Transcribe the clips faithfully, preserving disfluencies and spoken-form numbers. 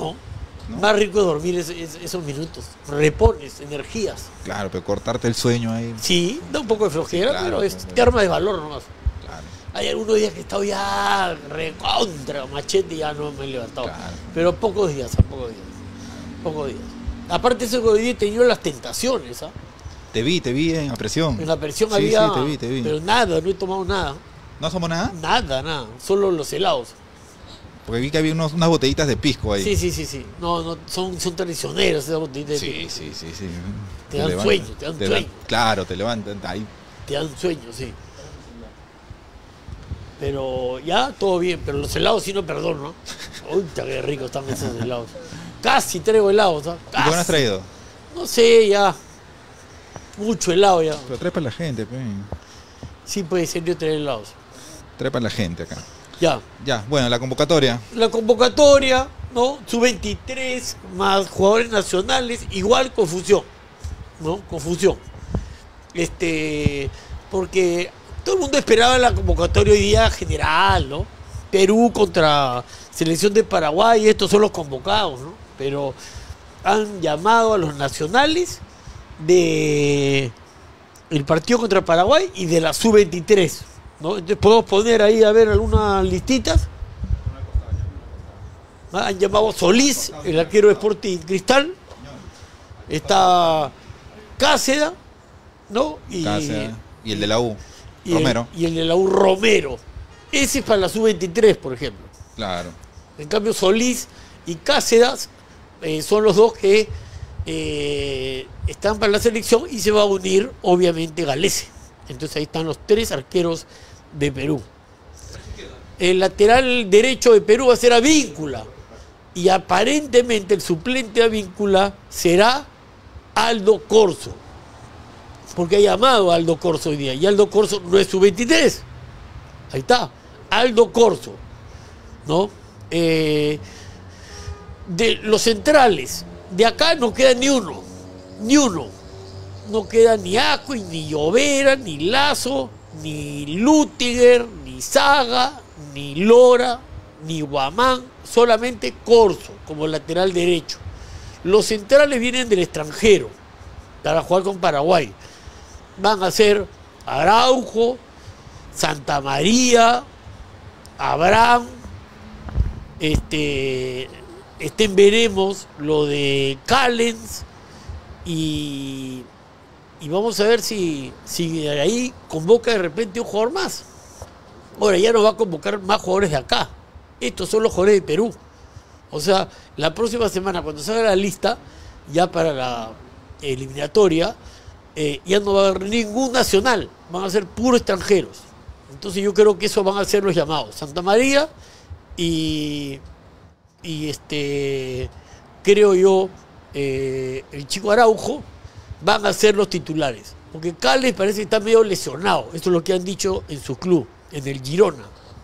No. ¿No? Más rico es dormir es, es, esos minutos. Repones energías. Claro, pero cortarte el sueño ahí. Sí, da un poco de flojera, Sí, claro, pero es, pero- te arma de valor nomás. Claro. Hay algunos días que he estado ya recontra machete y ya no me he levantado. Claro. Pero pocos días, a pocos días. Pocos días. Aparte eso que hoy día he tenido las tentaciones, ¿ah? Te vi, te vi en la presión. En la presión Sí, había. sí, te vi, te vi. Pero nada, no he tomado nada. ¿No somos nada? Nada, nada. Solo los helados. Porque vi que había unos, unas botellitas de pisco ahí. Sí, sí, sí, sí. No, no, son, son traicioneros esas botellitas de Sí, pisco. sí, sí, sí. Te dan levantan, sueño, te dan te sueño. Claro, te levantan ahí. Te dan sueño, sí. Pero ya todo bien, pero los helados sí no perdono, ¿no? Uy, qué ricos están esos helados. Casi traigo helados, ¿ah? ¿Y por qué no has Casi. traído? No sé, ya. Mucho helado ya. Pero trae para la gente, pe. Sí puede ser yo traer helados. Trae para la gente acá. Ya. Ya, bueno, la convocatoria. La convocatoria, ¿no? Sub veintitrés más jugadores nacionales, igual confusión, ¿no? Confusión. Este, porque todo el mundo esperaba la convocatoria hoy día general, ¿no? Perú contra selección de Paraguay, estos son los convocados, ¿no? Pero han llamado a los nacionales de el partido contra Paraguay y de la sub veintitrés, ¿no? Entonces podemos poner ahí a ver algunas listitas. Ah, han llamado Solís, el arquero de Sporting Cristal. Está Cáceda, ¿no? Y, Cáceres. Y el de la U. y Romero. El, y el de la U, Romero. Ese es para la sub veintitrés, por ejemplo. Claro. En cambio, Solís y Cáceres eh, son los dos que eh, están para la selección y se va a unir, obviamente, Galese. Entonces ahí están los tres arqueros de Perú. El lateral derecho de Perú va a ser Avíncula. Y aparentemente el suplente de Avíncula será Aldo Corso. Porque ha llamado a Aldo Corso hoy día. Y Aldo Corso no es sub veintitrés. Ahí está. Aldo Corso. ¿No? Eh, de los centrales, de acá no queda ni uno, ni uno. No queda ni Ascuez, ni Llovera, ni Lazo, ni Lutiger, ni Saga, ni Lora, ni Guamán, solamente Corso como lateral derecho. Los centrales vienen del extranjero para jugar con Paraguay. Van a ser Araujo, Santa María, Abraham, este, estén veremos lo de Callens y, y vamos a ver si, si de ahí convoca de repente un jugador más. Ahora ya no va a convocar más jugadores de acá. Estos son los jugadores de Perú. O sea, la próxima semana cuando salga la lista, ya para la eliminatoria, eh, ya no va a haber ningún nacional, van a ser puros extranjeros. Entonces yo creo que eso van a ser los llamados. Santa María y, y este, creo yo, eh, el chico Araujo van a ser los titulares. Porque Cales parece que está medio lesionado. Esto es lo que han dicho en su club, en el Girona.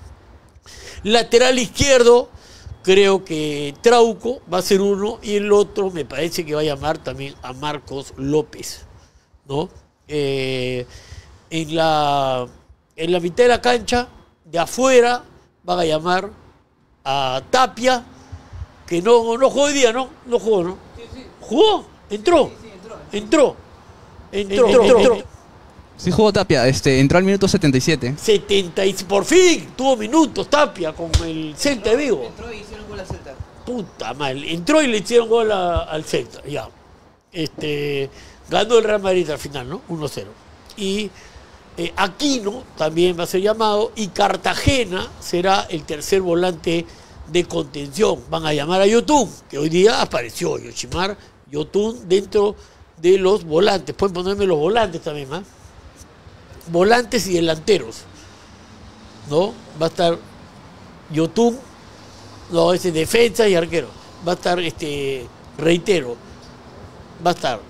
Lateral izquierdo, creo que Trauco va a ser uno y el otro me parece que va a llamar también a Marcos López, ¿no? Eh, en la... En la mitad de la cancha, de afuera, van a llamar a Tapia, que no, no jugó hoy día, ¿no? No jugó, ¿no? Sí, sí. ¿Jugó? ¿Entró? Sí, sí, entró. Entró. Entró. Entró. entró. entró. Sí jugó Tapia, este, entró al minuto setenta y siete. setenta y por fin tuvo minutos Tapia con el Celta de Vigo. Entró y hicieron gol a Celta. Puta madre. Entró y le hicieron gol a- al Celta, ya. Este, ganó el Real Madrid al final, ¿no? uno cero. Y Eh, Aquino también va a ser llamado y Cartagena será el tercer volante de contención. Van a llamar a Yotun, que hoy día apareció Yoshimar Yotun dentro de los volantes. Pueden ponerme los volantes también, ¿ah? Volantes y delanteros, ¿no? Va a estar Yotun, no, ese defensa y arquero. Va a estar, este, reitero, va a estar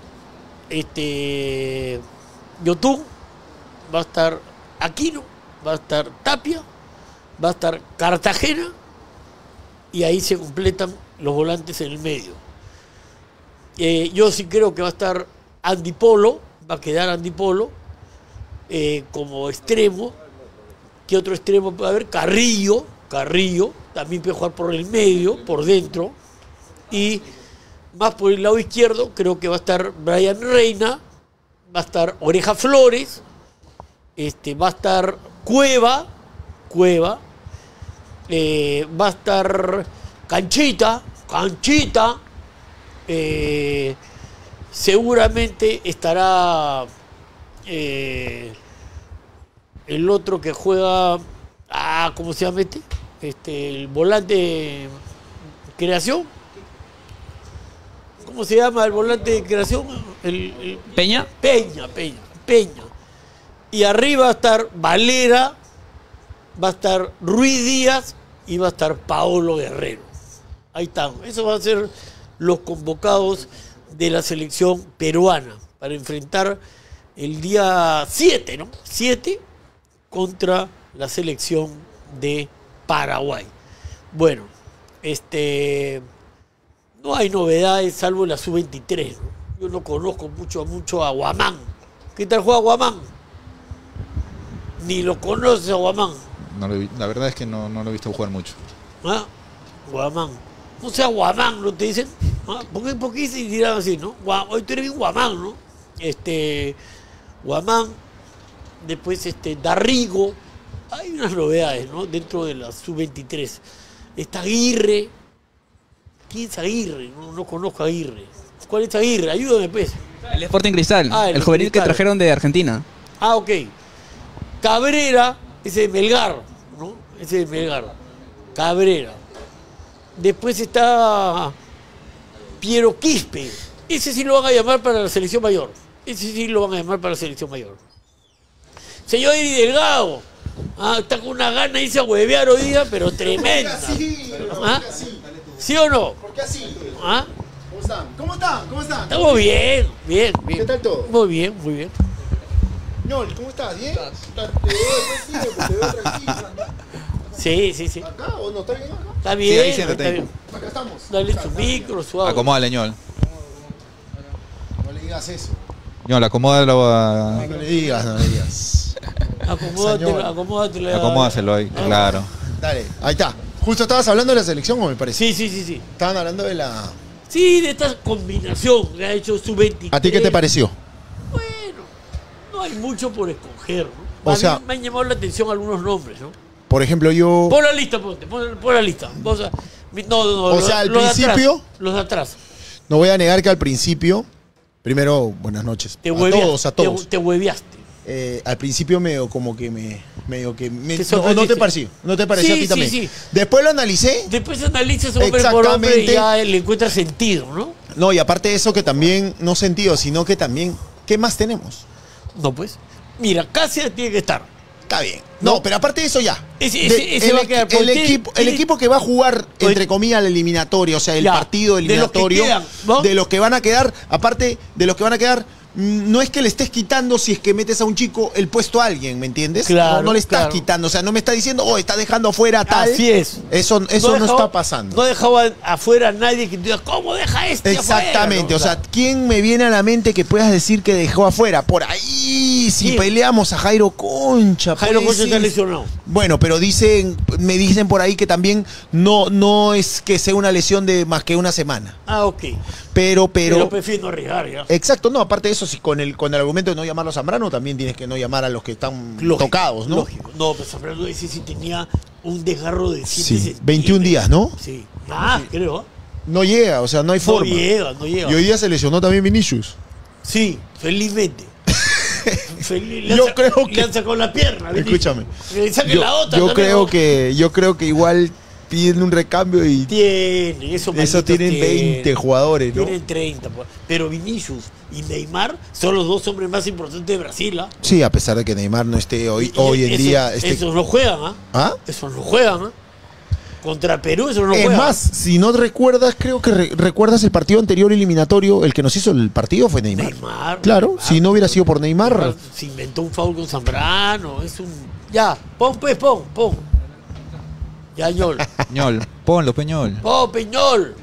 este Yotun, va a estar Aquino, va a estar Tapia, va a estar Cartagena y ahí se completan los volantes en el medio. Eh, yo sí creo que va a estar Andy Polo, va a quedar Andy Polo eh, como extremo. ¿Qué otro extremo puede haber? Carrillo, Carrillo, también puede jugar por el medio, por dentro. Y más por el lado izquierdo creo que va a estar Brian Reina, va a estar Oreja Flores, este, va a estar Cueva, Cueva, eh, va a estar Canchita, Canchita, eh, seguramente estará eh, el otro que juega, ah, ¿cómo se llama este? Este, el volante creación. ¿Cómo se llama el volante de creación? El, el- ¿Peña? Peña, Peña, Peña. Y arriba va a estar Valera, va a estar Ruiz Díaz y va a estar Paolo Guerrero. Ahí están. Esos van a ser los convocados de la selección peruana para enfrentar el día siete, ¿no? siete contra la selección de Paraguay. Bueno, este... no hay novedades salvo la sub veintitrés, ¿no? Yo no conozco mucho, mucho a Guamán. ¿Qué tal juega Guamán? Ni lo conoces a Guamán. No lo vi- la verdad es que no, no lo he visto jugar mucho. ¿Ah? Guamán. No sea Guamán, ¿no te dicen? ¿Ah? ¿Por qué, por qué se dirán así, no? Gua- Hoy tú eres bien Guamán, ¿no? Este, Guamán, después este, Darrigo. Hay unas novedades, ¿no? Dentro de la sub veintitrés. Está Aguirre. ¿Quién es Aguirre? No, no conozco a Aguirre. ¿Cuál es Aguirre? Ayúdame, pues. El Sporting Cristal, Ah, el el, juvenil Cristal. que trajeron de Argentina. Ah, ok. Cabrera, ese de Melgar, ¿no? Ese de Melgar. Cabrera. Después está Piero Quispe. Ese sí lo van a llamar para la selección mayor. Ese sí lo van a llamar para la selección mayor. Señor Eri Delgado. Ah, está con una gana de irse a huevear hoy día, pero tremenda. ¿Ah? ¿Sí o no? ¿Por qué así? ¿Ah? ¿Cómo están? ¿Cómo están? ¿Cómo están? Estamos bien, bien, bien. ¿Qué tal todo? Muy bien, muy bien. Ñol, ¿cómo estás? ¿Bien? Te veo después tiempo, te veo tranquilo. Sí, sí, sí. ¿Acá o no? ¿Está bien acá? Está bien. ahí siéntate está ahí. bien. Acá estamos. Dale Acá, su acá. micro, suave. Acomoda, Leñol. No le digas eso. Ñol, acomódalo a... No le digas, no le digas. Acomódatela, Señor. acomódatela. Acomódaselo ahí, Ah. claro. Dale, ahí está. Justo estabas hablando de la selección, o me parece. Sí, sí, sí, sí. Estaban hablando de la... Sí, de esta combinación que ha hecho su veintitrés. ¿A ti qué te pareció? Bueno, no hay mucho por escoger, ¿no? O A mí sea- me han llamado la atención algunos nombres, ¿no? Por ejemplo, yo... Pon la lista, ponte, pon, pon la lista. Vos, a- mi- no, no, no, O los- sea, al los de atrás, principio- los de atrás. No voy a negar que al principio... Primero, buenas noches. Te a hueveaste. todos, a todos. Te, te hueveaste. Eh, al principio medio como que me... Medio que me- Te no, no sorprendiste. te pareció. No te pareció Sí, a ti sí, también. sí. Después lo analicé. Después analizas hombre por hombre y Exactamente. ya le encuentras sentido, ¿no? No, y aparte de eso que también, no sentido, sino que también, ¿qué más tenemos? No, pues. Mira, Cáceres tiene que estar. Está bien. No, No. pero aparte de eso ya. Ese- ese- ese el, va a quedar, el porque equipo, el tiene- equipo que va a jugar, Oye. entre comillas, la eliminatoria, o sea, el Ya, partido de los que eliminatorio, quedan, ¿no? de los que van a quedar, aparte de los que van a quedar, mm, no es que le estés quitando si es que metes a un chico el puesto a alguien, ¿me entiendes? Claro, no, no le estás claro. quitando, o sea, no me está diciendo, oh, está dejando afuera tal. Así es. Eso, eso no, dejaba- está pasando. No dejaba afuera a nadie que diga, ¿cómo deja este Exactamente, afuera? o sea, ¿quién me viene a la mente que puedas decir que dejó afuera? Por ahí, si ¿Quién? peleamos a Jairo Concha. Jairo pues, Concha está sí. lesionado. Bueno, pero dicen, me dicen por ahí que también no, no es que sea una lesión de más que una semana. Ah, ok. Pero, Pero, pero. prefiero no arriesgar ya. Exacto, no, aparte de eso, si con el, con el argumento de no llamarlo a Zambrano, también tienes que no llamar a los que están Lógico, tocados, ¿no? Lógico. No, pues Zambrano ese sí tenía un desgarro de siete Sí, centímetros. veintiún días, ¿no? Sí. Ah, creo. ¿eh? No llega, o sea, no hay forma. No llega, no llega. Y hoy día se lesionó también Vinicius. Sí, felizmente. Feliz- le han Yo sac- creo Le que- han sacado la pierna. Vinicius. Escúchame. Que le saquen Yo, la otra. yo también, creo ¿no? que, yo creo que igual piden un recambio y Tienen, eso eso malditos tienen veinte tienen. jugadores, ¿no? Tienen treinta. pues. Pero Vinicius y Neymar son los dos hombres más importantes de Brasil. ¿ah? Sí, a pesar de que Neymar no esté hoy, Y- y hoy en eso- día. esté- Esos no juegan, ¿ah? ¿Ah? Esos no juegan, ¿ah? Contra Perú, esos no Es juegan. más, si no recuerdas, creo que re- recuerdas el partido anterior eliminatorio, el que nos hizo el partido fue Neymar. Neymar. Claro, Neymar. si no hubiera sido por Neymar, Neymar se inventó un foul con Zambrano. Es un. Ya, pon, pues, pon, pon. Ya, ñol. Ñol, ponlo, Peñol. Pon, Peñol.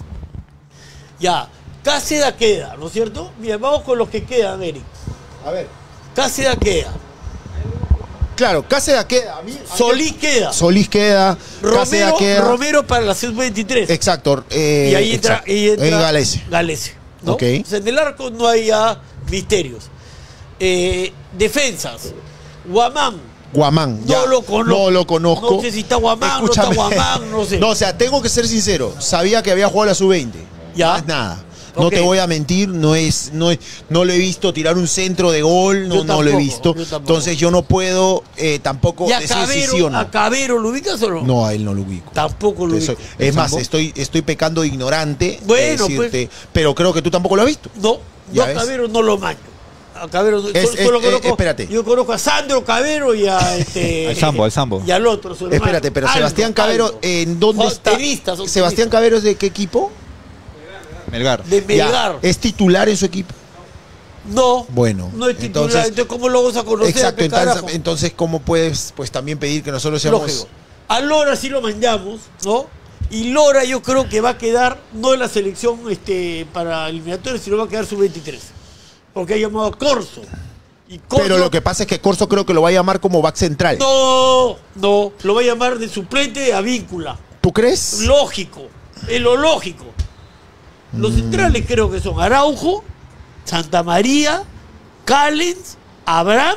Ya, Cáceres queda, ¿no es cierto? Bien, vamos con los que quedan, Eric. a ver, Cáceres queda. claro, Cáceres queda. A mí, a mí- Solís queda. Solís queda. Cáceres Romero, queda. Romero para la sub veintitrés. Exacto. eh, y ahí entra, exacto. ahí entra En Galese. Galese, ¿no? Ok. O sea, en el arco no hay ya misterios. Eh, defensas. Guamán. Guamán. No ya. lo conozco. No lo conozco. No sé si está Guamán, no Escúchame. está Guamán, no sé. No, o sea, tengo que ser sincero. Sabía que había jugado la sub veinte. Ya. Más nada. No Ok. te voy a mentir, no es, no es, no lo he visto tirar un centro de gol, no, Yo no lo he tampoco, visto. yo tampoco. Entonces yo no puedo eh, tampoco ¿Y a decir si sí o Cabero, no. a Cabero lo ubicas o no? No, a él no lo ubico. Tampoco lo Te soy- ubico. es más, ¿Sambo? estoy, estoy pecando de ignorante. de Bueno, decirte, pero creo que tú tampoco lo has visto. No, yo ¿Ya a ves? Cabero no lo maño. A Cabero no- Es- solo, es- solo eh, conozco, espérate. Yo conozco a Sandro Cabero y a este. Al Sambo, al Sambo. Y al otro, su hermano. Espérate, pero Aldo, Sebastián Cabero, Aldo. ¿en dónde Son está? tenistas, son Sebastián tenistas. Cabero es de qué equipo? Melgar. De Ya, Melgar. ¿es titular en su equipo? No. Bueno, No es titular. entonces- Entonces, ¿cómo lo vamos a conocer? Exacto, ¿Qué entonces, carajo? entonces ¿cómo puedes pues también pedir que nosotros seamos Lógico. A Lora sí lo mandamos, ¿no? Y Lora yo creo que va a quedar, no en la selección este, para eliminatorios, sino va a quedar sub veintitrés. Porque ha llamado a Corso. Y Corso, Pero lo que pasa es que Corso creo que lo va a llamar como back central. No, no. Lo va a llamar de suplente a víncula. ¿Tú crees? Lógico. Es lo lógico. Los centrales creo que son Araujo, Santa María, Callens, Abraham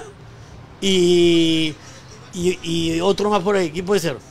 y, y, y otro más por ahí. ¿Quién puede ser?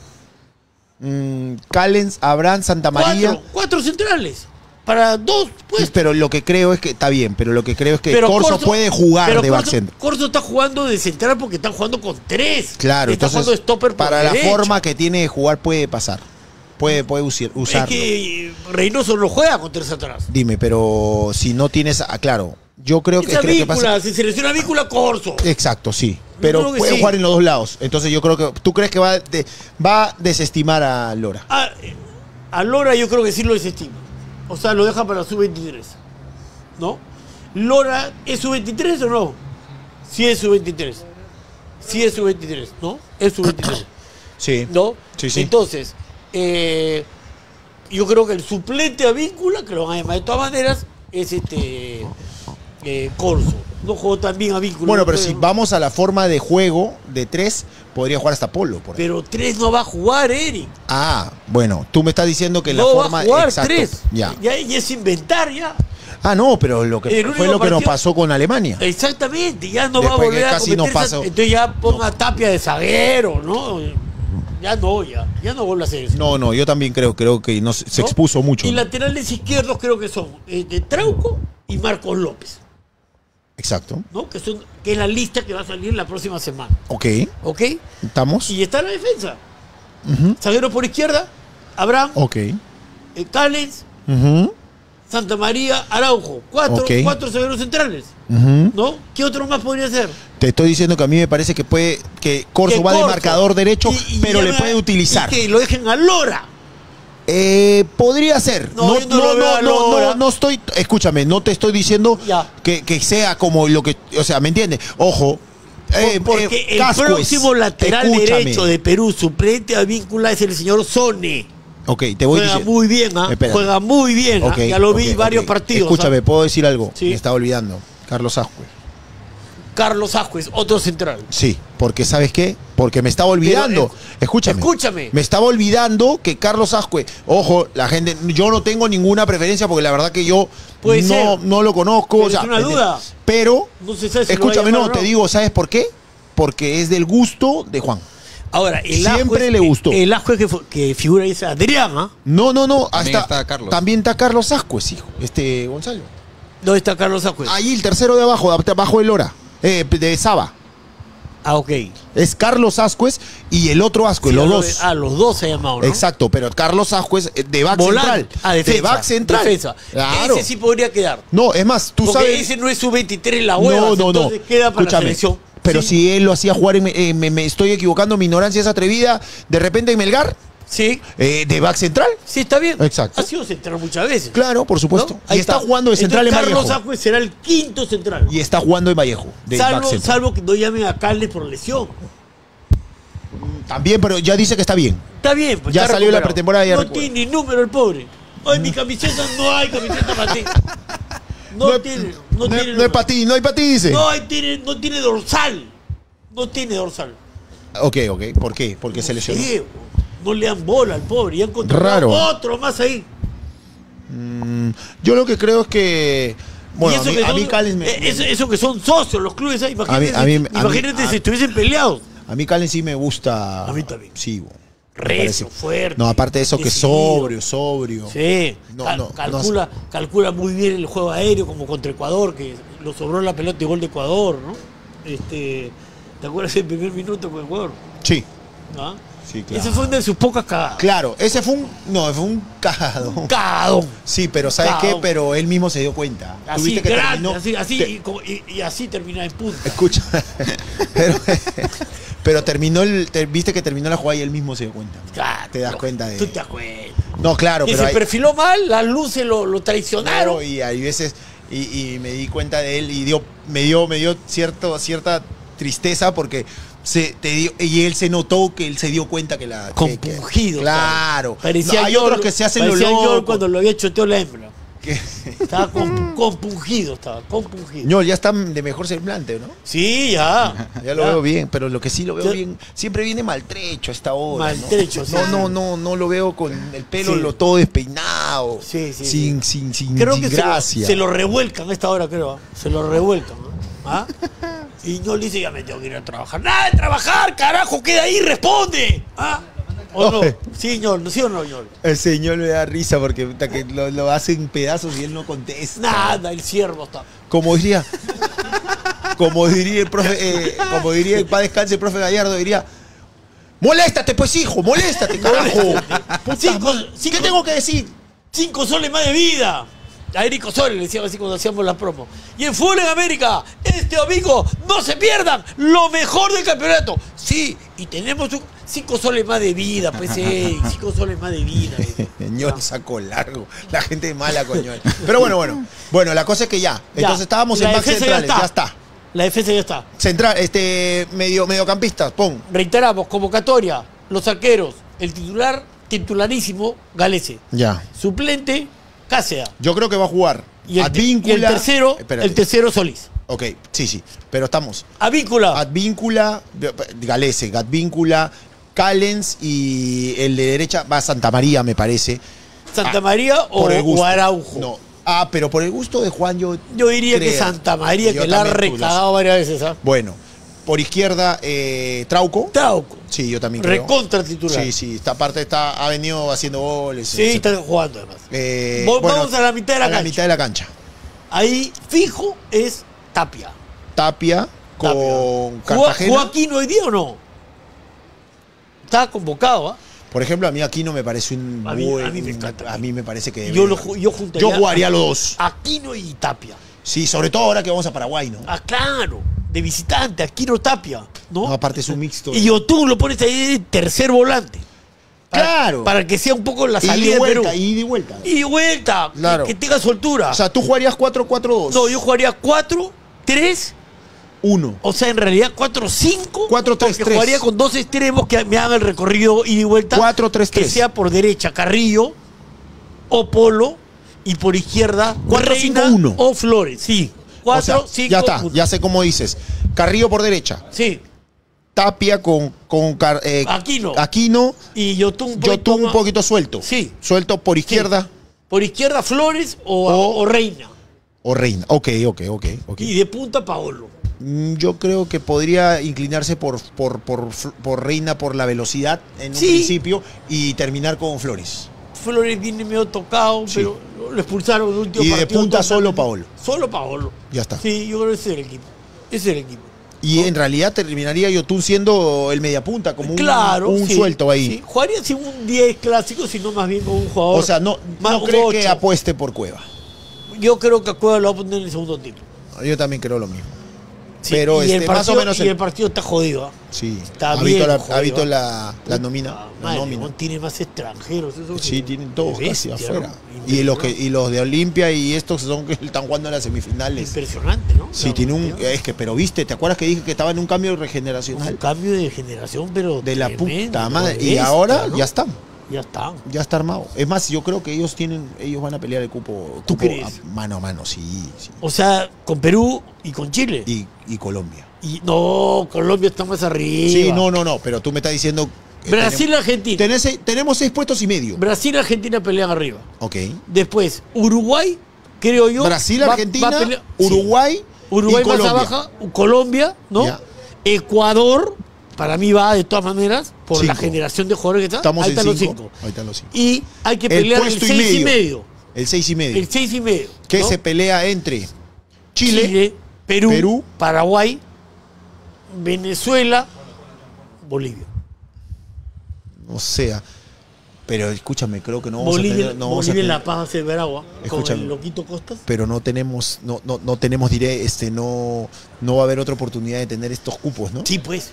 Mm, Callens, Abraham, Santa María. Cuatro, cuatro centrales. Para dos, pues. Pero lo que creo es que está bien, pero lo que creo es que Corso, puede jugar pero de back Corso- central. Corso está jugando de central porque está jugando con tres. Claro, está entonces jugando de stopper por para la derecha. forma que tiene de jugar puede pasar. Puede, puede usar, Es usarlo. que Reynoso no juega con tres atrás. Dime, pero si no tienes, ah, claro, yo creo que Esa creo que víncula, pasa. si selecciona víncula, Corso. Exacto, sí. Pero creo que puede sí. jugar en los dos lados. Entonces yo creo que tú crees que va, de- va a desestimar a Lora. A, a Lora yo creo que sí lo desestima. O sea, lo deja para la sub veintitrés. ¿No? ¿Lora es sub veintitrés o no? Sí es sub veintitrés. Sí es sub veintitrés, ¿no? Es sub veintitrés. Sí. ¿No? Sí, sí. Entonces, eh, yo creo que el suplente a víncula, que lo van a llamar de todas maneras, es este eh, Corso. No jugó tan bien a víncula. Bueno, no pero creo, si ¿no? vamos a la forma de juego de tres, podría jugar hasta Polo. Por ahí. Pero tres no va a jugar, Eric. Ah, bueno, tú me estás diciendo que la No va forma a jugar exacto, tres. Ya. Ya, ya es inventar, ya. Ah, no, pero lo que El fue único lo que nos partido- pasó con Alemania. Exactamente, ya no va a Después que volver a casi nos cometer esa- pasó. Entonces ya ponga a Tapia de zaguero, ¿no? Ya no, ya. Ya no vuelve a hacer eso. No, no, yo también creo, creo que no, se se ¿no? expuso mucho. Y ¿no? laterales izquierdos creo que son eh, de Trauco y Marcos López, Exacto. ¿no? Que, son, que es la lista que va a salir la próxima semana. Ok, ¿Ok? estamos. Y está la defensa. Ujú. Zaguero por izquierda, Abraham, Ok. eh, Callens, Ujú, Santa María, Araujo. Cuatro, Ok. cuatro zagueros centrales. ujú. ¿No? ¿Qué otro más podría ser? Te estoy diciendo que a mí me parece que puede que Corso Que va de Corso. marcador derecho, Y- y pero le llama- puede utilizar. Y que lo dejen a Lora. Eh, podría ser. No, No, yo no no, lo veo no, a no, Lora. no, no estoy. Escúchame, no te estoy diciendo Ya. que, que sea como lo que. O sea, ¿me entiendes? Ojo. eh, Porque eh, el Cascuez, próximo lateral escúchame. derecho de Perú, suplente a víncula, es el señor Sone. Ok, te voy Juega diciendo. muy bien, ¿ah? Espérate. Juega muy bien, ¿ah? Ok, Ya lo vi ok, varios ok. partidos. Escúchame, ¿ah? ¿puedo decir algo? Sí. Me estaba olvidando. Carlos Ascue. Carlos Ascuez, otro central. Sí, porque ¿sabes qué? Porque me estaba olvidando. Pero, eh, escúchame. escúchame. Me estaba olvidando que Carlos Ascue, ojo, la gente, yo no tengo ninguna preferencia porque la verdad que yo Puede no, ser. no lo conozco. Pero o sea, es una ¿me duda. entiendes? Pero, No se sabe si lo escúchame, va a llamar no, o no. te digo, ¿sabes por qué? Porque es del gusto de Juan. Ahora, el Siempre Ascuez- le gustó. El Ascuez que, fu- que figura ahí es Adrián, ¿ah? No, no, no, También hasta está Carlos. también está Carlos Ascue, hijo, este Gonzalo. ¿Dónde está Carlos Ascuez? Ahí el tercero de abajo, de abajo de Lora, eh, de Saba. Ah, ok. Es Carlos Ascuez y el otro Ascue, Sí, los a lo dos. de- Ah, los dos se ha llamado, ¿no? Exacto, pero Carlos Ascuez eh, de back Volante. central. Ah, defensa. De back central. Defensa. Claro. Ese sí podría quedar. No, es más, tú Porque sabes. ese no es su veintitrés la hueva, no, no, no. entonces queda para Escúchame. la selección. Pero Sí. si él lo hacía jugar, en, eh, me, me estoy equivocando, mi ignorancia es atrevida. De repente en Melgar, Sí, eh, de back central. sí, está bien. Exacto. Ha sido central muchas veces. Claro, por supuesto. ¿no? Ahí Y está, jugando de central Entonces, en Carlos Vallejo. Ascuez será el quinto central. Y está jugando en Vallejo. De back salvo, central. salvo que no llamen a Calles por lesión. También, pero ya dice que está bien. Está bien, pues Ya está salió la recuperado. pretemporada, ya No recuerdo. tiene ni número el pobre. Ay, mi camiseta no hay camiseta para ti. No, es- tiene, no, no es- tiene. no es para ti, no hay para ti, dice. No, hay- tiene, no tiene dorsal. No tiene dorsal. Ok, ok. ¿Por qué? Porque se lesionó. Sí, no le dan bola al pobre. Y han contratado Raro. otro más ahí. Mm, yo lo que creo es que... Bueno, Y a mí, que a son- mí Callens me, eh, eso, eso que son socios los clubes. ¿eh? Imagínate, A mí- a mí- si- a mí- imagínate a- si estuviesen peleados. a mí Callens sí me gusta. A mí también. Sí, bueno, me Recio, parece. fuerte. No, aparte de eso, que decidido. sobrio, sobrio. Sí, No, cal- no, no calcula, calcula muy bien el juego aéreo, como contra Ecuador, que lo sobró la pelota y gol de Ecuador, ¿no? Este, ¿te acuerdas del primer minuto con Ecuador? Sí, ¿Ah? sí, claro. Ese fue una de sus pocas cagadas. Claro, ese fue un... No, fue un cagadón. Cagadón. Sí, pero ¿sabes Cagadón. qué? Pero él mismo se dio cuenta. Así, Tuviste que grande, terminó... así, así, te- y, como- y- y así termina en punta. Escucha. pero, pero terminó el... te- viste que terminó la jugada y él mismo se dio cuenta. Claro, Te das no, cuenta de... Tú te das cuenta. No, claro, Que pero se hay... perfiló mal, las luces lo, lo traicionaron. No, y hay veces... Y, y me di cuenta de él y dio, me dio, me dio cierto, cierta tristeza porque... Se, te dio, y él se notó que él se dio cuenta que la... que- que- Compungido. claro. Parecía No, hay Yol- otros que se hacen lo parecía Yol loco. cuando lo había choteado la hembra. que- Estaba comp- compungido, estaba compungido. No, ya está de mejor semblante, ¿no? Sí, ya. Ya lo veo bien, pero lo que sí lo veo Ya- bien, siempre viene maltrecho a esta hora. Maltrecho, ¿no? sí. No, no, no, no lo veo con el pelo Sí. lo todo despeinado. Sí, sí, Sin, sí. sin, sin, Creo sin que se lo, gracia. se lo revuelcan a esta hora, creo. ¿ah? Se lo revuelcan. ¿no? ¿Ah? Y no le dice, ya me tengo que ir a trabajar. ¡Nada de trabajar, carajo! ¡Queda ahí, responde! ¿Ah? ¿O no? Oye. Sí, señor, ¿sí o no, señor? El señor me da risa porque puta, que lo, lo hace en pedazos y él no contesta. Nada, el siervo está. Como diría, como diría el profe, eh, como diría el padre descanse el profe Gallardo, diría, moléstate pues hijo, moléstate, carajo. Puta Cinco- madre, cinco- ¿Qué tengo que decir? Cinco soles más de vida. A Erico Soles le decíamos así cuando hacíamos la promo. Y en Fútbol en América, este domingo, no se pierdan lo mejor del campeonato. Sí, y tenemos un- cinco soles más de vida, pues, eh, cinco soles más de vida. Ñol saco largo. La gente es mala con Ñol. Pero bueno, bueno. Bueno, la cosa es que ya. Ya, Entonces estábamos la en back defensa centrales. Ya está. La defensa ya está. Central, este, medio, mediocampistas, pon. Reiteramos, convocatoria, los arqueros, el titular, titularísimo, Galese. Ya. Suplente, Cáceres. Yo creo que va a jugar. Y el, Advíncula. y el tercero, Espérate. el tercero Solís. Ok, sí, sí. Pero estamos. Avíncula. Advíncula, Galese, Advíncula, Callens y el de derecha va a Santa María, me parece. Santa María o, Por el gusto. o Araujo. No. Ah, pero por el gusto de Juan yo. Yo diría que creo. Santa María, Yo que la ha también, tú lo recagado varias veces. ¿ah? Bueno, por izquierda, eh, Trauco. Trauco. Sí, yo también creo. Recontra titular. Sí, sí, esta parte está, ha venido haciendo goles. Sí, etcétera. están jugando además. Eh, Vo- bueno, vamos a la mitad de la a cancha. mitad de la cancha. Ahí fijo es Tapia. Tapia con Tapia. ¿Jugó, Cartagena. ¿Jugó Aquino hoy día o no? Estaba convocado, ¿ah? Por ejemplo, a mí aquí no me parece un A mí- buen- a mí me encanta. A mí me parece que Yo, debe- lo, ju- yo juntaría Yo jugaría a los dos. Aquino y Tapia. Sí, sobre todo ahora que vamos a Paraguay, ¿no? Ah, claro. De visitante, Aquino Tapia. ¿no? No, aparte es un mixto. Y Yotun lo pones ahí de tercer volante. Para- Claro. Para que sea un poco la Y salida de de Perú. vuelta, y de vuelta. Y de vuelta. que- Claro. Que, tenga soltura. O sea, tú jugarías cuatro cuatro dos. no, yo jugaría cuatro tres, uno. o sea, en realidad cuatro cinco. cuatro tres porque tres. jugaría con dos extremos que me hagan el recorrido ida y vuelta. cuatro tres Que tres. sea por derecha Carrillo o Polo y por izquierda cuatro Reina cinco uno. o Flores. Sí. cuatro O sea, cinco ya está, uno. ya sé cómo dices. Carrillo por derecha. Sí. Tapia con, con Car- eh, Aquino. Aquino. Y Yotun un Yo poquito tuve un más- poquito suelto. Sí. Suelto por izquierda Por izquierda Flores o, O- o Reina. o Reina. Ok, ok, ok. ok. Y de punta Paolo. Mm, Yo creo que podría inclinarse por, por, por, por Reina por la velocidad en un Sí. principio y terminar con Flores. Flores viene medio tocado, Sí. pero lo expulsaron en el último Y de partido. punta Entonces, solo Paolo. Solo Paolo. Ya está. Sí, yo creo que ese es el equipo. Ese es el equipo. Y en realidad terminaría Yotun siendo el mediapunta, como un, Claro. un sí, suelto ahí. sí. Jugaría sin un diez clásico, sino más bien con un jugador. O sea, no, más no un creo ocho. que apueste por Cueva. Yo creo que a Cueva lo va a poner en el segundo tiempo. Yo también creo lo mismo. Sí, Pero y, el este, más partido, o menos y el- el partido está jodido. ¿ah? Sí. Está ha bien visto la, jodido. ha visto la, la nómina. Ah, La madre, nómina. León tiene más extranjeros. Eso Sí, que- tienen todos de casi bestia, afuera. ¿no? Y los que y los de Olimpia y estos son que están jugando en las semifinales. Impresionante, ¿no? Sí, La tiene un. cantidad. Es que, pero viste, ¿te acuerdas que dije que estaba en un cambio Un regeneracional? cambio de generación, pero De la tremendo, puta madre. Y bestia, ahora ¿no? ya está. Ya está. Ya está armado. Es más, yo creo que ellos tienen, ellos van a pelear el cupo, ¿Tú cupo crees? a- mano a mano, sí, sí. O sea, con Perú y con Chile. Y, y Colombia. Y no, Colombia está más arriba. Sí, no, no, no, pero tú me estás diciendo. eh, Brasil, tenemos- Argentina. tenés seis- tenemos seis puestos y medio. Brasil, Argentina pelean arriba. Ok. Después, Uruguay, creo yo. Brasil, va- va Argentina, a pelear- sí. Uruguay, Uruguay y más Colombia. abajo, Colombia, ¿no? Ya. Ecuador, para mí va de todas maneras, por la Cinco. generación de jugadores que está. Estamos ahí en están los cinco. cinco. Ahí están los cinco. Y hay que El pelear el puesto y seis y medio. medio. El seis y medio. El seis y medio. que ¿no? se pelea entre Chile, Chile, Perú, Perú, Paraguay, Venezuela, Bolivia. o sea. Pero escúchame, creo que no vamos Bolivia, a tener. No vamos a Bolivia en tener- La Paz hace Veragua, con Escúchame. el loquito Costas. pero no tenemos, no, no, no tenemos, diré, este, no, no va a haber otra oportunidad de tener estos cupos, ¿no? Sí, pues.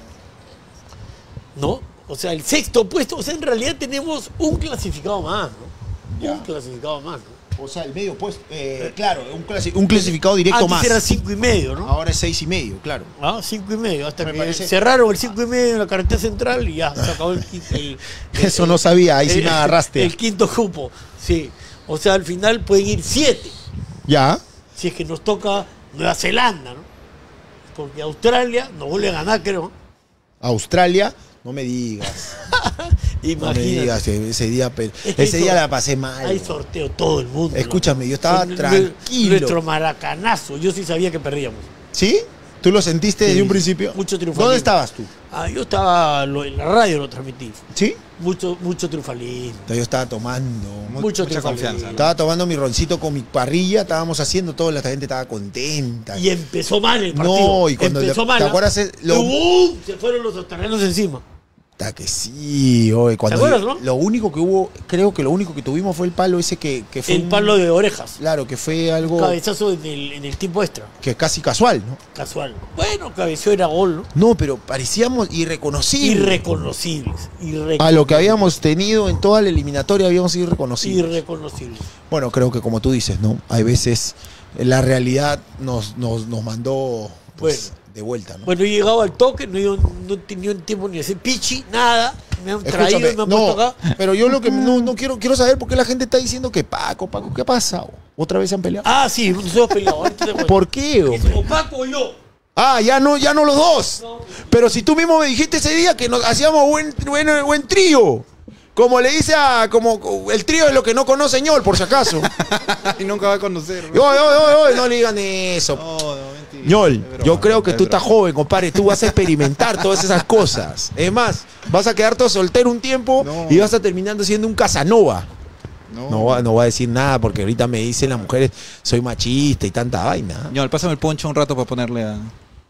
¿No? O sea, el sexto puesto, o sea, en realidad tenemos un clasificado más, ¿no? Ya. Un clasificado más, ¿no? O sea, el medio puesto, eh, claro, un, clasi- un clasificado directo Antes más. era cinco y medio, ¿no? Ahora es seis y medio, claro. Ah, cinco y medio, hasta Me que parece- cerraron el cinco y medio en la carretera central y ya, se acabó el quinto. el- Eso el- no sabía, ahí sí el- me agarraste. El quinto cupo, sí. O sea, al final pueden ir siete, Ya. si es que nos toca Nueva Zelanda, ¿no? Porque Australia nos vuelve a ganar, creo. Australia, no me digas. No me Imagínate. digas, que ese día, pe- Es que ese hay día sor- la pasé mal. Hay sorteo todo el mundo. Escúchame, ¿no? yo estaba Fue tranquilo. Nuestro maracanazo. Yo sí sabía que perdíamos. ¿Sí? ¿Tú lo sentiste desde Sí, un principio? mucho triunfalismo. ¿Dónde estabas tú? Ah, yo estaba lo- en la radio, lo transmití. ¿Sí? Mucho, mucho triunfalismo. Entonces yo estaba tomando. Mu- Mucho mucha triunfalismo. confianza, ¿no? Estaba tomando mi roncito con mi parrilla, estábamos haciendo todo, la gente estaba contenta. Y empezó mal el partido. No, y cuando empezó le- mal. ¿te ¿ah? acuerdas el- lo- ¡Bum! Se fueron los australianos encima. Está que sí, oye, cuando acuerdas, no? lo único que hubo, creo que lo único que tuvimos fue el palo ese que, que fue El un- palo de orejas. Claro, que fue algo Cabezazo en el, en el tiempo extra. que casi casual, ¿no? Casual. Bueno, cabeceó era gol, ¿no? No, pero parecíamos irreconocibles. Irreconocibles. Irreconocibles. A lo que habíamos tenido en toda la eliminatoria habíamos sido irreconocibles. Irreconocibles. Bueno, creo que como tú dices, ¿no? Hay veces la realidad nos, nos, nos mandó pues, Bueno. de vuelta, ¿no? Bueno, he llegado al toque, no he, ido- no he tenido tiempo ni de hacer pichi, nada. Me han traído Escúchame, y me han no, puesto acá. pero yo lo que no, no quiero quiero saber por qué la gente está diciendo que Paco, Paco, ¿qué ha pasado? ¿Otra vez se han peleado? Ah, sí, nos hemos peleado. Ahorita te cuento. ¿Por qué, Es hombre? o Paco o yo. Ah, ya no, ya no los dos. No. Pero si tú mismo me dijiste ese día que nos hacíamos buen, buen, buen trío. Como le dice a, como el trío es lo que no conoce ñol, por si acaso. Y nunca va a conocer. Oye, oye, oye, oye, no le digan eso. No, no, mentira. ñol, Es broma, yo creo que es tú broma. estás joven, compadre. Tú vas a experimentar todas esas cosas. Es más, vas a quedar todo soltero un tiempo No. y vas a terminando siendo un Casanova. No, No, va- no voy a decir nada porque ahorita me dicen las mujeres soy machista y tanta vaina. Ñol, pásame el poncho un rato para ponerle a.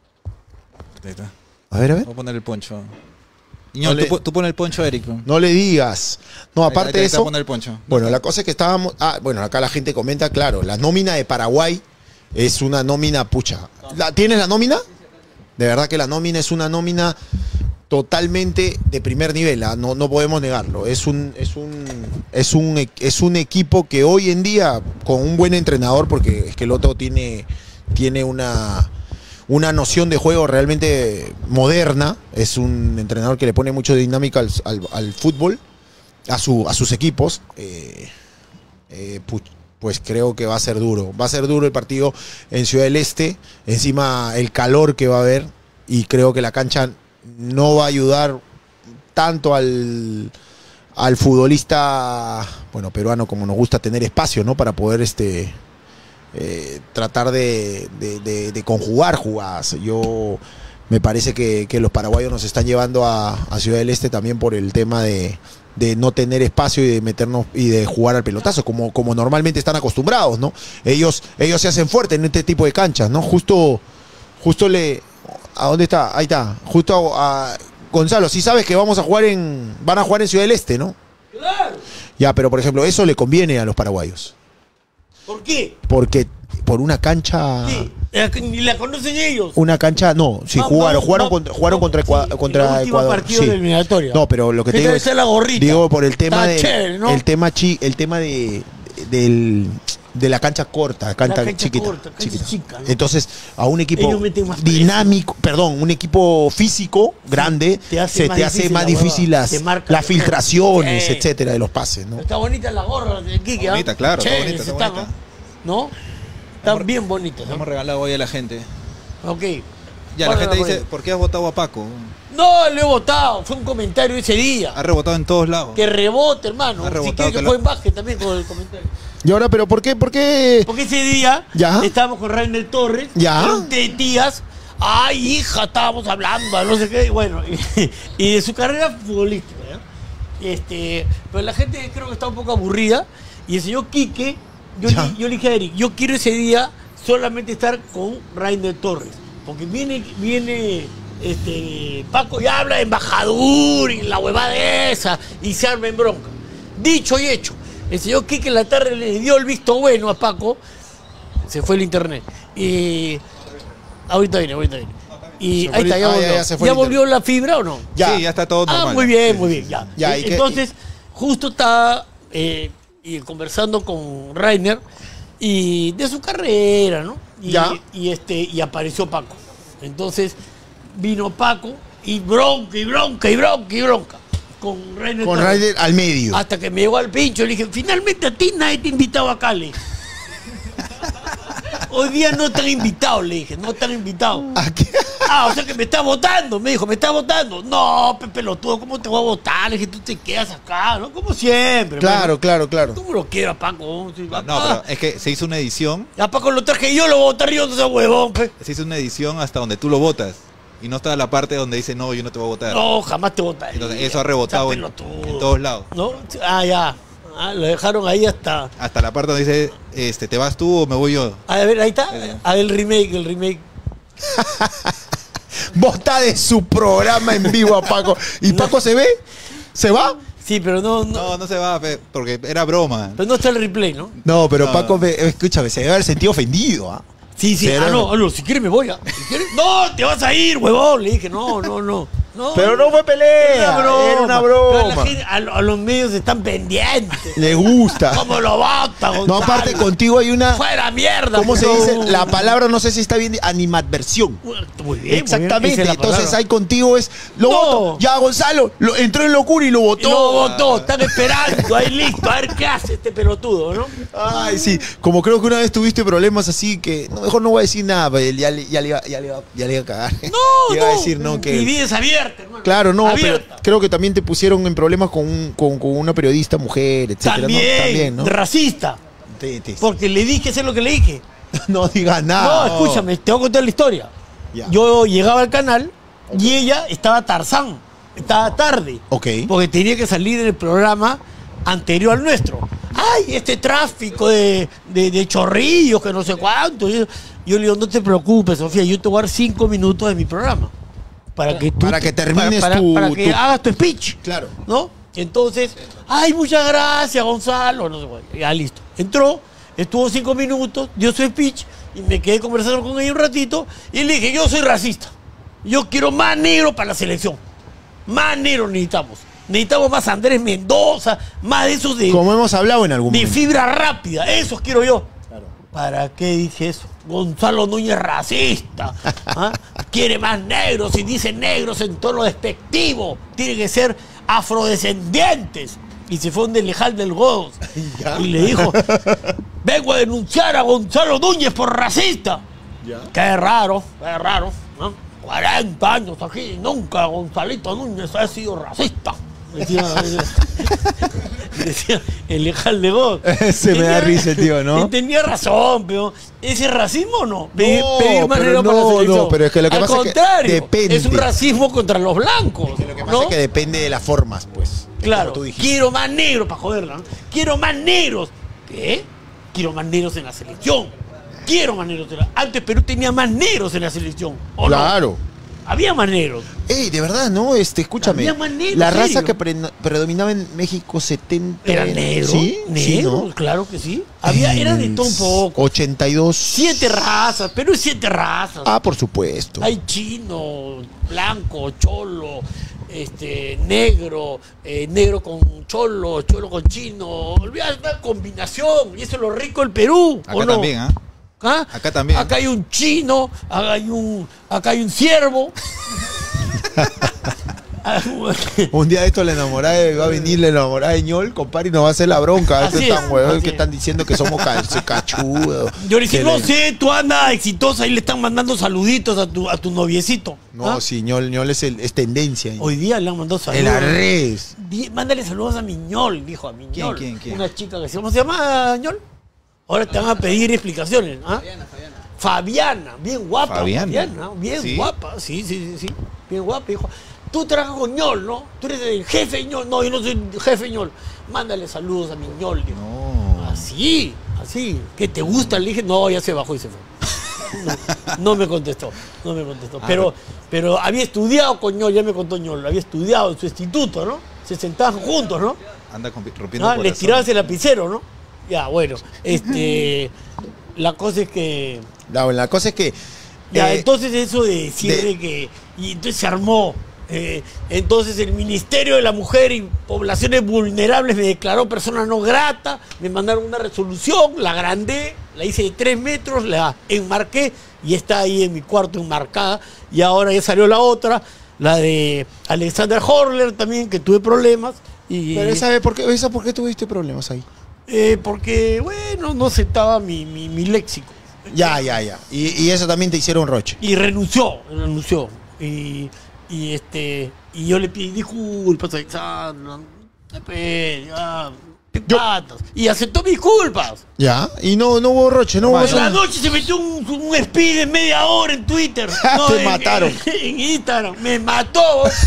Ahí está. A ver, a ver. Voy a poner el poncho. Ñol, No le- tú, po- tú pones el poncho a Eric. ¿no? No le digas. No, Ahí- aparte ahí de te voy a eso. poner el poncho. Bueno, la cosa es que estábamos. Ah, bueno, acá la gente comenta, claro, la nómina de Paraguay es una nómina pucha. ¿La, ¿Tienes la nómina? De verdad que la nómina es una nómina totalmente de primer nivel, ¿ah? no, no podemos negarlo. Es un, es un, es un, e- es un equipo que hoy en día, con un buen entrenador, porque es que el otro tiene, tiene una, una noción de juego realmente moderna. Es un entrenador que le pone mucho dinámica al, al- al fútbol, a, su, a sus equipos. eh, eh, pu- pues creo que va a ser duro. Va a ser duro el partido en Ciudad del Este. Encima el calor que va a haber. Y creo que la cancha no va a ayudar tanto al, al futbolista, bueno, peruano, como nos gusta tener espacio, ¿no? Para poder este eh, tratar de, de- de- de conjugar jugadas. Yo me parece que, que los paraguayos nos están llevando a, a Ciudad del Este también por el tema de, de no tener espacio y de meternos y de jugar al pelotazo, como, como normalmente están acostumbrados, ¿no? Ellos, ellos se hacen fuertes en este tipo de canchas, ¿no? Justo, justo le. ¿A dónde está? Ahí está. Justo a, a- Gonzalo, sí sabes que vamos a jugar en. Van a jugar en Ciudad del Este, ¿no? Claro. Ya, pero por ejemplo, eso le conviene a los paraguayos. ¿Por qué? Porque por una cancha. Sí. La- Ni la conocen ellos. Una cancha, no, sí, Va- jugaron, va- jugaron va- contra, jugaron contra, Ecua- sí, contra el último Ecuador. partido sí. de la eliminatoria. No, pero lo que te ¿Qué digo tal es, esa la gorrita? digo por el tema Está de, chévere, ¿no? el tema chi, el tema de del De la cancha corta, cancha, cancha chiquita. corta, cancha chiquita. chica, ¿no? Entonces, a un equipo Ellos meten más dinámico, perdón, un equipo físico grande, te hace se más te hace difícil más la difícil huevada. las, Te marca las el filtraciones, juego. etcétera, de los pases, ¿no? Está bonita la gorra de Kike, ¿ah? Bonita, claro, está Chéveres bonita, está están, bonita. ¿no? Están bien bonitas, Le hemos ¿no? regalado hoy a la gente. Ok. Ya, la Guárdala gente por dice, ahí. ¿por qué has votado a Paco? No, lo he votado. Fue un comentario ese día. Ha rebotado en todos lados. Que rebote, hermano. Ha Si rebotado, quiere que que lo- pueden baje también con el comentario. Y ahora, pero ¿por qué? ¿Por qué? Porque ese día Ya. estábamos con Rainer Torres. Ya. eran De tías. Ay, hija, estábamos hablando, no sé qué. y Bueno, y, y de su carrera futbolística. ¿ya? Este, pero la gente creo que está un poco aburrida. Y el señor Quique, yo, Ya. le, yo le dije a Eric, yo quiero ese día solamente estar con Rainer Torres. Porque viene, viene este, Paco y habla de embajador y la huevada esa y se arma en bronca. Dicho y hecho, el señor Quique en la tarde le dio el visto bueno a Paco, se fue el internet. Y ahorita viene, ahorita viene. Y Se fue ahí está, el- ya ah, ya, volvió. ya se fue ¿Ya el volvió la fibra o no? Ya. Sí, ya está todo normal. Ah, muy bien, Sí, muy sí, bien, sí. ya. Ya, Eh, ¿y qué- Entonces, justo está eh, y conversando con Rainer y de su carrera, ¿no? Y, Ya. y este y apareció Paco. Entonces vino Paco y bronca y bronca y bronca y bronca con Rainer. Con Torres. Ryder al medio. Hasta que me llegó al pincho, le dije, finalmente a ti nadie te ha invitado acá, le dije. Hoy día no te han invitado, le dije, no te han invitado. ¿A qué? Ah, o sea que me está votando, me dijo, me está votando. No, Pepe pelotudo, ¿cómo te voy a votar? Le dije, tú te quedas acá, ¿no? Como siempre. Claro, bueno. claro, claro. ¿Cómo lo quiero a Paco? Sí, No, papá. pero es que se hizo una edición, A Paco lo traje yo, lo voy a votar yo, no sea huevón, pe. se hizo una edición hasta donde tú lo votas. Y no está la parte donde dice, no, yo no te voy a votar. No, jamás te votaré. Entonces, eso ha rebotado en, en todos lados. ¿No? Ah, ya. Ah, lo dejaron ahí hasta... Hasta la parte donde dice, este, ¿te vas tú o me voy yo? A ver, ahí está. Eh. A ver, el remake, el remake. Bota de su programa en vivo a Paco. ¿Y Paco se ve? ¿Se va? Sí, pero no, no, No, no se va, pe, porque era broma. pero no está el replay, ¿no? No, pero No. Paco, me- escúchame, se debe haber sentido ofendido, ¿ah? Sí, sí. ¿Será? Ah, no, ah, no, si quieres me voy. ¿ah? Si quieres- No, te vas a ir, huevón. Le dije, no, no, no. no Pero no fue pelea, Era broma. era una Pero broma. la gente- a, lo- a los medios están pendientes. Le gusta. ¿Cómo lo bota, Gonzalo? No, aparte contigo hay una... ¡Fuera mierda! ¿Cómo se no. dice? La palabra no sé si está bien, animadversión. Muy bien, Exactamente. muy bien, esa es la Entonces palabra. ahí contigo es... Lo No. voto. Ya Gonzalo lo, entró en locura y lo Y votó. no votó, están esperando, ahí listo, a ver qué hace este pelotudo, ¿no? Ay, sí. Como creo que una vez tuviste problemas así que... No, mejor no voy a decir nada, pues, ya, le- ya, le iba- ya, le iba- ya le iba a cagar. No, Iba no. a decir, no, que... Mi vida es abierta, hermano. Claro, no, pero Abierta. creo que también te pusieron en problemas con, un- con, con una periodista mujer, etcétera. ¿no? También, También, ¿no? racista. Te- te- Porque le dije hacer lo que le dije. no digas No, nada. escúchame, te voy a contar la historia. Ya. Yo llegaba al canal y ella estaba Tarzán. Estaba tarde. Ok. Porque tenía que salir en el programa anterior al nuestro. ¡Ay, este tráfico de, de, de chorrillos, que no sé cuánto! Yo, yo le digo, no te preocupes, Sofía, yo te voy a dar cinco minutos de mi programa. Para que tú Para que termines para, para- tu- para que tu- hagas tu speech. Claro. ¿No? Entonces, ¡ay, muchas gracias, Gonzalo! No sé cuánto. Ya listo. Entró, estuvo cinco minutos, dio su speech y me quedé conversando con ella un ratito y le dije, yo soy racista. Yo quiero más negro para la selección. Más negro necesitamos. Necesitamos más Andrés Mendoza, más de esos de, Como hemos hablado en algún de momento. fibra rápida. Esos quiero yo. ¿Para qué dije eso? Gonzalo Núñez racista. ¿Ah? Quiere más negros y dice negros en tono despectivo. Tiene que ser afrodescendientes. Y se fue donde Lejal del Godos. Ya. Y le dijo, vengo a denunciar a Gonzalo Núñez por racista. Ya. Qué raro, qué raro. ¿No? cuarenta años aquí y nunca Gonzalito Núñez ha sido racista. Decía, decía el Lejal de God. Se me da risa el tío, ¿no? Y tenía razón, pero ¿ese es racismo o no? Pedir, No, pedir más pero negro para la no, selección. no, pero es que lo que Al pasa es que contrario, depende. es un racismo contra los blancos. Lo que pasa ¿no? es que depende de las formas, pues. Claro, Como tú dijiste. quiero más negros para joderla. ¿no? Quiero más negros. ¿Qué? Quiero más negros en la selección. Quiero más negros en la... Antes Perú tenía más negros en la selección. ¿o no? Claro. Había más negros. Ey, de verdad, ¿no? Este, escúchame. Había más negros, La raza serio. que pre- predominaba en México setenta... ¿Eran negros? Sí, sí, negros, ¿no? claro que sí. Había, era de todo un poco. ochenta y dos. Siete razas, Perú es siete razas. Ah, por supuesto. Hay chino, blanco, cholo, este, negro, eh, negro con cholo, cholo con chino. Olvídate, una combinación. Y eso es lo rico del Perú. Acá ¿o no? también, ¿ah? ¿Ah? Acá también. Acá hay un chino, acá hay un, acá hay un ciervo. Un día de esto la enamorada de- va a venir la enamorada de ñol, compadre, y nos va a hacer la bronca. Así Estos es, tan huevos así que es. están diciendo que somos ca- cachudos. Yo le dije, Que no le- sé, tú andas exitosa, ahí le están mandando saluditos a tu, a tu noviecito. No, ¿Ah? sí, ñol, ñol es, el- es tendencia. Hoy día le han mandado saludos. En las redes. Di- Mándale saludos a Miñol, dijo a Miñol. ¿Quién, quién, quién? Una chica que se llama, ¿cómo se llama Ñol? Ahora te van a pedir explicaciones. ¿Ah? Fabiana, Fabiana. Fabiana, bien guapa. Fabiana. Fabiana, bien ¿Sí? guapa. Sí, sí, sí, sí. Bien guapa. Dijo, tú trabajas con Ñol, ¿no? Tú eres el jefe Ñol. No, yo no soy el jefe Ñol. Mándale saludos a Miñol. Dijo. No. Así, así. ¿Qué te gusta? Le dije, no, ya se bajó y se fue. No, no me contestó, no me contestó. Ah, Pero, pero había estudiado con Ñol, ya me contó Ñol, había estudiado en su instituto, ¿no? Se sentaban juntos, ¿no? Anda compi- rompiendo Ah, le corazón. tirabas el lapicero, ¿no? Ya, bueno, este, la cosa es que, La, la cosa es que. ya, eh, entonces eso de decir de- que, y entonces se armó. eh, entonces el Ministerio de la Mujer y Poblaciones Vulnerables me declaró persona no grata, me mandaron una resolución, la agrandé, la hice de tres metros, la enmarqué y está ahí en mi cuarto enmarcada. Y ahora ya salió la otra, la de Alexander Horler también, que tuve problemas. Y, Pero ¿sabe por qué, esa por qué tuviste problemas ahí? eh, porque, bueno, no aceptaba mi, mi, mi léxico. Ya, ya, ya. Y, y eso también te hicieron roche. Y renunció, renunció. Y, y este y yo le pedí disculpas a Alexandra. Pues, ya, qué patas. Y aceptó mis disculpas. Ya. Y no, no hubo roche, no hubo En la eso. noche se metió un, un speed de media hora en Twitter. Te en- mataron. En, en Instagram. Me mató.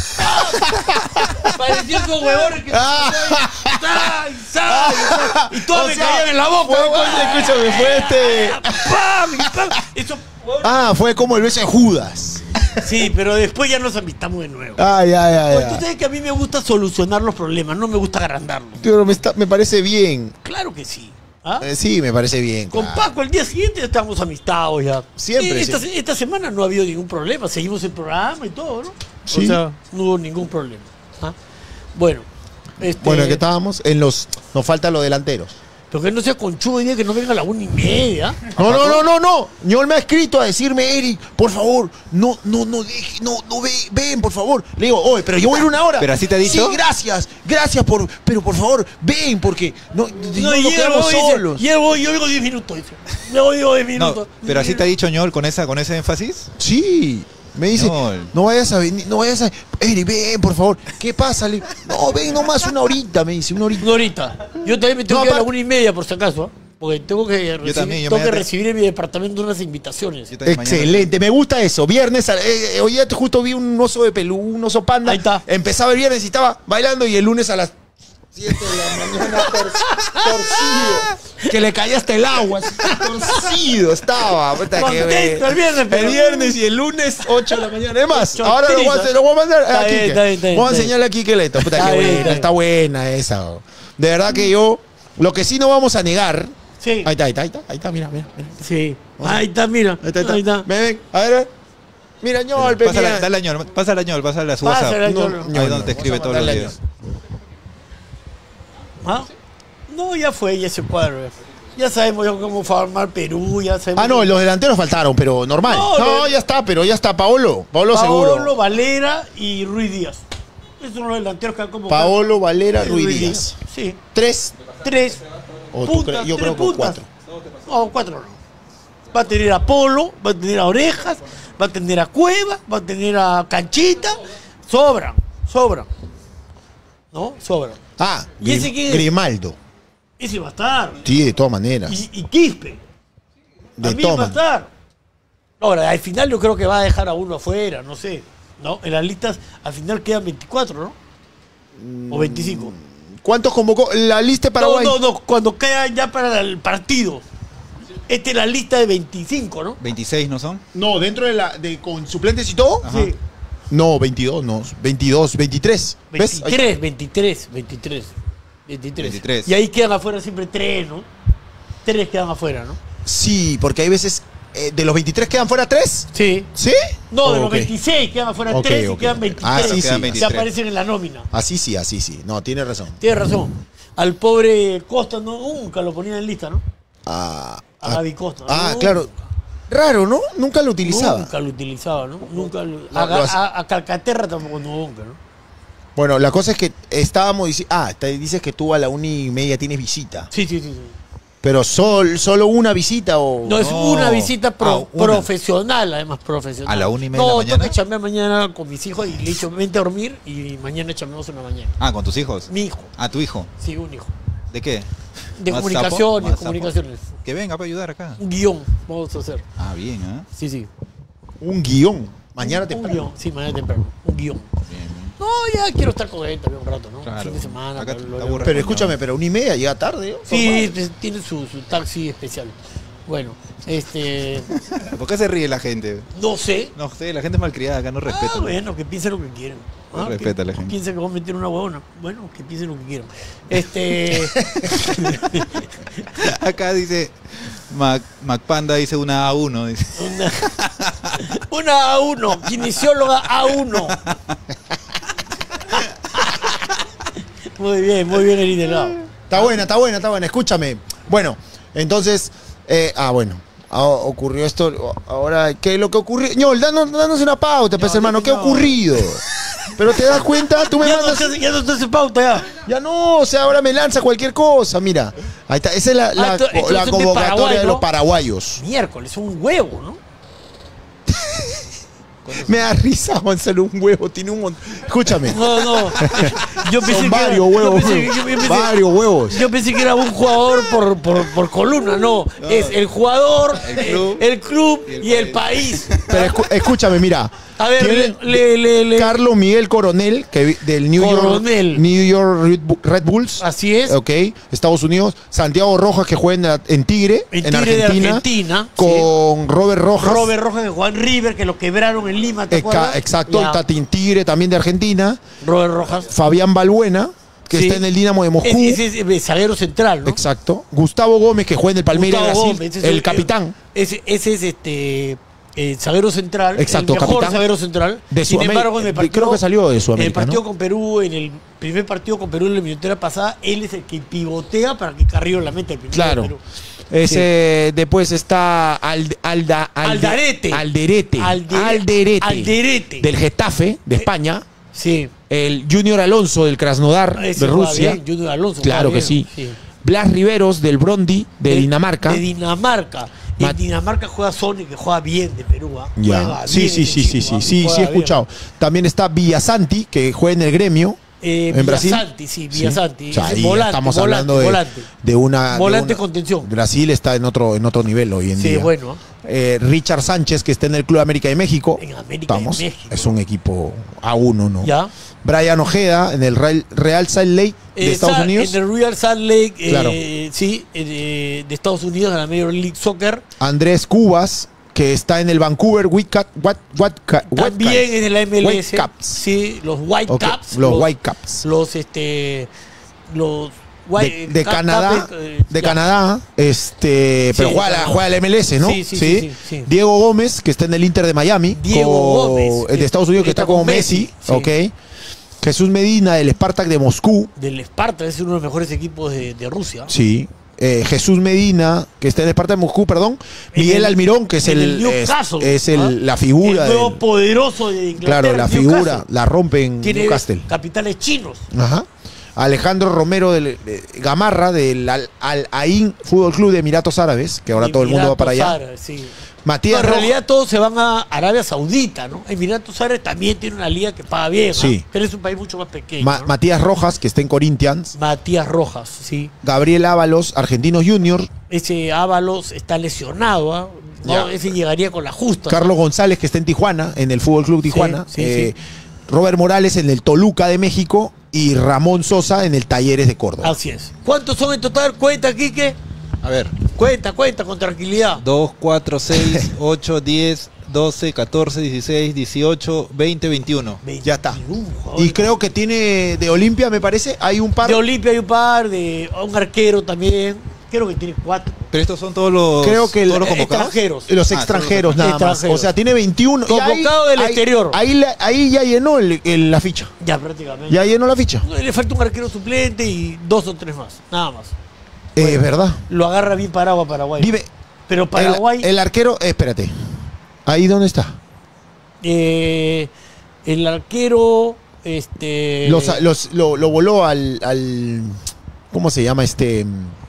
Pareció esos huevones que se ¡Ay, ay! Y todos O me sea, caían en la boca. fue, ¡Ah! escúchame, fue este. ¡Pam! y pam! Eso, huevón. Ah, fue como el beso de Judas. Sí, pero después ya nos amistamos de nuevo. Ah, ya, ya, Pues tú ya. sabes que a mí me gusta solucionar los problemas, no me gusta agrandarlos. Pero me, está- me parece bien. Claro que sí. ¿Ah? Eh, sí, me parece bien. Con claro. Paco el día siguiente ya estamos amistados ya. Siempre, Eh, Esta, siempre. esta semana no ha habido ningún problema, seguimos el programa y todo, ¿no? Sí. O sea, no hubo ningún problema. ¿Ah? Bueno, este, Bueno, ¿en qué estábamos? En los. Nos faltan los delanteros. pero que no sea conchudo y diga que no venga a la una y media. No, no, no, no, no. Ñol me ha escrito a decirme, Eric, por favor, no, no, no, deje, no, no, ve, ven, por favor. Le digo, oye, pero yo voy a ir una hora. ¿Pero así te ha dicho? Sí, gracias, gracias por, pero por favor, ven, porque no, no, No, y nos él quedamos voy, dice, solos. y él voy, yo digo diez minutos, dice. Yo digo diez No, minutos. pero así te ha dicho Ñol con esa, con ese énfasis. Sí. Me dice, Ñol. no vayas a venir, no vayas a. Eric, ven, por favor. ¿Qué pasa? Le- no, ven nomás una horita, me dice, una horita. Una horita. Yo también me tengo No, que ir a la aparte- una y media, por si acaso. ¿eh? Porque tengo que recibir, también, yo tengo que mañana te- recibir en mi departamento unas invitaciones. Yo también mañana- Excelente, me gusta eso. Viernes, eh, eh, hoy ya justo vi un oso de pelú, un oso panda. Ahí está. Empezaba el viernes y estaba bailando y el lunes a las siete de la mañana tor- torcido. Que le caía hasta el agua, así, torcido estaba. Puta que Contento ve- el viernes, pero- El viernes y el lunes ocho de la mañana. Es más, Ocho, ahora lo voy a, hacer- lo voy a mandar Está a bien, Quique. está bien, está bien, Voy a está bien. enseñarle a Quique Leto. Puta Está que bien, buena, está bien. está buena esa. oh. De verdad que yo, lo que sí no vamos a negar. Sí. Ahí está, ahí está, ahí está, ahí está, mira, mira. mira. Sí. Ahí está, mira. Ahí está, ahí está. Ahí está. Ven, ven, a ver. Mira, ñol, pe, Pásala, mira. dale a Ñol, pásala a Ñol, pásala a su Pásala, WhatsApp. Ñol. No, Ahí ñol, donde no, te escribe vamos a todos los mandarle días. ¿Ah? No, ya fue, ya ese cuadro. Ya sabemos ya cómo formar Perú, ya sabemos. Ah, no, los delanteros faltaron, pero normal. No, No, lo- ya está, pero ya está. Paolo, Paolo, Paolo, seguro. Valera y Ruiz Díaz. Esos son los delanteros que han convocado. Paolo, Valera, Y Ruiz Díaz. Sí. Tres. Tres. O tú puntas, crees- yo tres creo que puntas. cuatro. No, cuatro no. Va a tener a Polo, va a tener a Orejas, va a tener a Cueva, va a tener a Canchita. Sobran, sobran. ¿No? Sobran. Ah, ¿Y ese Grim- quién es? Grimaldo. Ese va a estar. Sí, de todas maneras. Y, y Quispe. De También va a todas estar. Ahora, al final yo creo que va a dejar a uno afuera, no sé. ¿No? En las listas al final quedan veinticuatro, ¿no? O veinticinco. ¿Cuántos convocó? La lista de Paraguay. No, no, no, cuando quedan ya para el partido. Esta es la lista de veinticinco, ¿no? veintiséis, ¿no son? No, dentro de la. De, con suplentes y todo. Ajá. Sí. No, veintidós, no. veintidós, veintitrés. ¿Ves? Ahí- veintitrés, veintitrés, veintitrés, veintitrés. veintitrés. Y ahí quedan afuera siempre tres, ¿no? Tres quedan afuera, ¿no? Sí, porque hay veces. eh, de los veintitrés quedan fuera tres. Sí. ¿Sí? No, de Oh, los ok. veintiséis quedan afuera Ok, tres ok. y quedan veintitrés. Ah, sí, sí. Quedan Que veintitrés. aparecen en la nómina. Así sí, así sí. No, tiene razón. Tienes razón. Al pobre Costa no, nunca lo ponían en lista, ¿no? Ah, A ah, Gaby Costa. ah, Nunca. claro. Raro, ¿no? Nunca lo utilizaba. Nunca lo utilizaba, ¿no? Nunca lo, Lo- a, lo hace- a- a Calcaterra tampoco nunca, ¿no? Bueno, la cosa es que estábamos diciendo. Ah, te dices que tú a la uni y media tienes visita. Sí, sí, sí. sí. Pero sol, solo una visita o. No, es No. una visita pro- Ah, una. profesional, además profesional. ¿A la una y media no, de la mañana? tengo que chambear mañana con mis hijos y le he dicho, vente a dormir y mañana chambeamos en la mañana. Ah, ¿con tus hijos? Mi hijo, Ah, tu hijo. sí, un hijo. ¿De qué? De ¿Más comunicaciones, sapo? ¿Más sapo? comunicaciones. Que venga para ayudar acá. Un guión vamos a hacer. Ah, bien, ¿ah? Sí, sí. Un guión. Mañana un, te un guión, sí, mañana temprano. Un guión. Bien, bien. No, ya quiero estar con él también un rato, ¿no? Claro. Fin de semana. Acá pero te lo- aburre. Pero escúchame, pero una y media llega tarde. ¿no? Sí, Normal. pues, tiene su, su taxi especial. Bueno, este. ¿Por qué se ríe la gente? No sé. No sé, la gente es malcriada acá, no respeta. Ah, bueno, que piensen lo que quieren. No Ah, respeta que a la gente. Piensen que van a meter una huevona. Bueno, que piensen lo que quieran. Este. Acá dice, Mac, Macpanda dice una A uno. Dice. una, una A uno, kinesióloga A uno. Muy bien, muy bien el delgado. Está buena, está buena, está buena. Escúchame. Bueno, entonces. eh, ah, bueno. Ah, ocurrió esto. Ahora, ¿qué es lo que ocurrió? Ñol, danos, danos una pauta, pues, No, hermano. ¿Qué ha no. ocurrido? Pero te das cuenta, tú me Ya no, mandas. te- ya no te hace pauta ya. Ya no, o sea, ahora me lanza cualquier cosa. Mira, ahí está. Esa es la, la, Ah, esto- esto la es de convocatoria Paraguay, de ¿no? los paraguayos. Miércoles, un huevo, ¿no? Me da risa, Gonzalo, un huevo. Tiene un montón. Escúchame. No, no. Yo pensé Son que varios era, yo huevos. pensé que- yo pensé- varios huevos. Yo pensé que era un jugador por, por, por columna, no. Es el jugador, El club, el club y el y el país. Pero escu- escúchame, mira. A ver, Tiene- le, le, le- Carlos Miguel Coronel, que vi- del New Coronel. York, New York Red Bu- Red Bulls. Así es. Ok, Estados Unidos. Santiago Rojas, que juega en, la- en Tigre, En en, Tigre de Argentina. Argentina, Con Robert Rojas. Robert Rojas de Juan River, que lo quebraron en Lima, ¿te Eca- acuerdas? exacto, Ya. está en Tigre también de Argentina. Robert Rojas. Fabián Balbuena, que Sí. está en el Dinamo de Moscú. Ese es, es zaguero central, ¿no? Exacto. Gustavo Gómez, que juega en el Palmeiras de Gustavo Brasil, Gómez, ese es el, capitán. Ese, ese es este. El zaguero central, Exacto, el mejor capitán zaguero central. de Sin Sudamérica. embargo, en el Creo partido, que salió de en el Sudamérica, partido ¿no? con Perú, en el primer partido con Perú en la minutera pasada, él es el que pivotea para que Carrillo la meta el primer Claro. de Perú. Ese, Después está Ald- Alda- Alde- Aldarete. Alderete. Aldere- Alderete. Alderete. Del Getafe, de España. Sí. El Junior Alonso del Krasnodar, Ese de juega Rusia. bien, Junior Alonso, Claro juega que bien, sí. Blas Riveros del Brondi, de, Dinamarca. De Dinamarca. Y Ma- en Dinamarca juega Sony, que juega bien de Perú. ¿ah? Ya. Juega Sí, bien sí, ese sí, sí, chico, sí, ¿ah? sí, sí, Juega he bien. escuchado. También está Villasanti, que juega en el Gremio. Eh, en Brasil. Villasanti, sí, Villasanti. O sea, ahí volante, estamos volante, hablando de, volante. de una. de Volante una- contención. Brasil está en otro, en otro nivel hoy en Sí, día. bueno. Eh, Richard Sánchez, que está en el Club América de México. En América Estamos. de México. Es un equipo A uno, ¿no? Ya. Brian Ojeda, en el Real, Real Salt Lake de Eh, Estados Sal- Unidos. En el Real Salt Lake, eh, Claro. sí, eh, de Estados Unidos, de la Major League Soccer. Andrés Cubas, que está en el Vancouver Whitecaps. What, what, También en la M L S. Whitecaps. Sí, los Whitecaps. Los Whitecaps. Los, este, los De, White- de Cap- Canadá, Cap- eh, de ya. Canadá, este, pero Sí, juega, de la, Canadá. juega la M L S, ¿no? Sí, sí, sí, sí, sí. Diego Gómez, que está en el Inter de Miami. Diego con- Gómez, de que Estados Unidos, que está está como con Messi. Messi, sí. Ok. Jesús Medina, del Spartak de Moscú. Del Esparta, es uno de los mejores equipos de, de Rusia. Sí. Eh, Jesús Medina, que está en el Spartak de Moscú, perdón. En Miguel el- Almirón, que es en el, es, Newcastle, es el- ¿ah? la figura. El nuevo del- poderoso de Inglaterra. claro, la Newcastle. figura, la rompe en Tiene Newcastle. capitales chinos. Ajá. Alejandro Romero del, de Gamarra, del Al, Al Ain Fútbol Club de Emiratos Árabes, que ahora todo el mundo va para allá. Emiratos Árabes, sí. Matías No, en Rojas- realidad todos se van a Arabia Saudita, ¿no? Emiratos Árabes también tiene una liga que paga bien, ¿no? Sí. Pero es un país mucho más pequeño. Ma- ¿no? Matías Rojas, que está en Corinthians. Matías Rojas, sí. Gabriel Ábalos, Argentinos Junior. Ese Ábalos está lesionado, ¿ah? No, Ya. ese llegaría con la justa. Carlos González, que está en Tijuana, en el Fútbol Club Tijuana. sí, Eh, sí. Robert Morales en el Toluca de México. Y Ramón Sosa en el Talleres de Córdoba. Así es. ¿Cuántos son en total? Cuenta, Quique. A ver, Cuenta, cuenta, con tranquilidad. dos, cuatro, seis, ocho, diez, doce, catorce, dieciséis, dieciocho, veinte, veintiuno. Ya está. veintiún jugadores. Y creo que tiene de Olimpia, me parece, hay un par. De Olimpia hay un par, de un arquero también. arquero que tiene cuatro. Pero estos son todos los, Creo que el- todos los convocados. extranjeros. Los Ah, extranjeros solo los nada más. extranjeros. O sea, tiene veintiuno. y ahí- Convocado del ahí- exterior. Ahí, la- ahí ya llenó el- el- la ficha. Ya prácticamente. Ya llenó la ficha. No, le falta un arquero suplente y dos o tres más. Nada más. Eh, Es verdad. Lo agarra bien parado a Paraguay. Dime, Pero Paraguay, el, el arquero, eh, espérate. ¿Ahí dónde está? eh, el arquero, este. Los- los- lo, lo voló al, al- ¿Cómo se llama este?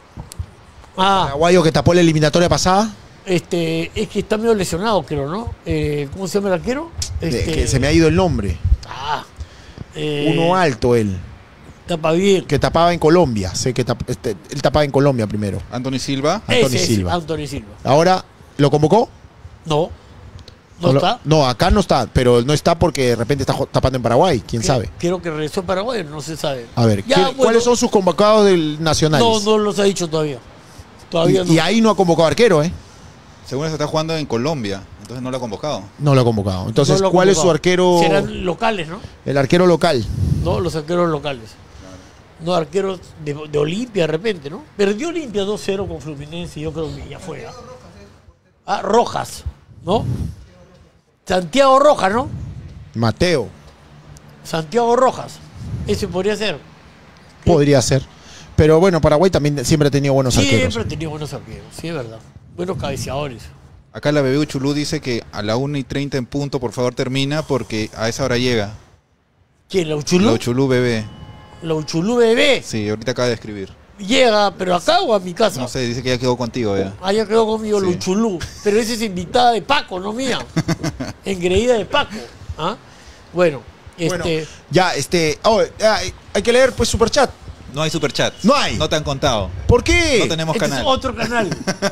ah, Paraguayo que tapó la eliminatoria pasada. este, es que está medio lesionado, creo, ¿no? Eh, ¿Cómo se llama el arquero? De- Este, que se me ha ido el nombre. Ah, eh, Uno alto él. Tapa bien. Que tapaba en Colombia. Sé que tap- este, él tapaba en Colombia primero. Anthony Silva. Anthony Ese es Silva. Anthony Silva. Ahora, ¿lo convocó? No. No lo- está. No, acá no está, pero no está porque de repente está jo- tapando en Paraguay, quién Creo- sabe. Creo que regresó a Paraguay, no se sabe. A ver, Ya, ¿qué- bueno, ¿cuáles son sus convocados del nacionales? No, no los ha dicho todavía. y, Todavía no. y ahí no ha convocado arquero, ¿eh? Según eso está jugando en Colombia. Entonces no lo ha convocado. No lo ha convocado. Entonces, No lo ha ¿cuál es su convocado. arquero? Serán locales, ¿no? El arquero local. No, los arqueros locales. No, arqueros de, de Olimpia de repente, ¿no? Perdió Olimpia dos cero con Fluminense y yo creo que ya fue. ¿ah? Ah, Rojas, ¿no? Santiago Rojas, ¿no? Mateo. Santiago Rojas. Ese podría ser. Podría ser. Pero bueno, Paraguay también siempre ha tenido buenos Siempre arqueros. ha tenido buenos arqueros, sí, es verdad. Buenos cabeceadores. Acá la bebé Uchulú dice que a la una y treinta en punto, por favor, termina porque a esa hora llega. ¿Quién? ¿La Uchulú? La Uchulú bebé. La Uchulú bebé. Sí, ahorita acaba de escribir. Llega, pero acá o a mi casa. No sé, dice que ya quedó contigo ya. Allá quedó conmigo Sí. la Uchulú. Pero esa es invitada de Paco, no mía. Engreída de Paco. ¿Ah? Bueno, Bueno, este. ya, este. Oh, ya, hay que leer pues superchat. No hay superchat. No hay. No te han contado. ¿Por qué? No tenemos Este canal. es otro canal.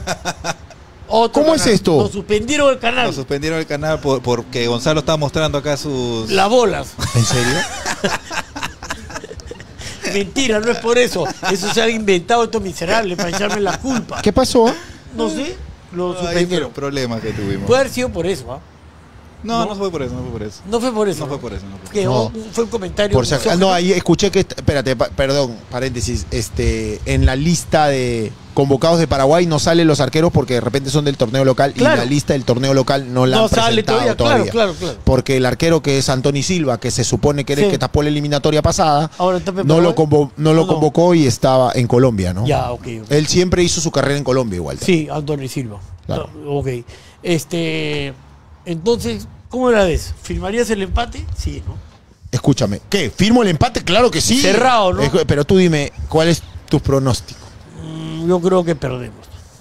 Otro ¿Cómo es canal. esto? Nos suspendieron el canal. Nos suspendieron el canal por- porque Gonzalo está mostrando acá sus... Las bolas. ¿En serio? Mentira, no es por eso. Eso se han inventado estos miserables para echarme la culpa. ¿Qué pasó? No sé, lo Hay suspendieron. problemas que tuvimos. Puede haber sido por eso, ¿ah? No, no. no fue por eso, no fue por eso. No fue por eso. No fue por eso, no fue por Que No. un- fue un comentario. Por si acaso- misógino. no, ahí escuché que, espérate, pa- perdón, paréntesis, este, en la lista de convocados de Paraguay no salen los arqueros porque de repente son del torneo local Claro. y la lista del torneo local no la No han sale presentado todavía, todavía. claro, claro, claro. Porque el arquero que es Anthony Silva, que se supone que era el Sí. que tapó la eliminatoria pasada, Ahora está no preparado. lo, convo- no lo No, no. convocó y estaba en Colombia, ¿no? Ya, ok. ok. Él siempre hizo su carrera en Colombia igual. Sí, Anthony Silva. Claro. No, ok. Este. Entonces, ¿cómo la ves? ¿Firmarías el empate? Sí, ¿no? Escúchame, ¿qué? ¿Firmo el empate? Claro que sí. Cerrado, ¿no? Escu- Pero tú dime, ¿cuál es tu pronóstico? Mm, Yo creo que perdemos.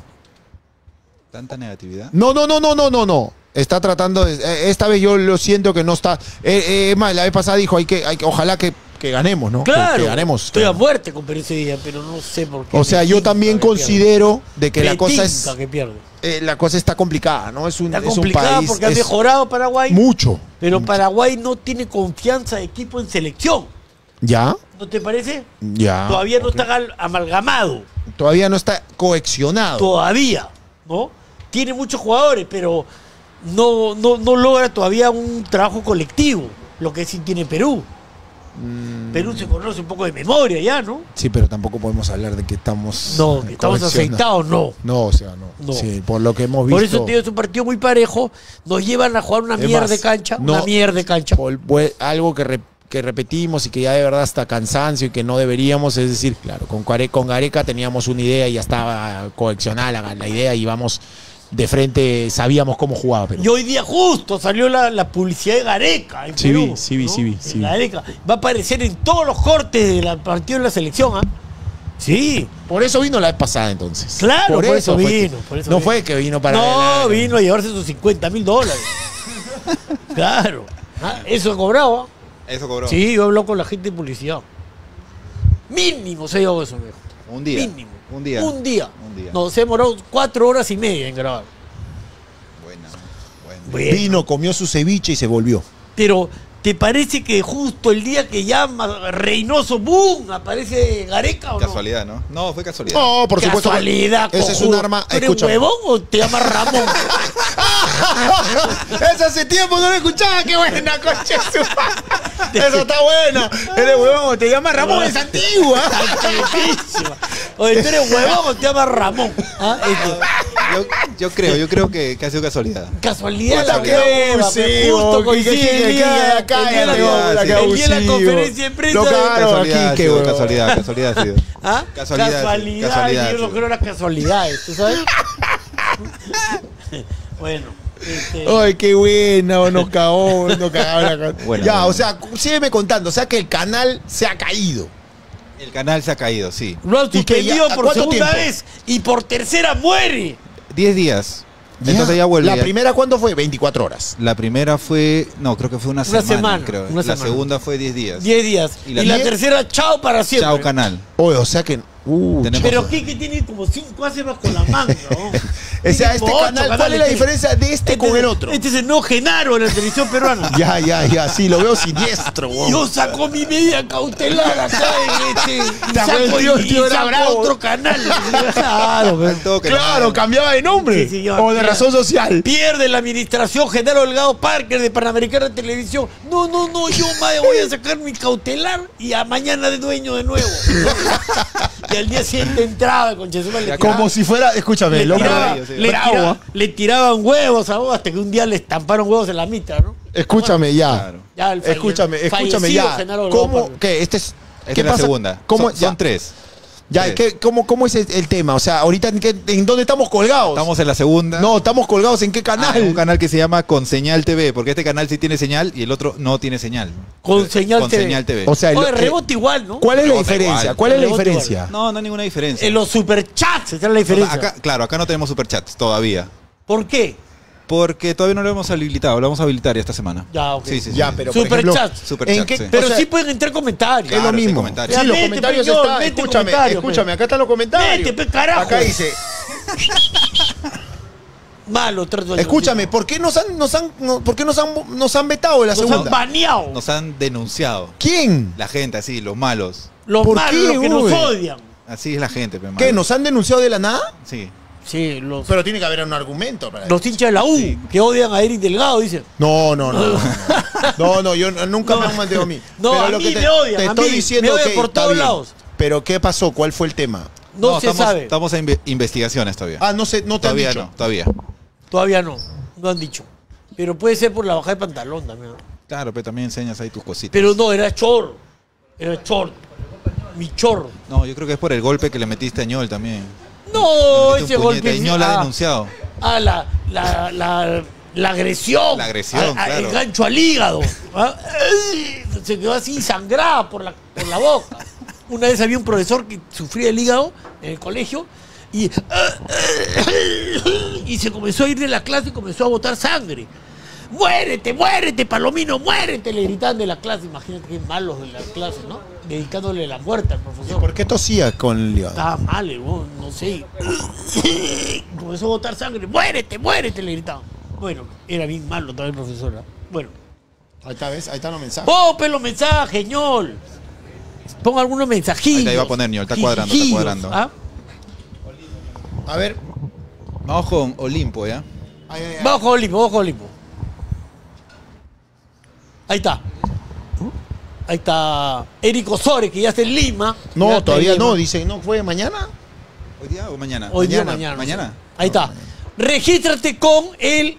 Tanta negatividad. No, no, no, no, no, no, no. Está tratando de, eh, esta vez yo lo siento que no está. Eh, eh, es más, la vez pasada dijo hay que, hay que ojalá que, que ganemos, ¿no? Que- Claro. Que, ganemos. Estoy a Que- muerte con Perú ese día, pero no sé por qué. o sea, Me yo tinca también que pierde. considero de que Me la cosa es tinca que pierde. eh, la cosa está complicada, ¿no? Es un, Está es un complicada país porque ha es mejorado Paraguay, mucho. pero Paraguay no tiene confianza de equipo en selección. ¿Ya? ¿No te parece? Ya. Todavía no está gal- amalgamado. Todavía no está coaccionado. Todavía, ¿no? Tiene muchos jugadores, pero no, no, no logra todavía un trabajo colectivo, lo que sí tiene Perú. Mm. Perú se conoce un poco de memoria ya, ¿no? Sí, pero tampoco podemos hablar de que estamos No, que estamos coaccionados. afectados, no. No, o sea, no. No. Sí, por lo que hemos visto. Por eso, tío, es un partido muy parejo. Nos llevan a jugar una Es mierda más, de cancha, no- una mierda de cancha. Por- pues, algo que, re- que repetimos y que ya de verdad hasta cansancio y que no deberíamos, es decir, claro, con, Care- con Gareca teníamos una idea y ya estaba coaccionada la, la idea y íbamos de frente, sabíamos cómo jugaba Perú. Y hoy día justo salió la, la publicidad de Gareca en Sí Perú, vi, sí vi, ¿no? sí vi, De sí vi. Gareca. Va a aparecer en todos los cortes del partido de la selección, ¿ah? Sí. Por eso vino la vez pasada entonces. Claro, por eso fue vino, que- por eso no vino. fue que vino para... No, la- vino a llevarse sus cincuenta mil dólares. Claro. Ah, eso ha cobrado, ¿ah? Eso cobró. Sí, yo hablo con la gente de publicidad. Mínimo se ha llevado eso, viejo. Un día. Mínimo. Un día. Un día. Un día. No, se demoró cuatro horas y media en grabar. Buena. Buena. Bueno. Vino, comió su ceviche y se volvió. Pero, ¿te parece que justo el día que llama Reynoso, ¡boom! aparece Gareca o no? Casualidad, ¿no? No, fue casualidad. No, por supuesto. Casualidad, Ese es cojudo. un arma. ¿Tú eres Escúchame. huevón o te llamas Ramón? Eso hace tiempo no lo escuchaba. Qué buena, coche. Eso está buena. Eres huevón, te llama Ramón, es antigua. Antiquísima. Oye, ¿tú eres huevón o te llamas Ramón? ¿Ah? Este, Yo, yo creo, yo creo que, que ha sido casualidad. casualidad Puta, la qué hueva, abusivo, pe, justo que- coincide que- el que- día, que- que- el día de la- que- que- el día de la abusivo. conferencia de prensa. Lo de- cagaron. Casualidad, aquí, ha qué sido, huevón. casualidad, casualidad ha sido. ¿Ah? Casualidad, Casualidad, casualidad, yo no sí. creo en las casualidades, ¿tú sabes? Bueno, este, Ay, qué buena, nos cagó, nos cagaron la ca- Buena, Ya, buena. o sea, sígueme contando, o sea que el canal se ha caído. El canal se ha caído, sí. lo han ¿Y qué, ya? suspendido ¿A por cuánto segunda tiempo? vez y por tercera muere. Diez días. Entonces ya vuelve. ¿La ya. primera cuándo fue? veinticuatro horas. La primera fue, no, creo que fue una, Una semana, semana, creo. una la semana. segunda fue diez días. Diez días. Y Y la, la- tercera, chao para siempre. Chao canal. Oye, o sea que. Uh, Tenemos- Pero Kike tiene como cinco ases más con la manga, ¿no? O sea, Tiene este como ocho canal, ¿cuál canales, es la tiene. diferencia de este con el otro? Este es el nuevo Genaro en la televisión peruana. Ya, ya, ya, sí, lo veo siniestro, weón. Yo saco mi medida cautelar acá en este. Y Te acuerdas, saco, tío, y- tío, y era saco bravo. otro canal. Claro, pero- Al toque, Claro, hermano. cambiaba de nombre. Sí, señor. o de Mira. razón social. Pierde la administración Genaro Delgado Parker de Panamericana de Televisión. No, no, no, yo madre, voy a sacar mi cautelar y a mañana de dueño de nuevo. Y al día siguiente entraba con Chesuma. Le Como si fuera, escúchame, le, el hombre. tiraba- Bravo, sí. le Bravo, tiraba- ¿ah? le tiraban huevos a vos hasta que un día le estamparon huevos en la mitra, ¿no? Escúchame ya. Claro. Ya el falle- Escúchame, escúchame fallecido ya. Genaro Delgado ¿Cómo? Parker. ¿Qué? Este es. Esta ¿Qué es la pasa? segunda. ¿Cómo? son, ya, son tres. ya, Tres. ¿qué- cómo, ¿cómo es el, el tema? O sea, ahorita en, qué- en dónde estamos colgados. Estamos en la segunda. No, estamos colgados en qué Ah, canal. en un canal que se llama Con Señal T V, porque este canal sí tiene señal y el otro no tiene señal. Con Eh, Señal Con T V. Señal T V. O sea, el- Oye, eh, rebote igual, ¿no? ¿cuál es la Rebota diferencia? igual. ¿Cuál es la Rebote diferencia? no, no hay ninguna diferencia. En los superchats está la diferencia. Acá, claro, acá no tenemos superchats todavía. ¿Por qué? Porque todavía no lo hemos habilitado, lo vamos a habilitar ya esta semana. Ya, ok. Sí, sí, sí. Ya, pero por Superchat. ejemplo, Superchat, ¿en qué- sí. Pero o sea, sí pueden entrar comentarios. es lo Claro, sí, mismo. comentarios. Sí, Ya, los mete, comentarios peñón, están. mete Escúchame, comentarios, escúchame, acá están los comentarios. Mete, pe, carajo. Acá dice, Malo, trato de escúchame, ¿por qué nos han, nos han, no- por qué nos han, nos han vetado en la Nos han segunda? baneado. Nos han denunciado. ¿Quién? La gente, así, los malos. Los ¿Por malos, qué, los que nos uy? odian. Así es la gente, pe, ¿Qué? mano. ¿Nos han denunciado de la nada? Sí. Sí, los, Pero tiene que haber un argumento para los hinchas de la U, Sí. que odian a Eric Delgado, dicen. No, no, no. No, no, no, no, yo nunca No. me han mandado a mí. No, a mí me odian, te a estoy mí. diciendo Me odian que por está todos bien. lados. Pero ¿qué pasó? ¿Cuál fue el tema? No, se estamos, sabe. Estamos en inve- investigaciones todavía. Ah, no sé, no te todavía han dicho. no, todavía. Todavía no, no han dicho. Pero puede ser por la bajada de pantalón también. ¿no? Claro, pero también enseñas ahí tus cositas. Pero no, era chor. Era chor. Mi chor. No, yo creo que es por el golpe que le metiste a Ñol también. No, Le metiste ese un puñete golpe. y Ñol la ha ah, denunciado. Ah, la, la, la, la agresión. La agresión, Ah, ah, claro. El gancho al hígado. Ah, ay, se quedó así sangrada por la, por la boca. Una vez había un profesor que sufría el hígado en el colegio y, y se comenzó a ir de la clase y comenzó a botar sangre. ¡Muérete, muérete, Palomino, muérete! Le gritaban de la clase. Imagínate qué malos de la clase, ¿no? Dedicándole la muerte al profesor. ¿Por qué tosías con el hígado? Estaba mal, el huevón, no sé. Comenzó a botar sangre. ¡Muérete, muérete! Le gritaban. Bueno, era bien malo también, profesora. Bueno. Ahí está, ¿ves? Ahí están los mensajes. Ponme los mensajes, ñol. Ponga algunos mensajillos. Ahí te iba a poner, ñol, está cuadrando, está Jijijillos, cuadrando. ¿ah? A ver. Vamos con Olimpo, ¿ya? Ahí, ahí, ahí. Vamos con Olimpo, vamos con Olimpo. Ahí está. Ahí está Eric Osores, que ya está en Lima. Ya No, está todavía en Lima. no. Dice, ¿no fue mañana? ¿Hoy día o mañana? Hoy día o Mañana. mañana. no sé. ¿Mañana? Ahí está. Regístrate con el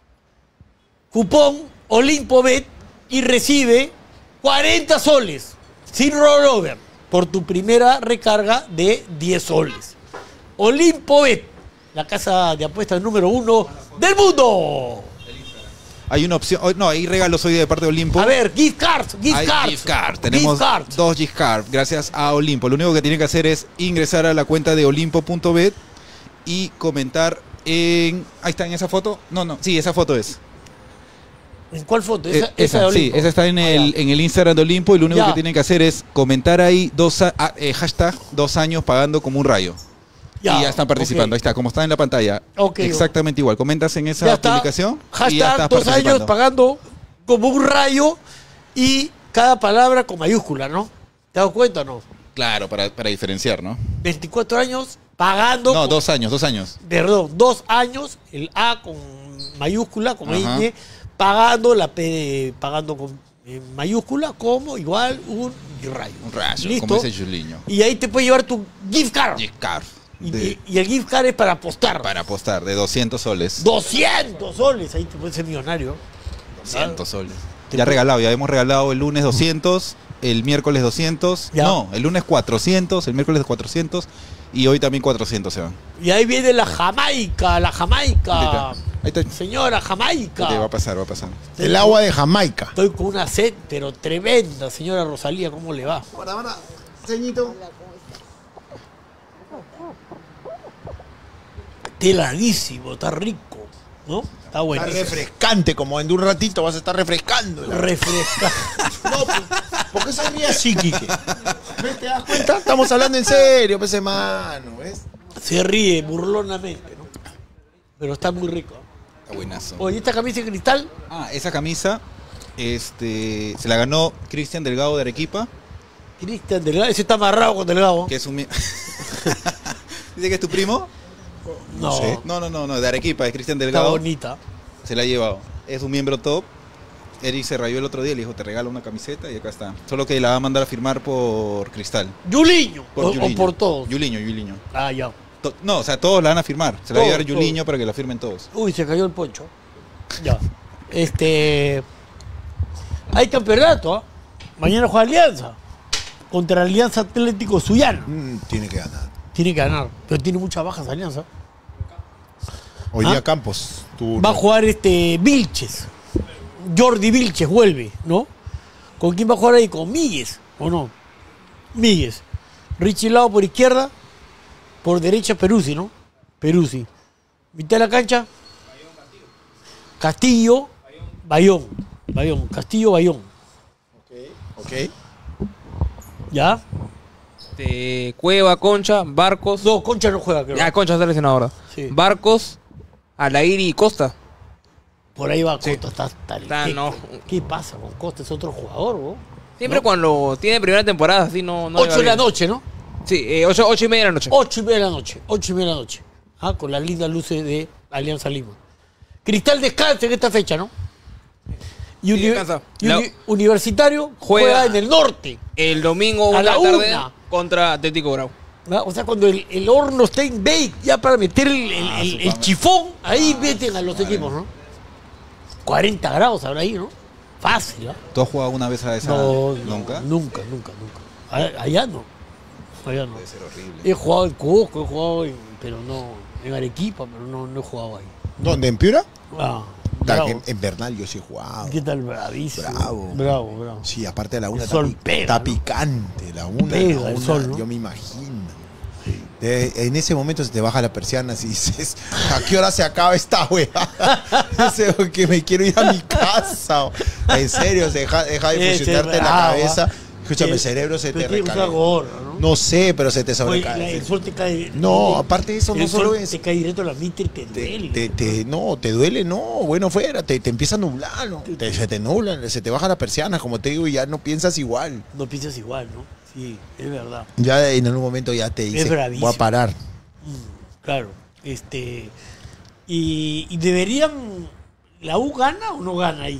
cupón OlimpoBet y recibe cuarenta soles sin rollover por tu primera recarga de diez soles. OlimpoBet, la casa de apuestas número uno del mundo. Hay una opción. oh, No, hay regalos hoy de parte de Olimpo. A ver, gift cards, gift Hay cards. gift card. Tenemos Gift cards. dos gift cards gracias a Olimpo. Lo único que tienen que hacer es ingresar a la cuenta de olimpo punto bet y comentar en... Ahí está, en esa foto. No, no, sí, esa foto es. ¿En cuál foto? Eh, Esa, esa de sí, Olimpo. esa está en Ah, el, ya. en el Instagram de Olimpo y lo único Ya. que tienen que hacer es comentar ahí dos a- ah, eh, hashtag dos años pagando como un rayo. Ya, y ya están participando. ok. Ahí está, como está en la pantalla. Ok, Exactamente igual. Comentas en esa Ya está. publicación y ya Hashtag estás dos participando. años pagando como un rayo y cada palabra con mayúscula, ¿no? ¿Te has dado cuenta o no? Claro, para, para diferenciar, ¿no? veinticuatro años pagando. No, con- dos años, dos años. Perdón, dos años, el A con mayúscula, con Ajá. ñ, pagando la P de- pagando con en mayúscula como igual un rayo. Un rayo, ¿Listo? como dice Juliño. Y ahí te puedes llevar tu gift card. Gift card. Y, de- y- y el gift card es para apostar. para apostar, de doscientos soles. doscientos soles. Ahí te puedes ser millonario. doscientos soles. Ya regalado, ya hemos regalado el lunes doscientos, el miércoles doscientos. Ya. No, el lunes cuatrocientos, el miércoles cuatrocientos y hoy también cuatrocientos se van. Y ahí viene la Jamaica, la Jamaica. Ahí está. Señora Jamaica. Ok, va a pasar, va a pasar. El agua de Jamaica. Estoy con una sed, pero tremenda, señora Rosalía, ¿cómo le va? Ahora, ahora, ceñito. Está heladísimo, está rico, ¿no? Está bueno. Está refrescante, como en un ratito vas a estar refrescando. Refresca. No, pues, ¿por qué se ríe así, Quique? ¿Ves? ¿Te das cuenta? Estamos hablando en serio, pues, hermano, ¿ves? Se ríe burlonamente, ¿no? Pero está muy rico. Está buenazo. Oye, ¿esta camisa de cristal? Ah, esa camisa este, se la ganó Cristian Delgado de Arequipa, Cristian Delgado, ese está amarrado con Delgado. que es un... mi- ¿Dice que es tu primo? No, sé. No, no, no, no, de Arequipa, es Cristian está Delgado. bonita. Se la ha llevado. Es un miembro top. Eric se rayó el otro día y le dijo, te regalo una camiseta y acá está. Solo que la va a mandar a firmar por Cristal. Yuliño, Por o, o Yuliño. por todos. Yuliño, Yuliño. Ah, ya. To- No, o sea, todos la van a firmar. Se la va a Todos, llevar Yuliño para que la firmen todos. Uy, se cayó el poncho. Ya. Este. Hay campeonato, ¿ah? Mañana juega Alianza. Contra Alianza Atlético Suyana. Mm, tiene que ganar. Tiene que ganar. Pero tiene muchas bajas Alianza. Hoy ¿Ah? día Campos. Tú, Va a jugar este Vilches. Jordi Vilches vuelve, ¿no? ¿Con quién va a jugar ahí? Con Míguez, ¿o no? Míguez. Richie Lao por izquierda. Por derecha Peruzzi, ¿no? Peruzzi. Mitad de la cancha. Castillo. Bayón. Bayón. Castillo, Bayón. Ok. ¿Ya? Este, Cueva, Concha, Barcos. No, Concha no juega, creo. Ah, Concha está lesionado ahora. Sí. Barcos, Alairi y Costa. Por ahí va Costa. Está, está- Está, ¿qué, no. ¿Qué pasa con Costa? Es otro jugador, ¿no? Siempre ¿No? cuando tiene primera temporada, así no. no le va Ocho de la bien. noche, ¿no? Sí, eh, ocho, ocho y media de la noche. Ocho y media de la noche. Ocho y media de la noche. Ah, con las lindas luces de Alianza Lima. Cristal descansa en esta fecha, ¿no? Y, Sí, uni- descansa. y La- uni- Universitario juega, Juega- en el norte. El domingo A una la de la tarde una. contra Atlético Grau. ¿verdad? O sea, cuando el, el horno está en bake, ya para meter el, el- Ah, el- su el fama. chifón, ahí meten a los equipos, ¿no? cuarenta grados habrá ahí, ¿no? Fácil, ¿no? ¿Tú has jugado una vez a esa? No, no, ¿Nunca? Nunca, nunca, nunca. A- Allá no. Allá no. Debe ser horrible. He jugado en Cusco, he jugado en, pero no, en Arequipa, pero no, no he jugado ahí. ¿Dónde? ¿En Piura? Ah, Ta, bravo. que En Bernal yo sí he jugado. ¿Qué tal? Bravísimo. Bravo. Bravo, bravo. Sí, aparte de la una El está, sol pi- pega, está ¿no? picante. La una, Pega la el una, sol, ¿no? yo me imagino. De- en ese momento se te baja la persiana y dices, ¿a qué hora se acaba esta weá? Dice, que me quiero ir a mi casa. En serio, se deja, deja de Ese funcionarte la bravo, cabeza. ¿ah? Escúchame, Que- el cerebro se pero te tienes que usar recarga. gorra, ¿no? No sé, pero se te Oye, la- sobrecae. el sol te cae. No, aparte de eso, no el solo sol es- te cae directo a la mitad y te Te, duele. te- te- no, te duele, no, bueno, fuera, te, te empieza a nublar, ¿no? Te- se te nubla, se te baja la persiana, como te digo, y ya no piensas igual. No piensas igual, ¿no? Sí, es verdad. Ya en algún momento ya te dice, bravísimo. voy a parar. Mm, claro. Este. Y, y deberían. ¿La U gana o no gana ahí?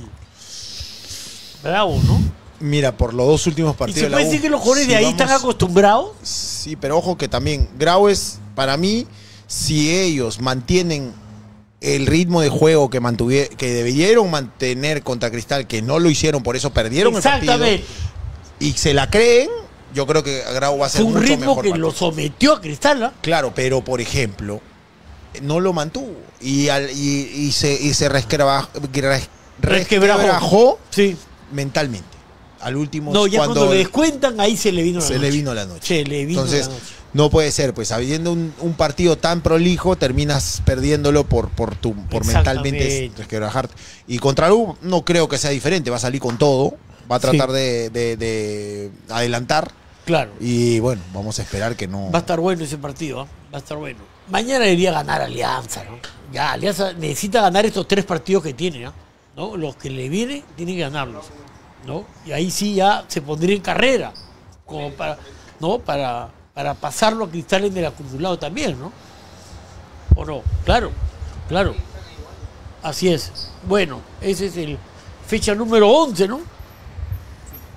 Bravo, ¿no? Mira, por los dos últimos ¿Y partidos se de la puede U, decir que los jugadores si de ahí vamos- están acostumbrados? Sí, pero ojo que también, Grau es, para mí, si ellos mantienen el ritmo de juego que mantuvieron, que debieron mantener contra Cristal, que no lo hicieron, por eso perdieron el partido, Exactamente. y se la creen, yo creo que Grau va a ser Fue un mucho ritmo mejor que partido. lo sometió a Cristal, ¿no? Claro, pero por ejemplo, no lo mantuvo y, al- y, y se, y se resquebraj- res- Resquebrajó. resquebrajó Sí. mentalmente. Al último, No, ya cuando, le descuentan, ahí se le vino la se noche. le vino la noche. Se le vino Entonces, la noche. no puede ser, pues habiendo un, un partido tan prolijo, terminas perdiéndolo por, por, tu, por mentalmente Exactamente. resquebrajarte. Y contra U no creo que sea diferente, va a salir con todo, va a tratar Sí. de, de- de adelantar Claro. y bueno, vamos a esperar que no... Va a estar bueno ese partido, ¿ah? Va a estar bueno. Mañana debería ganar Alianza, ¿no? Ya, Alianza necesita ganar estos tres partidos que tiene, ¿ah? ¿no? Los que le vienen, tiene que ganarlos, ¿no? Y ahí sí ya se pondría en carrera, como para, ¿no? Para, para pasarlo a Cristal en el acumulado también, ¿no? ¿O no? Claro, claro. Así es. Bueno, ese es el fecha número once, ¿no?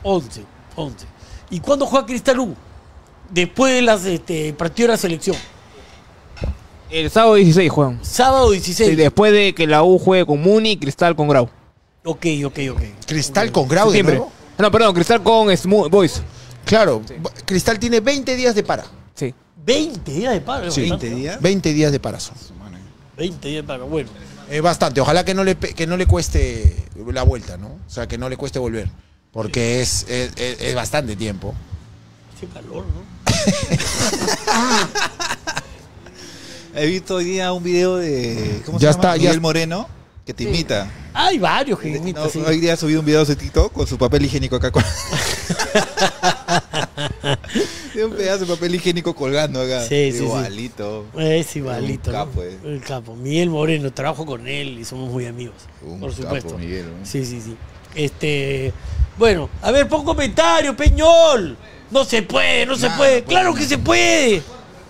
once, once. ¿Y cuándo juega Cristal U? Después de las este, partido de la selección. El sábado dieciséis juegan. Sábado dieciséis. Sí, después de que la U juegue con Muni y Cristal con Grau. Ok, ok, ok. Cristal con Grau de Siempre. nuevo. No, perdón, Cristal con Smooth Boys. Claro, Cristal tiene veinte días de para. Sí. veinte días de paro. Sí. ¿veinte días? veinte días de parazo. veinte días de paro, bueno. Es bastante. Ojalá que no le pe- que no le cueste la vuelta, ¿no? O sea, que no le cueste volver. Porque es, es, es- es bastante tiempo. Qué calor, ¿no? He visto hoy día un video de. ¿Cómo se Ya llama? está, ya Miguel está. Moreno, que te imita. Hay varios que No, imitan, sí. Hoy día ha subido un video a su TikTok con su papel higiénico acá. Con... Tiene un pedazo de papel higiénico colgando acá. Sí, sí, sí. Igualito. Es igualito, Un ¿no? capo, eh. El capo. Miguel Moreno, trabajo con él y somos muy amigos. Un por capo, supuesto. Miguel, ¿no? Sí, sí, sí. Este. Bueno, a ver, pon comentario, Peñol. No se puede, no se Nah, puede. no puede, Claro no. que se puede.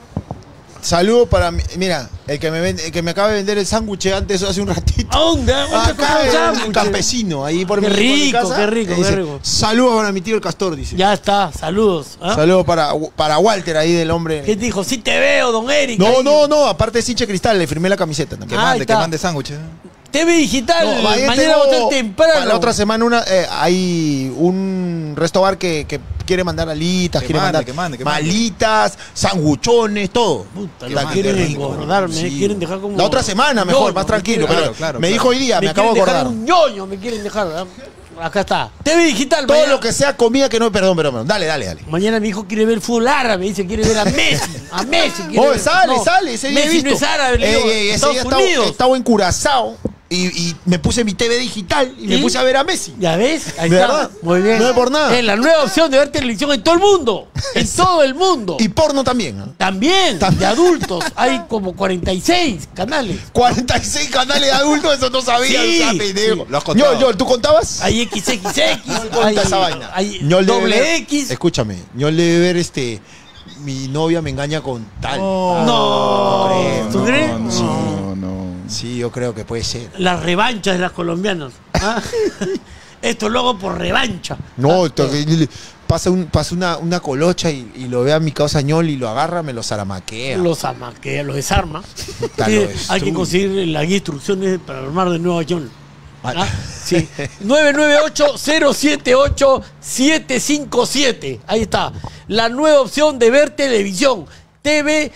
Saludo para mi- mira, el que me vende, el que me acaba de vender el sándwich antes hace un ratito. ¿A dónde? ¿A dónde Acá compró el sándwiches? campesino, ahí por Qué mi, por mi rico, casa. qué rico, Dice, qué rico. Saludos para mi tío el Castor, dice. Ya está, saludos. ¿Ah? Saludos para, para Walter ahí del hombre. ¿Qué te dijo? Sí te veo, don Eric. No, ahí. no, no, aparte es hincha Cristal, le firmé la camiseta Que también. Ah, ahí mande, que está. mande sándwiches. T V Digital, No, ahí mañana tengo- va a estar temprano. para la otra semana una, eh, hay un resto bar que, que quiere mandar alitas, Que quiere mande, mandar que mande, que mande. malitas, sanguchones, todo. Puta, Que la mande, quieren rico, engordarme, sí. quieren dejar como... La otra semana mejor, ñoño, más me tranquilo. quieren- pero claro, me claro. dijo hoy día, me, me acabo de quieren dejar acordar. un ñoño, me quieren dejar. ¿verdad? Acá está. T V Digital, Todo mañana, lo que sea comida que no, perdón, perdón, perdón. Dale, dale, dale. mañana mi hijo quiere ver fútbol árabe, dice, quiere ver a Messi. A Messi quiere Oh, ver. sale, No, sale, ese día he Messi visto. no es árabe, le Ey, digo, ey, ese Estados día estaba, Unidos. estaba en Curazao y, y me puse mi T V digital y me ¿Sí? puse a ver a Messi. ¿Ya ves? Ahí ¿De está. verdad? Muy bien. No es por nada. Es la nueva opción de ver televisión en todo el mundo. En todo el mundo. Y porno también. ¿no? También, de adultos. Hay como cuarenta y seis canales. cuarenta y seis canales de adultos, eso no sabía. Sí, o sea, pendejo. sí. Lo has contado. Yo, yo, ¿tú contabas? Hay equis equis equis. No cuenta hay, esa vaina. hay Ñol debe doble ver- X. Escúchame, yo le debe ver este. Mi novia me engaña con tal. Oh, No, creo, ¿tú no, crees? No, no. Sí, yo creo que puede ser. Las revanchas de las colombianas. ¿Ah? Esto lo hago por revancha. No, to- que le- pasa, un, pasa una, una colocha y, y lo ve a mi causa ñol y lo agarra, me lo zaramaquea. Los amaquea, los desarma. Puta, Sí, lo hay que destruye. conseguir las instrucciones para armar de nuevo a John. ¿Ah? Sí. nueve nueve ocho cero siete ocho siete cinco siete. Ahí está. La nueva opción de ver televisión. T V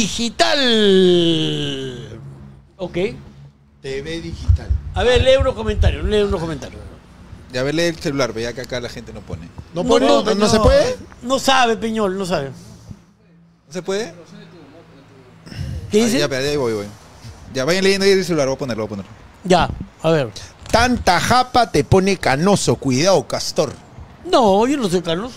digital. Ok. T V digital. A ver, lee unos comentarios. Lee unos comentarios. Ya verle el celular, veía que acá la gente no pone. ¿No, pone- no- no se puede? No sabe, Peñol, no sabe. ¿No se puede? ¿Qué Ah, dice? ya, pero ahí voy, voy. Ya vayan leyendo ahí el celular, voy a ponerlo, voy a ponerlo. Ya, a ver. Tanta japa te pone canoso. Cuidado, Castor. No, yo no soy Carlos.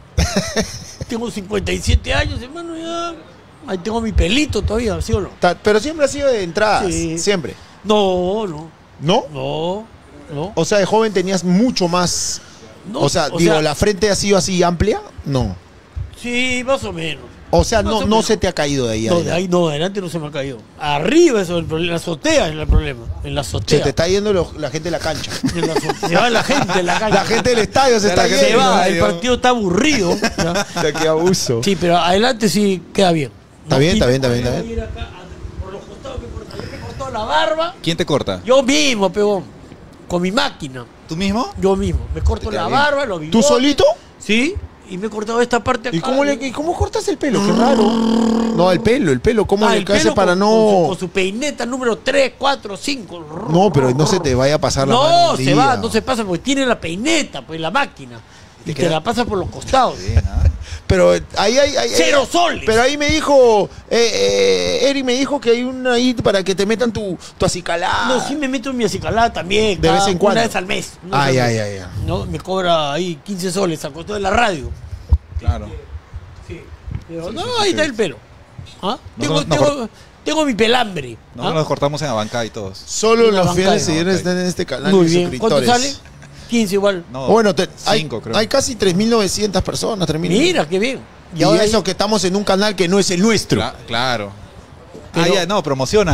Tengo cincuenta y siete años, hermano, ya. Ahí tengo mi pelito todavía, ¿sí o no? Ta- Pero siempre ha sido de entradas. Sí. Siempre. No, no, ¿No? no, no. O sea, de joven tenías mucho más. No, o sea, digo, ¿la frente ha sido así amplia? No. Sí, más o menos. O sea, Más no, o no menos. se te ha caído de ahí. No, a de ahí no, adelante no se me ha caído. Arriba eso es el problema, en la azotea es el problema. En la Se azotea. te está yendo lo- la gente de la cancha. En la azotea. Se va la gente en la calle. La gente del estadio se Ya está la gente se yendo. va, Ay, el Dios. partido está aburrido. ¿ya? Ya, qué abuso. Sí, pero adelante sí queda bien. Está No, bien, y está me bien, está bien, voy a está bien. ir acá, a- por los costados me corta. Yo me he cortado la barba. ¿Quién te corta? Yo mismo, pegón. Con mi máquina. ¿Tú mismo? Yo mismo. Me corto Te queda la bien. barba, los ¿Tú bigotes. solito? Sí. Y me he cortado esta parte acá. ¿Y cómo, le, y cómo cortas el pelo? Qué raro. No, el pelo, el pelo. ¿Cómo Ah, le el hace pelo para con, no...? Con su, con su peineta número tres, cuatro, cinco. No, pero no se te vaya a pasar la mano No, un se día. va, no se pasa porque tiene la peineta, pues la máquina. Y te queda- la pasa por los costados. Bien, ¿ah? Pero ahí hay... hay- Cero hay- soles. Pero ahí me dijo... Eh, eh, Eri me dijo que hay una ahí para que te metan tu, tu acicalada. No, sí me meto en mi acicalada también. De cada- vez en cuando. Una vez al mes. una Ay, vez al ay, mes. ay, ay. No, me cobra ahí quince soles a costo de la radio. Claro. Sí. Pero Sí, no, sí, ahí sí. está el pelo. ¿Ah? Tengo, Nosotros- tengo, tengo mi pelambre. Nosotros ¿Ah? nos cortamos en la banca y todos. Solo Una los banca fieles de- seguidores banca. están en este canal Muy y bien. ¿Cuánto suscriptores. sale? quince igual. No, Bueno, te- hay, cinco, creo. hay casi tres mil novecientas personas, tres mil. Mira, qué bien. Y, Y, ahora eso hay- que estamos en un canal que no es el nuestro. Cla- claro. Pero- ah, ya, no, promociona.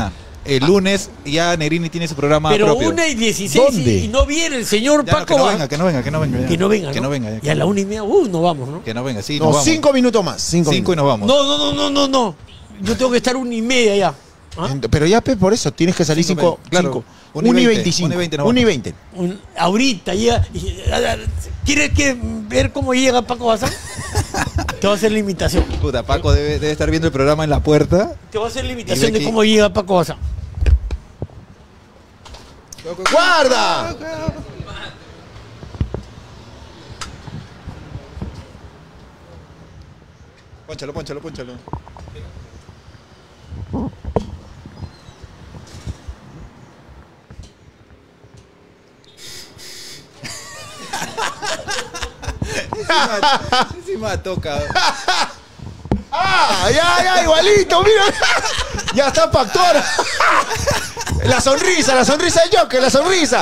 El lunes ya Negrini tiene su programa Pero propio. una y dieciséis ¿Dónde? y, y no viene el señor Ya, no, Paco. que no Ba- venga, que no venga, que no venga. ya. que no venga, Que no venga. ya. Y a la una y media, uh, nos vamos, ¿no? Que no venga, sí, No, nos vamos. cinco minutos más. Cinco, Cinco y nos vamos. No, no, no, no, no, no. Yo tengo que estar una y media ya. ¿Ah? minutos. Pero ya, pe, por eso tienes que salir Cinco, cinco. claro. cinco. Una y Una y veinte, veinticinco. una y veinte nos Una y vamos. veinte. Un- ahorita llega. y- a- a- ¿Quieres, ¿Quieres ver cómo llega Paco Bazán? Te voy a hacer la imitación. Puta, Paco debe, debe estar viendo el programa en la puerta. Te voy a hacer la Y imitación ve de aquí. cómo llega Paco Bazán. ¡Guarda! Pónchalo, pónchalo, pónchalo. Encima, encima toca. ¡Ah! ¡Ya, ya! Igualito, mira. Ya está para actuar. La sonrisa, la sonrisa de Joker, la sonrisa.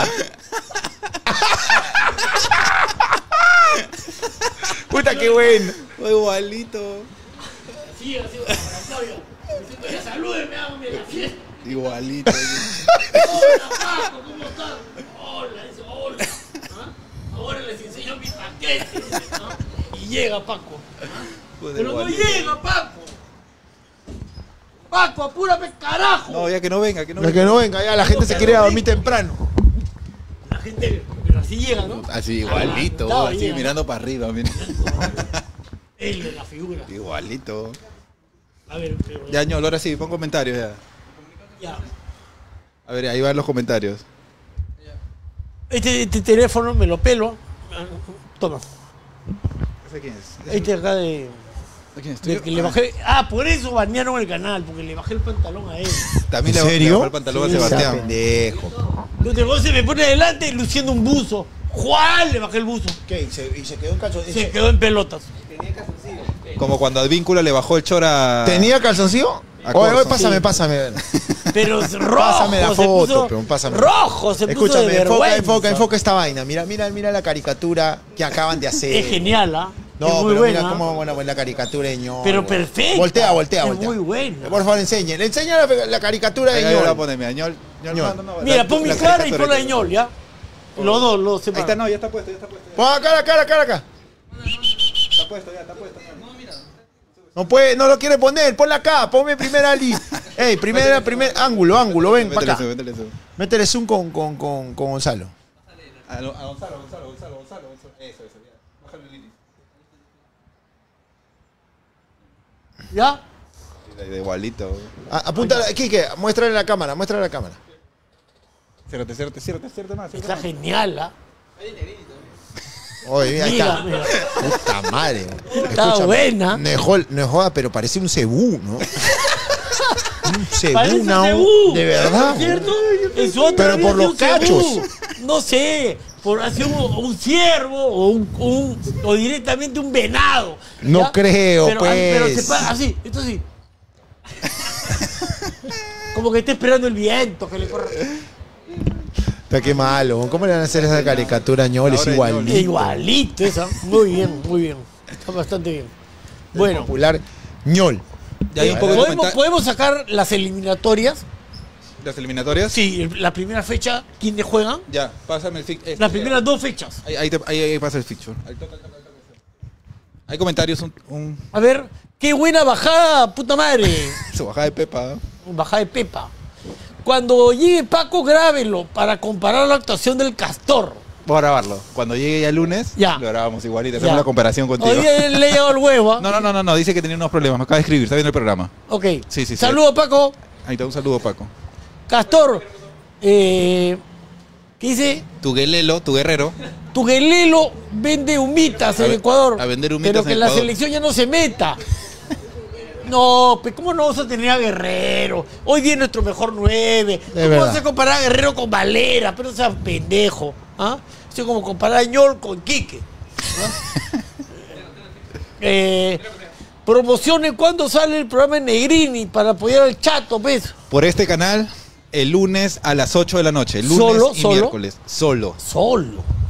Puta, qué bueno. Igualito. Sí, así, para Claudia. Diciendo, ya salúdeme, hágame la fiesta. Igualito. Hola, Paco, ¿cómo estás? Hola, dice, hola. ¿Ah? Ahora les enseño mi paquete. ¿Ah? Y llega Paco. Pero no llega, Paco. Paco, apúrame, carajo. No, ya que no venga, que no Ya venga. que no venga, ya la gente se quiere ir a dormir temprano. La gente, pero así llega, ¿no? Así igualito, Adelantado así llega. mirando para arriba, mira. Él de la figura. Igualito. A ver, pero, Ya, ñol, ahora sí, pon comentarios ya. ya. A ver, ahí van los comentarios. Este, este teléfono me lo pelo. Ah, toma. ¿Ese quién es? Este acá de. ¿Ese quién es? de que le bajé. Ah, por eso banearon el canal, porque le bajé el pantalón a él. También ¿En le, serio? le bajó el pantalón Sí, a Sea Sebastián. pendejo. Entonces se me pone adelante luciendo un buzo. ¡Juan! Le bajé el buzo. ¿Qué? ¿Y se, y se quedó en calzoncillo? Se quedó en pelotas. Como cuando Advíncula le bajó el chora. ¿Tenía calzoncillo? A Oye, oye, Corso. pásame, Sí. pásame. Pero es rojo. Pásame la se foto, puso- pero pásame. Rojo, se puso de Escúchame, enfoca, vergüenza. enfoca, enfoca esta vaina. Mira, mira, mira la caricatura que acaban de hacer. Es genial, ¿ah? No, es muy pero buena. mira cómo buena, buena la caricatura de ñol. Pero güey. perfecta. Voltea, voltea, Es voltea. muy buena. Por favor, enseñe. Le enseña la, la caricatura de Ahí, ahí la ñol. pone, mira, ñol. ñol, Ñol. no, no, no, Mira, la- pon mi la cara y caricatura pon la ahí. de ñol, ¿ya? Los dos, los Ahí separan. está, no, ya está puesto, ya está puesto. Pon acá, acá, acá, acá. Está puesto, ya está puesto. No puede, no lo quiere poner. Ponla acá, ponme primera ali. Ey, primera, primer ángulo, ángulo, ven para Métele acá. zoom, métele zoom. Métele zoom con, con, con, con Gonzalo. A, a Gonzalo, Gonzalo, Gonzalo, Gonzalo, Gonzalo. Eso, eso, ya. Bájale el iris. ¿Ya? De igualito. A- Apunta, Kike, muéstrale la cámara, muéstrale la cámara. Ciérrate, ciérrate, ciérrate, ciérrate más. ciérrate Está genial, ¿ah? Oye, mira, ahí Mira, está. mira. Puta madre. Está buena. No es, jol- no es joda, pero parece un cebú, ¿no? Un cebú, Parece un no. cebú. De verdad. ¿Cierto? En su otra Pero vida por los un cebú. cachos. No sé, por así un, un ciervo o, un, un- o directamente un venado. No ¿ya? creo, pero, Pero pues. se para así, esto sí. Como que está esperando el viento que le corra. Pero qué malo. ¿Cómo le van a hacer esa caricatura a ñol? Es Ahora igual. ñol. Igualito esa. Muy bien, muy bien. Está bastante bien. Bueno, Popular ñol. Ya hay un poco de ¿podemos, comenta- podemos sacar las eliminatorias. ¿Las eliminatorias? Sí, el- la primera fecha, ¿quiénes juegan? Ya, pásame el fixture. Las primeras dos fechas. Ahí, ahí, te- ahí- ahí pasa el fixture. Ahí toca, toca, toca, toca. Hay comentarios, un, un A ver, qué buena bajada, puta madre. su bajada de Pepa. ¿eh? Bajada de Pepa. Cuando llegue Paco, grábelo para comparar la actuación del Castor. Voy a grabarlo. Cuando llegue ya el lunes, Ya. lo grabamos igualito. Ya. Hacemos la comparación contigo. Hoy día le he llegado el huevo. ¿ah? No, no, no, no, no, dice que tenía unos problemas. Me acaba de escribir, está viendo el programa. Ok. Sí, sí, sí. Saludos, Paco. Ahí está, un saludo, Paco. Castor. Eh, ¿Qué dice? Tu guelelo, tu guerrero. Tu Guelelo vende humitas A en ve- Ecuador. a vender humitas Pero en que la Ecuador. selección ya no se meta. No, pues ¿cómo no vamos a tener a Guerrero? Hoy día es nuestro mejor nueve. ¿Cómo verdad. vas a comparar a Guerrero con Valera? Pero sea pendejo. ¿Ah? Es como comparar a Ñol con Quique. ¿Ah? eh, promocionen cuándo sale el programa de Negrini para apoyar al Chato, pues. Por este canal, el lunes a las ocho de la noche. Lunes ¿Solo? y ¿Solo? miércoles. Solo. Solo.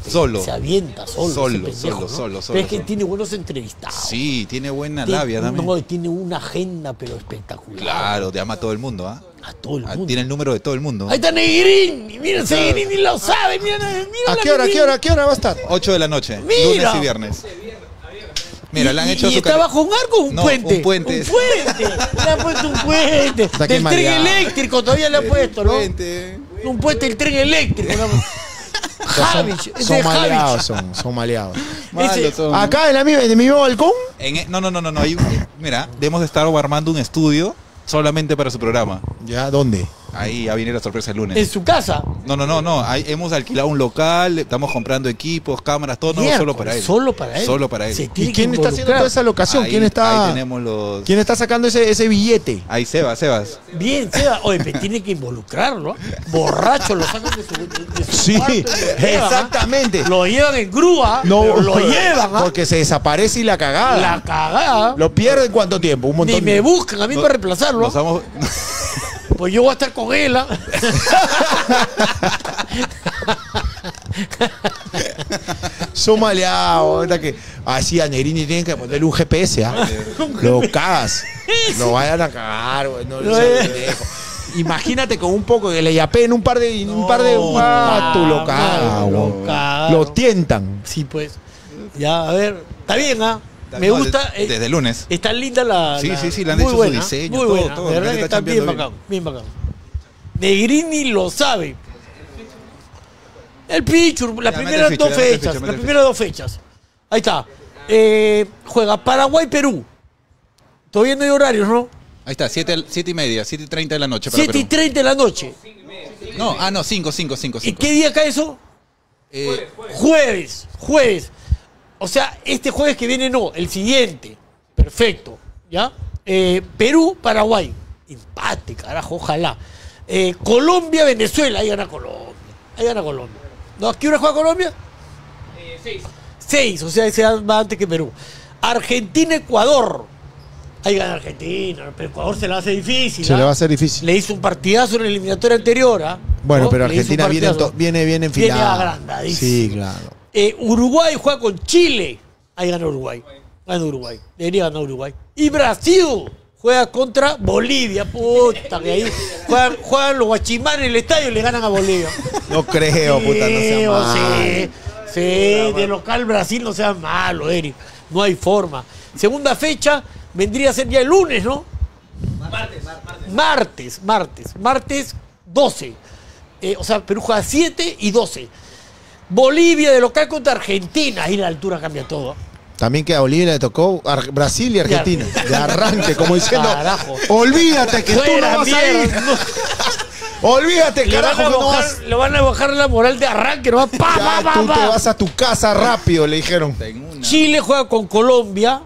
Solo. Se avienta solo. Solo, ese pendejo, solo, ¿no? solo, solo, Pero es que solo. tiene buenos entrevistados. Sí, tiene buena Tiene- labia también. No, tiene una agenda, pero espectacular. Claro, te ama a todo el mundo, ¿ah? A todo el Ah, mundo. Tiene el número de todo el mundo. Ahí está Negrini. Mira, ese Negrini lo sabe. Mira, mira ¿A la qué hora, a qué Negrini. hora, a qué hora va a estar? ocho de la noche, Mira. lunes y viernes. Mira, le han Y- hecho y su está cali- bajo un arco o un No, puente. un puente. Un puente. Le han puesto un puente. Está Del tren mareado. eléctrico todavía le han puesto, ¿no? Puente. Un puente del tren eléctrico. ¿no? Javich. ese Son es maleados, Javich. son, son maleados. Malos Ese- son. Acá en, la, mi- en mi mismo balcón. En e- no, no, no, no, no. Hay un- mira, debemos de estar armando un estudio solamente para su programa. ¿Ya? ¿Dónde? Ahí ya viene la sorpresa el lunes. En su casa. No, no, no, no. Ahí hemos alquilado un local, estamos comprando equipos, cámaras, todo, no, Miércoles, solo para él. Solo para él. Solo para él. Se ¿Y tiene quién que está haciendo involucrar. toda esa locación? Ahí- ¿Quién está, Ahí tenemos los. ¿quién está sacando ese, ese billete? Ahí Sebas, Sebas. Bien, Seba. Oye, pero tiene que involucrarlo. ¿ah? Borracho lo sacan de su, de su Sí, cuarto y lo llevan, ¿ah? exactamente. Lo llevan en grúa. pero lo llevan. ¿ah? Porque se desaparece y la cagada. La cagada. ¿Lo pierde en cuánto tiempo? Un montón Ni me de... buscan a mí para reemplazarlo. Nos vamos. Pues yo voy a estar con él. ¿ah? Son maleados. ¿Verdad que así a Negrini tienen que ponerle un G P S, ¿ah? Lo cagas. Lo vayan a cagar, güey. No, no No, seas eh. pendejo. Imagínate con un poco que le yapeen un par de un par de ah, tú lo cagas, lo güey. cagaron. Lo tientan. Sí, pues. Ya, a ver. Está bien, ¿ah? Me No, gusta. de- eh, desde el lunes. Está linda la. Sí, la- sí, sí, le han muy hecho su buena, diseño, Muy todo, buena. todo, De verdad le que está está bien chambeando bacán. Bien bacán. Negrini lo sabe. El Pichur, las Ya, mete primeras el dos ficho, ya, mete el fechas. ficho, mete Las el primeras dos fechas. Ahí está. Eh, juega Paraguay-Perú. Todavía no hay horarios, ¿no? Ahí está, siete y media, siete y treinta de la noche para siete y Perú. treinta de la noche. No, ah, no, cinco, cinco, cinco, ¿Y cinco. qué día cae eso? Eh, Jueves, jueves. O sea, este jueves que viene no, el siguiente. Perfecto. ¿Ya? Eh, Perú, Paraguay. Empate, carajo, ojalá. Eh, Colombia, Venezuela. Ahí gana Colombia. Ahí gana Colombia. ¿No? ¿A qué hora juega Colombia? Eh, seis. Seis, o sea, ese va antes que Perú. Argentina, Ecuador. Ahí gana Argentina, pero Ecuador se la hace difícil. Se ¿ah? le va a hacer difícil. Le hizo un partidazo en la eliminatoria anterior. ¿ah? Bueno, ¿No? pero Le hizo un Argentina viene, en partidazo. to- viene bien Viene enfilada. agrandadísimo. Sí, claro. Eh, Uruguay juega con Chile. Ahí gana Uruguay. Gana Uruguay. Debería ganar Uruguay. Y Brasil juega contra Bolivia. Puta, que ahí juegan, juegan los guachimanes en el estadio y le ganan a Bolivia. No creo, puta, no sea Sí, o mal. Sí, sí, de local Brasil no sea malo, Eric. No hay forma. Segunda fecha vendría a ser ya el lunes, ¿no? Martes, martes. Martes, martes, martes doce. Eh, o sea, Perú juega siete y doce. Bolivia de local contra Argentina. Ahí la altura cambia todo. También que a Bolivia le tocó Ar- Brasil y Argentina. De arranque, como diciendo, Carajo. olvídate que tú no Fuera, vas a ir. mierda, no. Olvídate, Le van, carajo, a que no bajar, vas. le van a bajar la moral de arranque. No va, pa, pa, Ya, pa, tú te pa. vas a tu casa rápido, le dijeron. tengo una. Chile juega con Colombia.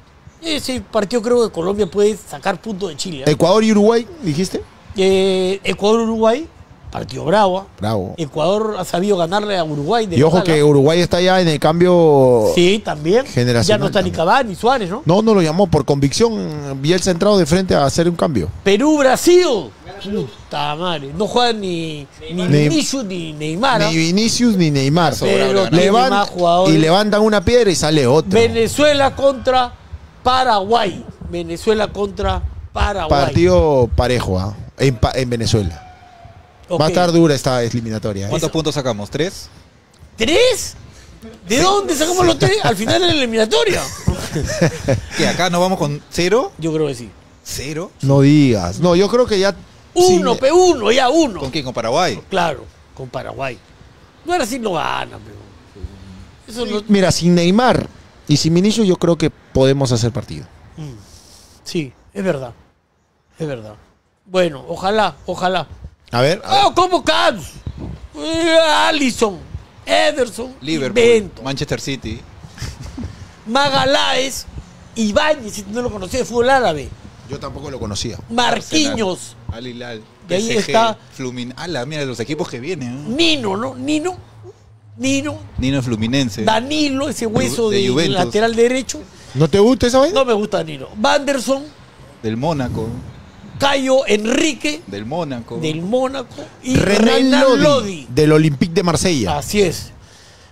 Ese partido creo que Colombia puede sacar puntos de Chile. ¿eh? Ecuador y Uruguay, dijiste. Eh, Ecuador-Uruguay, partido bravo. ¿eh? Bravo. Ecuador ha sabido ganarle a Uruguay. De Y ojo local, que ¿eh? Uruguay está ya en el cambio. Sí, también. generacional Ya no está ni también. Cavani ni Suárez, ¿no? No, no lo llamó por convicción. Bielsa entrado de frente a hacer un cambio. Perú-Brasil. Puta madre. No juegan ni, ni Ni- Vinicius ni Neymar. ¿eh? Ni Vinicius ni Neymar. Pero Levan- tiene Levan- más jugadores. y levantan una piedra y sale otro. Venezuela contra Paraguay. Venezuela contra Paraguay. Partido parejo, ¿ah? en, pa- en Venezuela. Ok. Va a estar dura esta eliminatoria. ¿eh? ¿Cuántos Eso. puntos sacamos? ¿Tres? ¿Tres? ¿De dónde sacamos los tres? Al final de la eliminatoria. ¿Que acá nos vamos con cero? Yo creo que sí. ¿Cero? No digas. No, yo creo que ya. Uno, sin- pe uno, ya uno. ¿Con quién? ¿Con Paraguay? Claro, con Paraguay. No era así, no gana, pero. Eso no. Mira, sin Neymar y sin Vinicius, yo creo que podemos hacer partido. Sí, es verdad. Es verdad. Bueno, ojalá, ojalá. A ver. a ver. ¡Oh, cómo Cans! Eh, Allison, Ederson, Liverpool, Invento, Manchester City. Magaláes, Ibáñez, si no lo conocía de fútbol árabe, Yo tampoco lo conocía. Marquinhos, Al Hilal. Y ahí P S G, está- Flumin. Ala, mira los equipos que vienen. ¿eh? Nino, ¿no? Nino, Nino, Nino Fluminense. Danilo, ese hueso de de, Juventus. lateral derecho. ¿No te gusta esa vaina? No me gusta Danilo. Vanderson, Del Mónaco. Cayo Enrique, Del Mónaco. del Mónaco, y Renan Renan Lodi, Lodi. del Olympique de Marsella. Así es.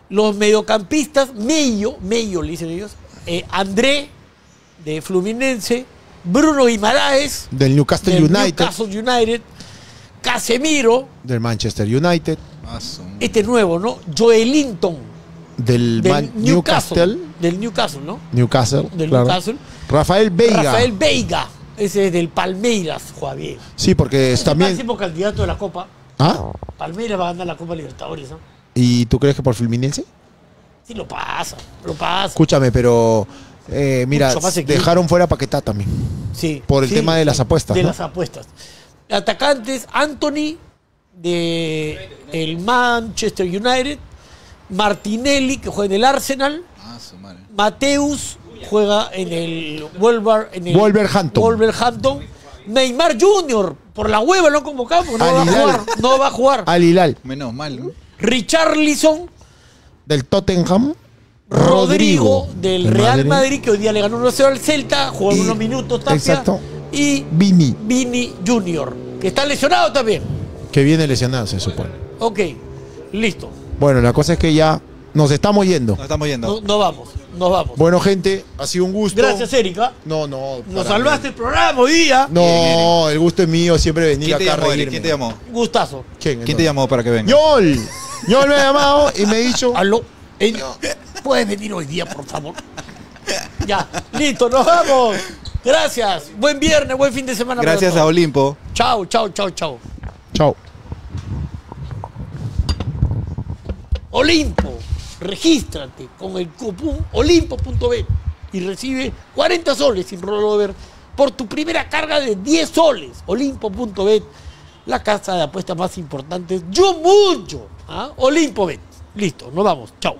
Los mediocampistas, Mello, Mello le dicen ellos, eh, André, de Fluminense, Bruno Guimaraes, Del Newcastle del United. Newcastle United, Casemiro, Del Manchester United. Ah, su- este nuevo, ¿no? Joelinton, Del, del Man- Newcastle, Newcastle. del Newcastle, ¿no? Newcastle. Del claro. Newcastle. Rafael Veiga. Rafael Veiga, ese es del Palmeiras, juega bien. Sí, porque es Es el también. máximo candidato de la Copa. ¿Ah? Palmeiras va a ganar la Copa Libertadores, ¿no? ¿Y tú crees que por Fluminense? Sí, lo pasa, lo pasa. Escúchame, pero. eh, mira, Mucho más equilibrio. dejaron fuera a Paquetá también. Sí, por el sí, tema de las apuestas, De ¿no? las apuestas. Atacantes, Anthony, de el Manchester United. Martinelli, que juega en el Arsenal. Ah, su madre. Mateus juega en el Wolver, en el Wolverhampton. Wolverhampton. Neymar junior por la hueva lo convocamos, no Al va a Hilal. jugar, no va a jugar. Al Hilal. Menos mal, ¿no? Richarlison, Del Tottenham. Rodrigo, del del Real Madrid. que hoy día le ganó uno cero al Celta, jugó Y- unos minutos Tapia. exacto. Y Vini, Vini Junior, que está lesionado también. que viene lesionado, se supone. Ok, listo. Bueno, la cosa es que ya nos estamos yendo. Nos estamos yendo. No, no vamos, nos vamos. Bueno, gente, ha sido un gusto. Gracias, Erika. No, no. Nos para salvaste mí. el programa hoy día. No, el gusto es mío siempre venir ¿Quién te acá a llamó, Eric? reírme. ¿Quién te llamó? Gustazo. ¿Quién? ¿Quién te llamó para que venga? Ñol. Ñol me ha llamado y me ha dicho. Aló. Eh, ¿Puedes venir hoy día, por favor? Ya, listo, nos vamos. Gracias. Buen viernes, buen fin de semana. para Gracias a todos. Olimpo. Chao, chao, chao, chao. Chao. Olimpo, regístrate con el cupón olimpo punto bet y recibe cuarenta soles sin rollover por tu primera carga de diez soles. Olimpo punto bet, la casa de apuestas más importante. Yo mucho. ¿Ah? Olimpo Bet. Listo, nos vamos. Chao.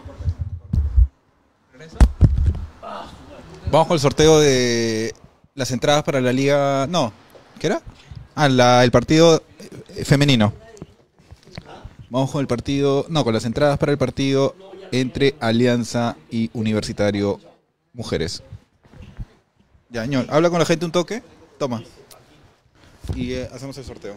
Vamos con el sorteo de las entradas para la liga. No, ¿qué era? Ah, la- el partido eh, femenino. Vamos con el partido. No, con las entradas para el partido entre Alianza y Universitario Mujeres. Ya, ñol, habla con la gente un toque. Toma. Y eh, hacemos el sorteo.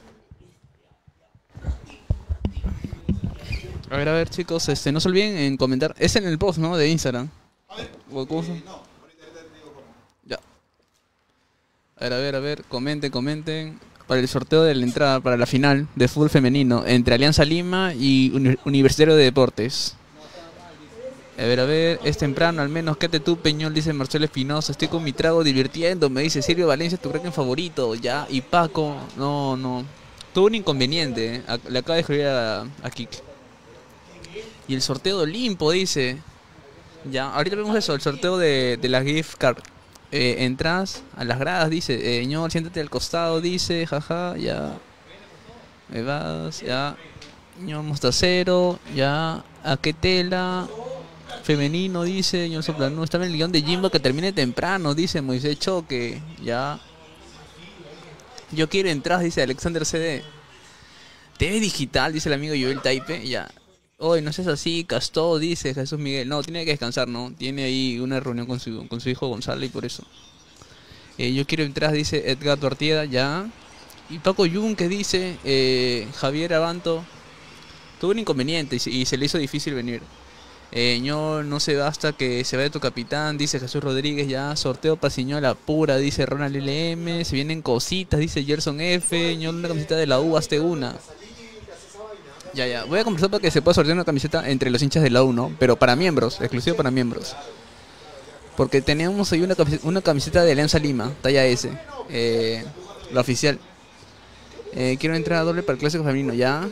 A ver, a ver, chicos, este, no se olviden en comentar. Es en el post, ¿no? De Instagram. ¿O cómo se- Ya. A ver, a ver, a ver, comenten, comenten. Para el sorteo de la entrada para la final de fútbol femenino entre Alianza Lima y Uni- Universitario de Deportes. A ver, a ver, es temprano, al menos quédate tú, Peñol, dice Marcelo Espinosa. Estoy con mi trago divirtiendo, me dice Silvio Valencia, tu crack favorito, ya. Y Paco, no, no. Tuvo un inconveniente, ¿eh? Ac- Le acaba de escribir a, a Kik. Y el sorteo de Olimpo, dice. Ya, ahorita vemos eso, el sorteo de, de la gift card. Eh, entras a las gradas, dice. Eh, ñol, siéntate al costado, dice. Jaja, ya. Me vas, ya. ñol Mostacero, ya. ¿A qué tela? Femenino, dice. ñol Soplano, estaba en el guión de Jimbo que termine temprano, dice Moisés Choque. Ya. Yo quiero entrar, dice Alexander C D. T V digital, dice el amigo Joel Taipe. Ya. Hoy no seas así, Castó, dice Jesús Miguel. No, tiene que descansar, ¿no? Tiene ahí una reunión con su, con su hijo Gonzalo y por eso. Eh, yo quiero entrar, dice Edgar Ortieda, ya. Y Paco Yun, que dice eh, Javier Abanto. Tuvo un inconveniente y se, y se le hizo difícil venir. Eh, ñol, no se basta que se vaya tu capitán, dice Jesús Rodríguez, ya. Sorteo Pasiñola pura, dice Ronald L M. Se vienen cositas, dice Gerson F. ñol, una camiseta de la U, hazte una. Ya, ya. Voy a conversar para que se pueda sortear una camiseta entre los hinchas de la U, ¿no? Pero para miembros, exclusivo para miembros. Porque tenemos ahí una camiseta, una camiseta de Alianza Lima, talla S. Eh, la oficial. Eh, quiero entrar a doble para el clásico femenino, ya.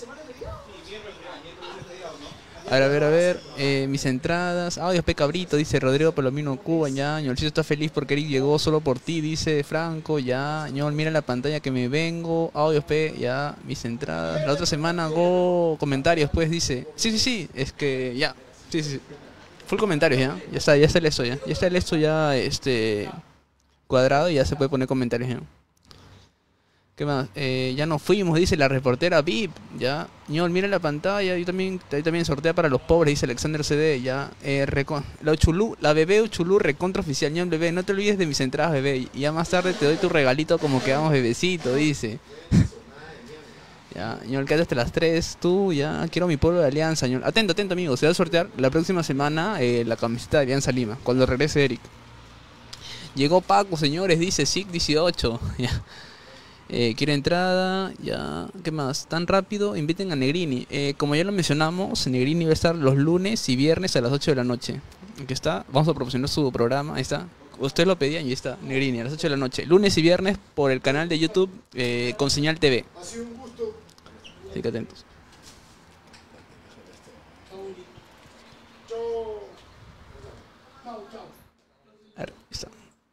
A ver, a ver, a ver. Eh, mis entradas. Audios P. Cabrito, dice Rodrigo Palomino Cuba, ya. Ñolcito está feliz porque Eric llegó solo por ti, dice Franco, ya. Ñol, mira la pantalla que me vengo. Audios P, ya. Mis entradas. La otra semana hago comentarios, pues, dice. Sí, sí, sí. Es que ya. Sí, sí, sí. Full comentarios, ya. Ya está, ya está el esto, ya. Ya está el esto ya, este. Cuadrado y ya se puede poner comentarios, ya. ¿Qué más? Eh, ya nos fuimos, dice la reportera V I P, ya. Ñol, mira la pantalla, yo también, ahí también sortea para los pobres, dice Alexander C D, ya. Eh, reco- la Uchulú, la bebé Uchulú recontra oficial, Ñol, bebé, no te olvides de mis entradas, bebé. Y ya más tarde te doy tu regalito como que vamos bebecito, dice. Ya, ñol, quédate hasta las tres. Tú, ya, quiero mi pueblo de Alianza, ñol. Atento, atento, amigo. Se va a sortear la próxima semana eh, la camiseta de Alianza Lima, cuando regrese Eric. Llegó Paco, señores, dice S I C dieciocho. Ya. Eh, quiero entrada, ya. ¿Qué más? Tan rápido, inviten a Negrini. Eh, como ya lo mencionamos, Negrini va a estar los lunes y viernes a las ocho de la noche. Aquí está, vamos a proporcionar su programa, ahí está. Ustedes lo pedían y ahí está, Negrini, a las ocho de la noche. Lunes y viernes por el canal de YouTube eh, con Señal T V. Ha sido un gusto. Así que atentos. A ver, ahí está.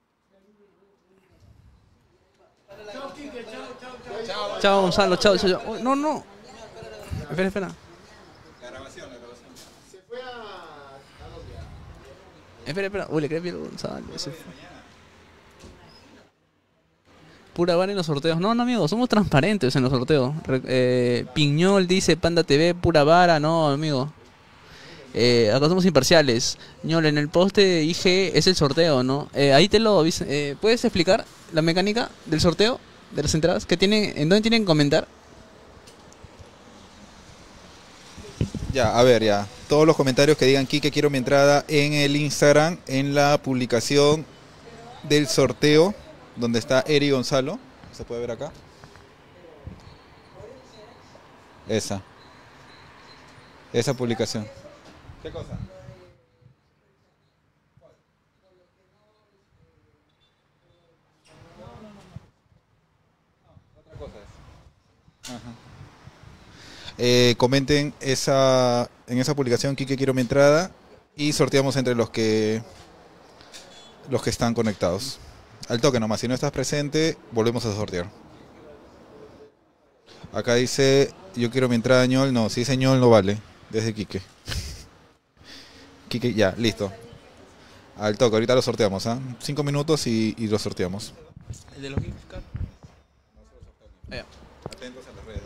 Chao, Gonzalo, chao, chao, chao. Oh, no, no. Espera, espera. Espera, espera. Uy, le crees Gonzalo. Se fue. Pura vara en los sorteos. No, no, amigos, somos transparentes en los sorteos. Re eh, Piñol dice Panda T V, pura vara. No, amigo. Eh, acá somos imparciales. Ñol, en el post de I G es el sorteo, ¿no? Eh, ahí te lo avisa. Eh, ¿Puedes explicar la mecánica del sorteo? De las entradas. ¿Qué tienen, ¿En dónde tienen que comentar? Ya, a ver, ya. Todos los comentarios que digan Quique, quiero mi entrada en el Instagram, en la publicación del sorteo, donde está Eri Gonzalo. ¿Se puede ver acá? Esa. Esa publicación. ¿Qué cosa? Otra cosa es. Ajá. Eh, comenten esa, en esa publicación Quique quiero mi entrada y sorteamos entre los que los que están conectados. Al toque nomás, si no estás presente, volvemos a sortear. Acá dice yo quiero mi entrada ñol, no, si dice ñol no vale, desde Quique. Quique, ya, listo. Al toque, ahorita lo sorteamos, ¿ah? ¿eh? Cinco minutos y, y lo sorteamos. El de los gift cards. Atentos a las redes.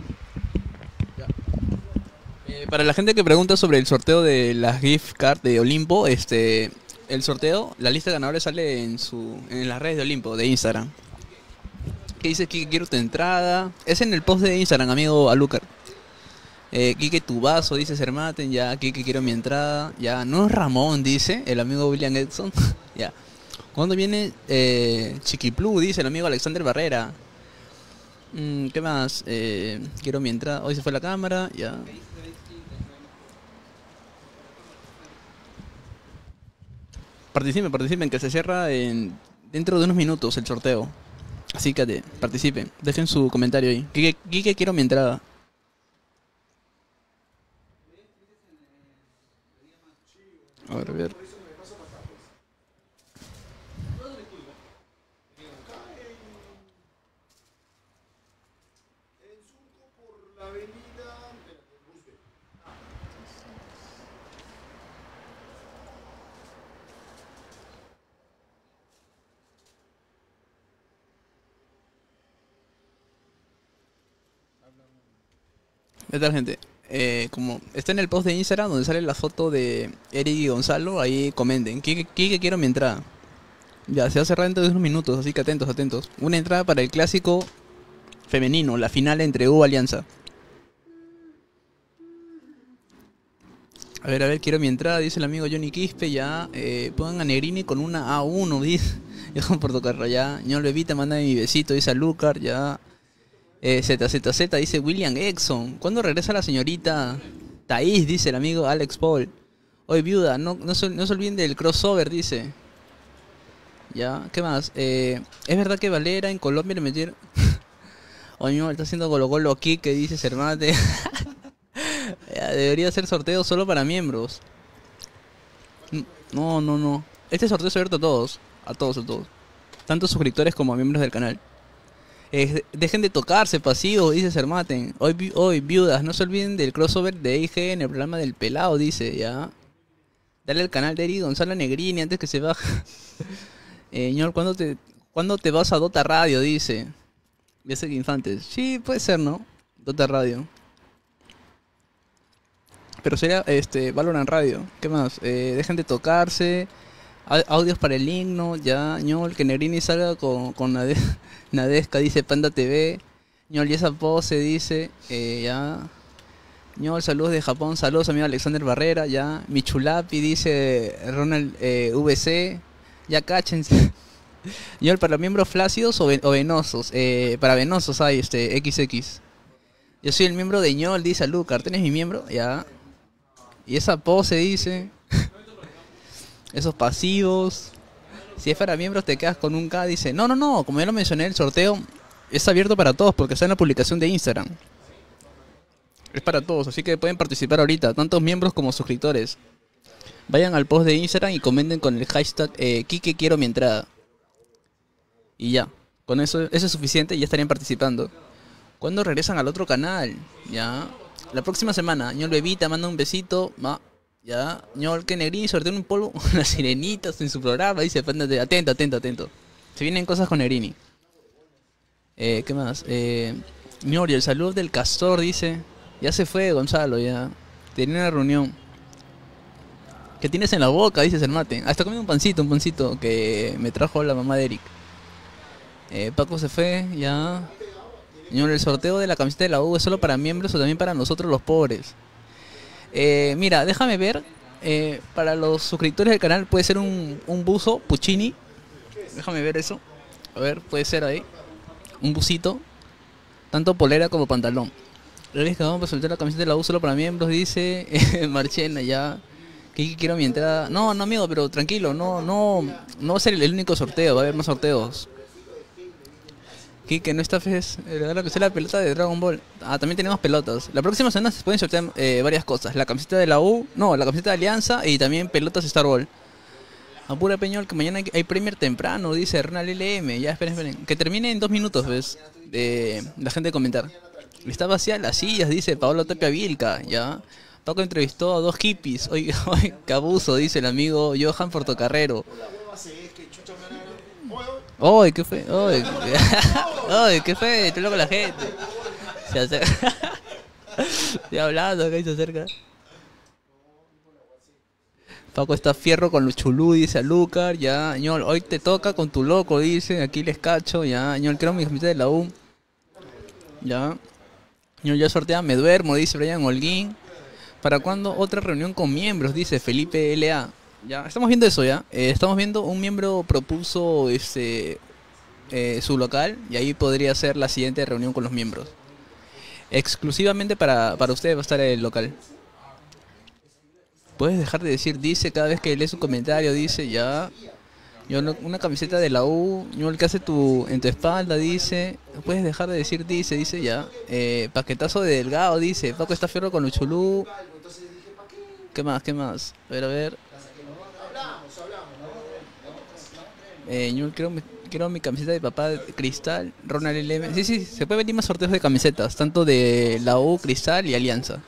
Eh, para la gente que pregunta sobre el sorteo de las gift cards de Olimpo, este, el sorteo, la lista de ganadores sale en su, en las redes de Olimpo, de Instagram. Que dice Quique quiero tu entrada. Es en el post de Instagram, amigo Alucar. Eh, Quique tu vaso, dice Sermaten, ya, Quique quiero mi entrada. Ya, no es Ramón, dice el amigo William Edson. Ya. ¿Cuándo viene eh, Chiquiplu? Dice el amigo Alexander Barrera. Mm, ¿Qué más? Eh, quiero mi entrada. Hoy se fue la cámara, ya. Participen, participen, que se cierra en dentro de unos minutos el sorteo. Así que te, participen, dejen su comentario ahí. Quique, Quique, quiero mi entrada. A ver, a ver. ¿Qué tal, gente? Eh, como está en el post de Instagram donde sale la foto de Eric y Gonzalo, ahí comenten. ¿Qué, qué, qué quiero mi entrada? Ya, se va a cerrar dentro de unos minutos, así que atentos, atentos. Una entrada para el clásico femenino, la final entre U Alianza. A ver, a ver, quiero mi entrada, dice el amigo Johnny Quispe, ya. Eh, pongan a Negrini con una A uno, dice. Yo por tocarlo, ya. Ñol Bebita, manda mi besito, dice a Lucar, ya. Eh, Z Z Z dice William Exxon. ¿Cuándo regresa la señorita Thaís? Dice el amigo Alex Paul. Hoy viuda, no, no, se, no se olviden del crossover, dice. Ya, ¿qué más? Eh, es verdad que Valera en Colombia le metieron. Oye, no, está haciendo Colo Colo aquí, que dice Sermate. Ya, debería ser sorteo solo para miembros. No, no, no. Este sorteo es abierto a todos. A todos, a todos. Tanto suscriptores como a miembros del canal. Eh, dejen de tocarse pasivos, dice Sermaten. Hoy, vi- hoy, viudas, no se olviden del crossover de I G en el programa del pelado, dice, ya. Dale al canal de Eri Gonzalo Negrini antes que se baje. eh, Ñol, ¿cuándo te, ¿cuándo te vas a Dota Radio? Dice. Dice que Infantes. Sí, puede ser, ¿no? Dota Radio. Pero sería este Valorant Radio. ¿Qué más? Eh, dejen de tocarse. Au- Audios para el himno, ya, Ñol, que Negrini salga con, con Nade- Nadesca, dice Panda T V. ñol, y esa pose dice, eh, ya. ñol, saludos de Japón, saludos amigo Alexander Barrera, ya. Michulapi dice Ronald eh, V C, ya cáchense. ñol, para miembros flácidos o, ven o venosos, eh, para venosos hay este equis equis. Yo soy el miembro de ñol, dice Alucard, ¿tienes mi miembro? Ya. Y esa pose dice, esos pasivos. Si es para miembros te quedas con un K, dice, no, no, no, como ya lo mencioné, el sorteo es abierto para todos porque está en la publicación de Instagram. Es para todos, así que pueden participar ahorita, tantos miembros como suscriptores. Vayan al post de Instagram y comenten con el hashtag eh, Kike quiero mi entrada. Y ya, con eso, eso es suficiente y ya estarían participando. ¿Cuándo regresan al otro canal? Ya, la próxima semana, ñol Bebita manda un besito, ma. Ya, ñol que Negrini sortea un polvo, las sirenitas en su programa, dice, atento, atento, atento. Se vienen cosas con Negrini. Eh, ¿qué más? Eh, ñol, y el saludo del castor, dice, ya se fue Gonzalo, ya. Tenía una reunión. ¿Qué tienes en la boca? Dice el mate. Ah, está comiendo un pancito, un pancito que me trajo la mamá de Eric. Eh, Paco se fue, ya. Ñol, el sorteo de la camiseta de la U es solo para miembros o también para nosotros los pobres. Eh, mira, déjame ver. Eh, para los suscriptores del canal puede ser un, un buzo Puccini. Déjame ver eso. A ver, puede ser ahí. Un busito. Tanto polera como pantalón. Que vamos a soltar la camiseta de la U solo para miembros, dice Marchena, ya. Que quiero mi entrada. No, no amigo, pero tranquilo, no, no, no va a ser el único sorteo, va a haber más sorteos. Que no está fez, regalo que sea la pelota de Dragon Ball. Ah, también tenemos pelotas. La próxima semana se pueden sortear eh, varias cosas. La camiseta de la U, no, la camiseta de Alianza y también pelotas Star Wars. Apura Peñol, que mañana hay, hay Premier temprano, dice Ronald L M. Ya, esperen, esperen. Que termine en dos minutos, ¿ves? De la gente comentar. Está vacía las sillas, dice Paolo Tapia Vilca, ya. Paco entrevistó a dos hippies. Oye, oye, qué abuso, dice el amigo Johan Portocarrero. Oye, ¿qué fue? Oye, oye, ¿qué fue? Estoy loco la gente. Se acerca. Estoy hablando acá y se acerca. Paco está fierro con los chulú, dice a Lucar, ya. Ñol, hoy te toca con tu loco, dice. Aquí les cacho, ya. Ñol, quiero mi camiseta de la U. Ya. Ñol, ya sortea, me duermo, dice Brian Holguín. ¿Para cuándo otra reunión con miembros? Dice Felipe L A. Ya, estamos viendo eso ya. Eh, estamos viendo un miembro propuso este eh, su local y ahí podría ser la siguiente reunión con los miembros. Exclusivamente para, para ustedes va a estar el local. Puedes dejar de decir dice cada vez que lees un comentario, dice ya. Yo no, una camiseta de la U, yo el que hace tu en tu espalda, dice. Puedes dejar de decir dice, dice ya. Eh, paquetazo de Delgado, dice. Paco está fierro con Uchulú. ¿Qué más? ¿Qué más? A ver, a ver. Eh, yo quiero, quiero mi camiseta de papá de Cristal, Ronald L M. Sí, sí, se puede venir más sorteos de camisetas, tanto de la U, Cristal y Alianza.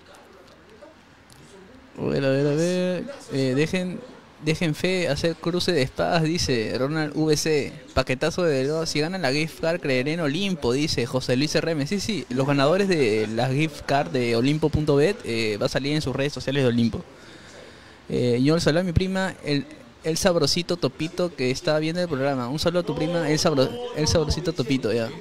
A ver, a ver, a ver. Eh, dejen, dejen fe hacer cruce de espadas, dice Ronald V C. Paquetazo de Delgado. Si ganan la gift card, creeré en Olimpo, dice José Luis R M. Sí, sí, los ganadores de la gift card de Olimpo punto bet eh, va a salir en sus redes sociales de Olimpo. Eh, yo saludo a mi prima, el, el sabrosito Topito, que está viendo el programa. Un saludo a tu prima, el, sabro, el sabrosito Topito, ya.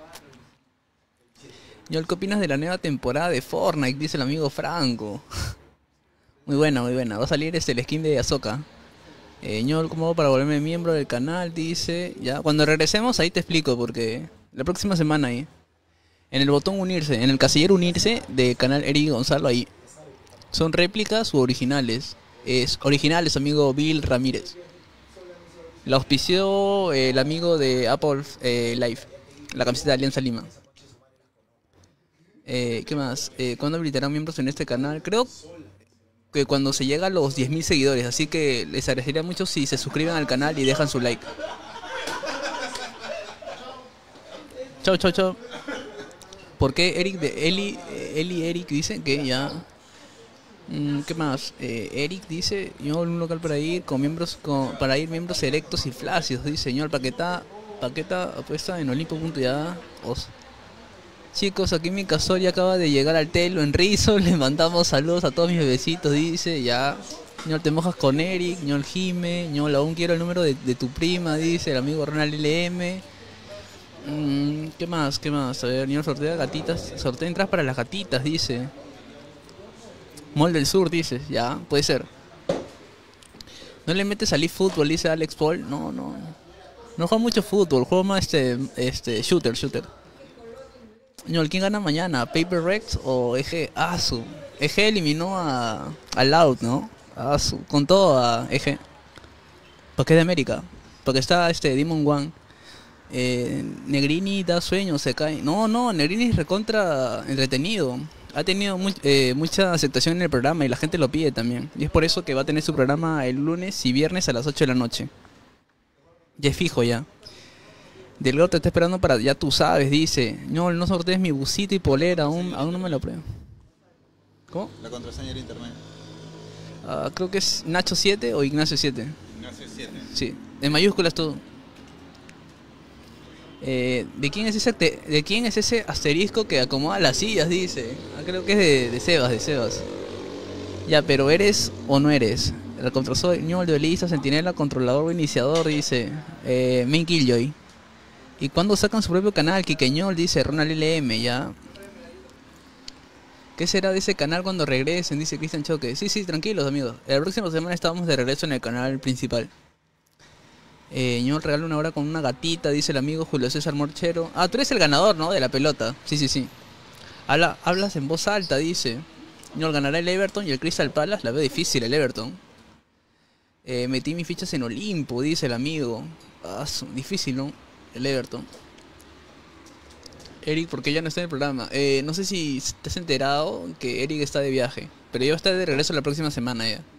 Yo, ¿qué opinas de la nueva temporada de Fortnite? Dice el amigo Franco. Muy buena, muy buena. Va a salir este, el skin de Ahsoka. Eh, ñol, ¿cómo hago para volverme miembro del canal? Dice. Ya, cuando regresemos ahí te explico, porque la próxima semana ahí. En el botón unirse, en el casillero unirse de canal Eric Gonzalo ahí. Son réplicas u originales. Es originales, amigo Bill Ramírez. La auspició eh, el amigo de Apple eh, Live. La camiseta de Alianza Lima. Eh, ¿Qué más? Eh, ¿Cuándo habilitarán miembros en este canal? Creo que cuando se llega a los diez mil seguidores. Así que les agradecería mucho si se suscriben al canal y dejan su like. Chau, chau, chau. ¿Por qué Eric de Eli, Eli Eric dice que ya... Mm, ¿Qué más? Eh, Eric dice, yo un local para ir con miembros con, para ir miembros erectos y flácidos, dice señor paqueta, paqueta apuesta en Olimpo punto ya. Os. Chicos, aquí mi casor ya acaba de llegar al telo en Rizo, les mandamos saludos a todos mis bebecitos, dice, ya. Señor, te mojas con Eric, señor Jime, señor, aún quiero el número de, de tu prima, dice el amigo Ronald L M. Mm, ¿Qué más? ¿Qué más? A ver, Niño sortea gatitas. Sortea entradas para las gatitas, dice. Mall del Sur, dices. Ya, puede ser. ¿No le metes al eFootball, dice Alex Paul? No, no. No juego mucho fútbol, juego más este, este shooter, shooter. No, ¿quién gana mañana? ¿Paper Rex o E G? Ah, su. E G eliminó a, a Loud, ¿no? Ah, su. Con todo a E G. Porque es de América. Porque está este Demon One. Eh, Negrini da sueño, se cae. No, no, Negrini es recontra entretenido. Ha tenido mu eh, mucha aceptación en el programa y la gente lo pide también. Y es por eso que va a tener su programa el lunes y viernes a las ocho de la noche. Ya es fijo ya. Delgado te está esperando para... Ya tú sabes, dice. No, no sortees mi busito y polera. Aún, aún no me lo pruebo. ¿Cómo? La contraseña del internet. Uh, creo que es Nacho siete o Ignacio siete. Ignacio siete. Sí, en mayúsculas todo. Eh, ¿de, quién es ese te ¿De quién es ese asterisco que acomoda las sillas? Dice. Ah, creo que es de, de Sebas, de Sebas. Ya, pero ¿eres o no eres? El control ñol de Elisa, Centinela, controlador o iniciador, dice. Eh, Main Killjoy. ¿Y cuándo sacan su propio canal? Quiqueñol, dice Ronald L M, ya. ¿Qué será de ese canal cuando regresen? Dice Cristian Choque. Sí, sí, tranquilos, amigos. La próxima semana estamos de regreso en el canal principal. Eh, ñol regala una hora con una gatita, dice el amigo Julio César Morchero. Ah, tú eres el ganador, ¿no? De la pelota. Sí, sí, sí. Habla, hablas en voz alta, dice. ñol ganará el Everton y el Crystal Palace. La veo difícil el Everton. Eh, metí mis fichas en Olimpo, dice el amigo. Ah, difícil, ¿no? El Everton. Eric, ¿por qué ya no está en el programa? Eh, no sé si te has enterado que Eric está de viaje. Pero yo voy a estar de regreso la próxima semana ya.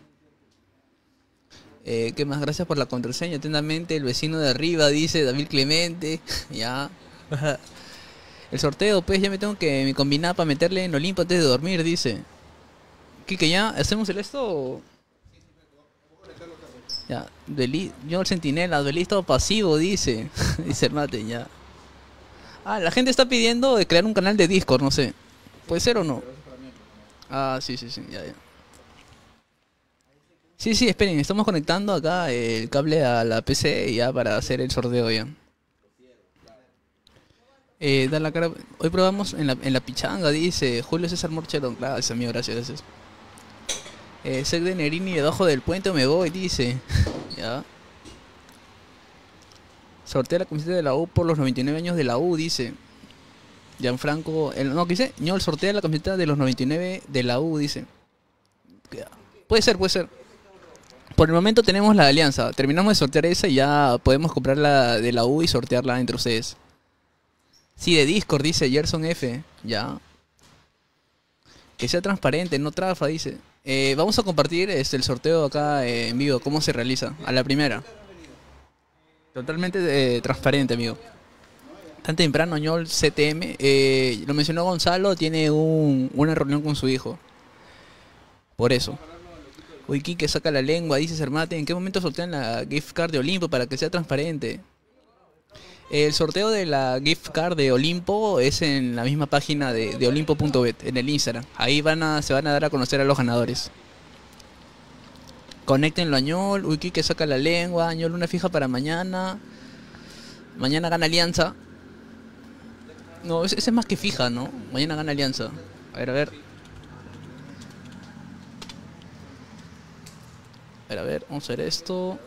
Eh, ¿Qué más? Gracias por la contraseña. Atentamente, el vecino de arriba, dice David Clemente. Ya. El sorteo, pues ya me tengo que me combinar para meterle en Olimpo antes de dormir, dice. Kike, ¿ya? ¿Hacemos el esto o...? Ya, dueli... yo el centinela, duelista pasivo, dice. Dice el mate, ya. Ah, la gente está pidiendo de crear un canal de Discord, no sé. ¿Puede ser o no? Ah, sí, sí, sí, ya, ya. Sí, sí, esperen, estamos conectando acá el cable a la P C ya para hacer el sorteo ya. Eh, da la cara... Hoy probamos en la, en la pichanga, dice Julio César Morchero. Gracias, amigo, gracias, gracias. Eh, Sec de Nerini debajo del puente me voy, dice. Ya. Sortea la camiseta de la U por los noventa y nueve años de la U, dice. Gianfranco... El, no, ¿qué dice? Ñol sortea la camiseta de los noventa y nueve de la U, dice. Puede ser, puede ser. Por el momento tenemos la alianza. Terminamos de sortear esa y ya podemos comprar la de la U y sortearla entre ustedes. Sí, de Discord, dice Gerson F. Ya. Que sea transparente, no trafa, dice. Eh, vamos a compartir este, el sorteo acá eh, en vivo. ¿Cómo se realiza? A la primera. Totalmente eh, transparente, amigo. Tan temprano, ñol C T M. Eh, lo mencionó Gonzalo, tiene un, una reunión con su hijo. Por eso. Uy, Kike saca la lengua, dice Sermate. ¿En qué momento sortean la gift card de Olimpo para que sea transparente? El sorteo de la gift card de Olimpo es en la misma página de, de olimpo punto bet, en el Instagram. Ahí van a, se van a dar a conocer a los ganadores. Conéctenlo a ñol. Uy, Kike saca la lengua. ñol, una fija para mañana. Mañana gana Alianza. No, ese es más que fija, ¿no? Mañana gana Alianza. A ver, a ver. A ver, a ver, vamos a ver esto.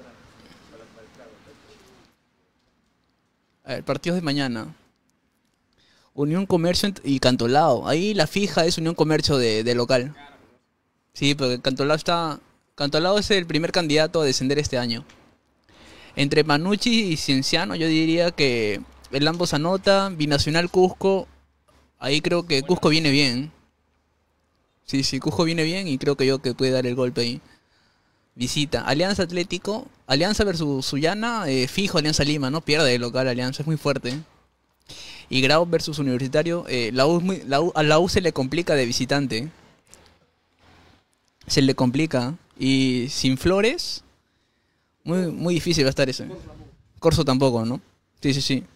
A ver, partidos de mañana. Unión Comercio y Cantolao. Ahí la fija es Unión Comercio de, de local. Sí, porque Cantolao está... Cantolao es el primer candidato a descender este año. Entre Manucci y Cienciano yo diría que el ambos anotan. Binacional Cusco. Ahí creo que Cusco viene bien. Sí, sí, Cusco viene bien y creo que yo que puede dar el golpe ahí. Visita. Alianza Atlético. Alianza versus Sullana. Eh, fijo Alianza Lima, ¿no? Pierde de local Alianza, es muy fuerte. Y Grau versus Universitario. Eh, la U, es muy, la U, a la U se le complica de visitante. Se le complica. Y sin Flores, muy, muy difícil va a estar ese. Corso tampoco, ¿no? Sí, sí, sí.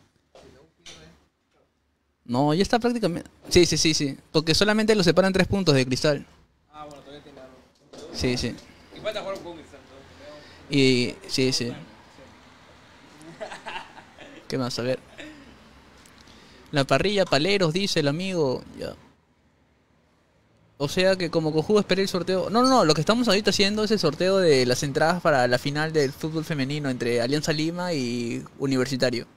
No, ya está prácticamente... Sí, sí, sí, sí. Porque solamente lo separan tres puntos de Cristal. Ah, bueno, todavía tiene algo. Sí, sí. Y falta jugar con Cristal. Y... sí, sí. ¿Qué más? A ver. La parrilla Paleros, dice el amigo. Ya. O sea que como cojudo esperé el sorteo. No, no, no. Lo que estamos ahorita haciendo es el sorteo de las entradas para la final del fútbol femenino entre Alianza Lima y Universitario.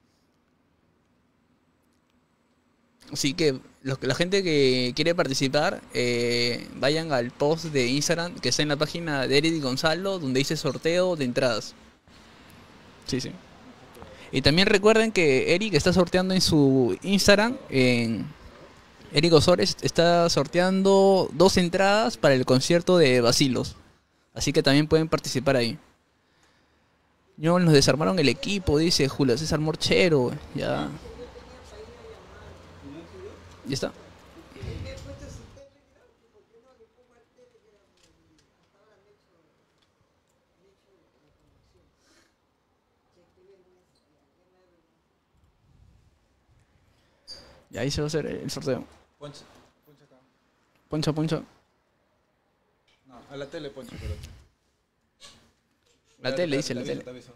Así que los, la gente que quiere participar, eh, vayan al post de Instagram que está en la página de Eric Gonzalo, donde dice sorteo de entradas. Sí, sí. Y también recuerden que Eric está sorteando en su Instagram, en Eric Osores, está sorteando dos entradas para el concierto de Basilos. Así que también pueden participar ahí. No, nos desarmaron el equipo, dice Julio César Morchero. Ya. Ya está. Y ahí se va a hacer el sorteo. Poncha. Poncha acá. Poncha, poncha. No, a la tele, Poncha, pero. La tele, dice la tele. Te aviso.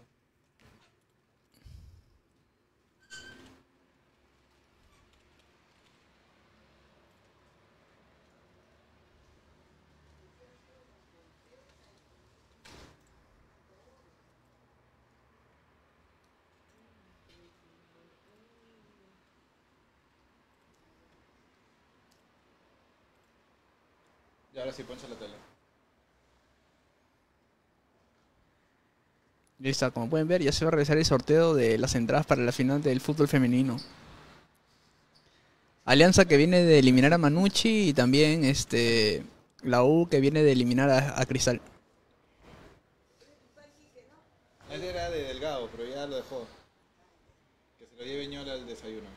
Y ahora sí, poncha la tele. Ya está, como pueden ver, ya se va a realizar el sorteo de las entradas para la final del fútbol femenino. Alianza que viene de eliminar a Manucci y también este la U que viene de eliminar a, a Cristal. Ese era de Delgado, pero ya lo dejó. Que se lo lleve Ñola al desayuno.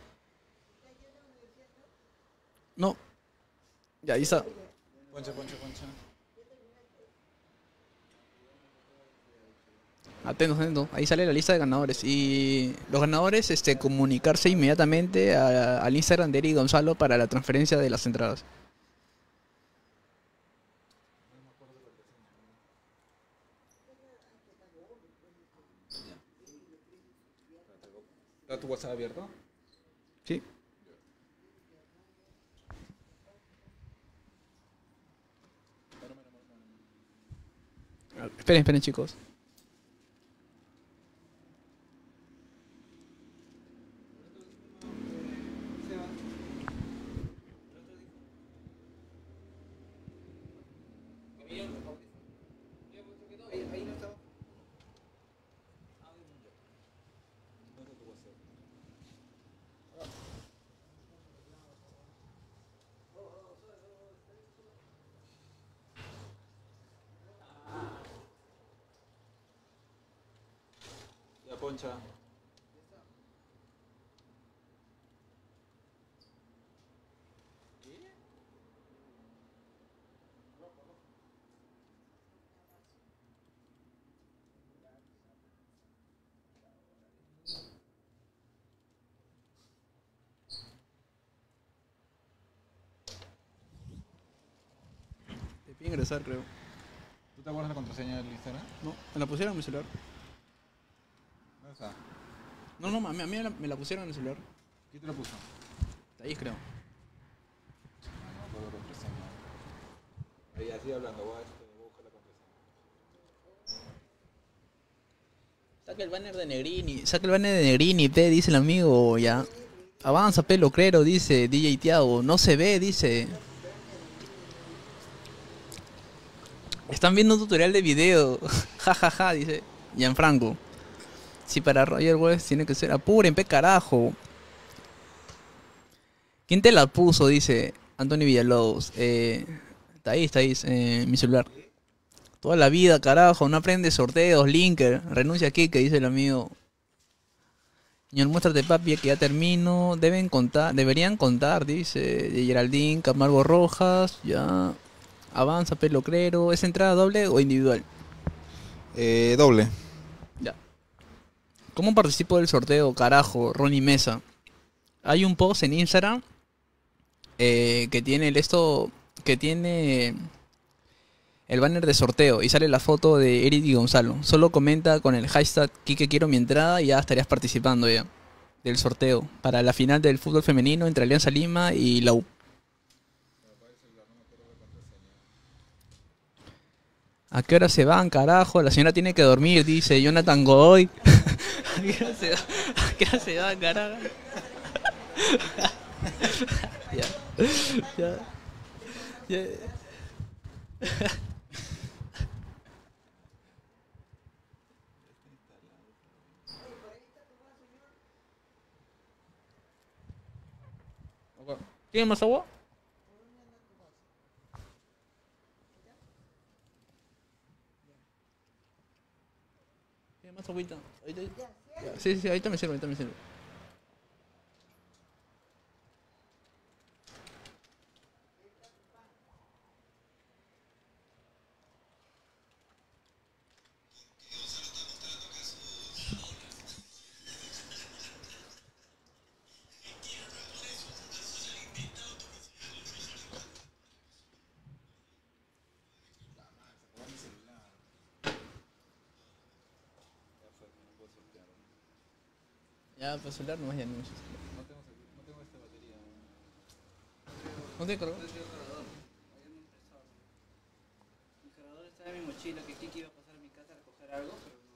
No. Ya, ahí está. Poncha, poncha, poncha. Atentos, atentos. Ahí sale la lista de ganadores. Y los ganadores, este, comunicarse inmediatamente a- al Instagram de Eric Gonzalo para la transferencia de las entradas. ¿Está tu WhatsApp abierto? Sí. Esperen, esperen, chicos. Ya, poncha. Te pide ingresar, creo. ¿Tú te acuerdas la contraseña del Instagram? No, me la pusieron en mi celular. ¿Dónde está? No, no, a mí, a mí me la- me la pusieron en el celular. ¿Quién te lo puso? Ahí creo. No, no me acuerdo la contraseña. Ahí, así hablando, voy a, este, voy a buscar la contraseña. Saca el banner de Negrini. Saca el banner de Negrini, pe, dice el amigo, ya. Avanza, pelo crero, dice D J Tiago. No se ve, dice. Están viendo un tutorial de video. Ja, ja, ja, dice Gianfranco. Si para Roger West tiene que ser apuren, pe carajo. ¿Quién te la puso? Dice Anthony Villalobos. Eh, está ahí, está ahí, eh, mi celular. Toda la vida, carajo, no aprende sorteos, linker. Renuncia aquí, que dice el amigo. Señor, muéstrate, papi, que ya termino. Deben contar, deberían contar, dice de Geraldine, Camargo Rojas, ya. Avanza, pelo crero. ¿Es entrada doble o individual? Eh, doble. Ya. ¿Cómo participo del sorteo, carajo? Ronnie Mesa. Hay un post en Instagram eh, que tiene el esto, que tiene el banner de sorteo y sale la foto de Eric y Gonzalo. Solo comenta con el hashtag Kike quiero mi entrada y ya estarías participando ya. del sorteo para la final del fútbol femenino entre Alianza Lima y la U. ¿A qué hora se van, carajo? La señora tiene que dormir, dice Jonathan Godoy. ¿A qué hora se, va? ¿A qué hora se van, carajo? Ya. Ya. Ya. ¿Tiene más agua? ¿Tiene más agüita? Ahorita- Ya, Sí, sí, ahorita me sirve, ahorita me sirve. Ya, para celular nomás ya no uso. No tengo, no tengo esta batería. ¿No te cargó? Mi cargador está en mi mochila, que Kiki iba a pasar a mi casa a recoger algo, pero no.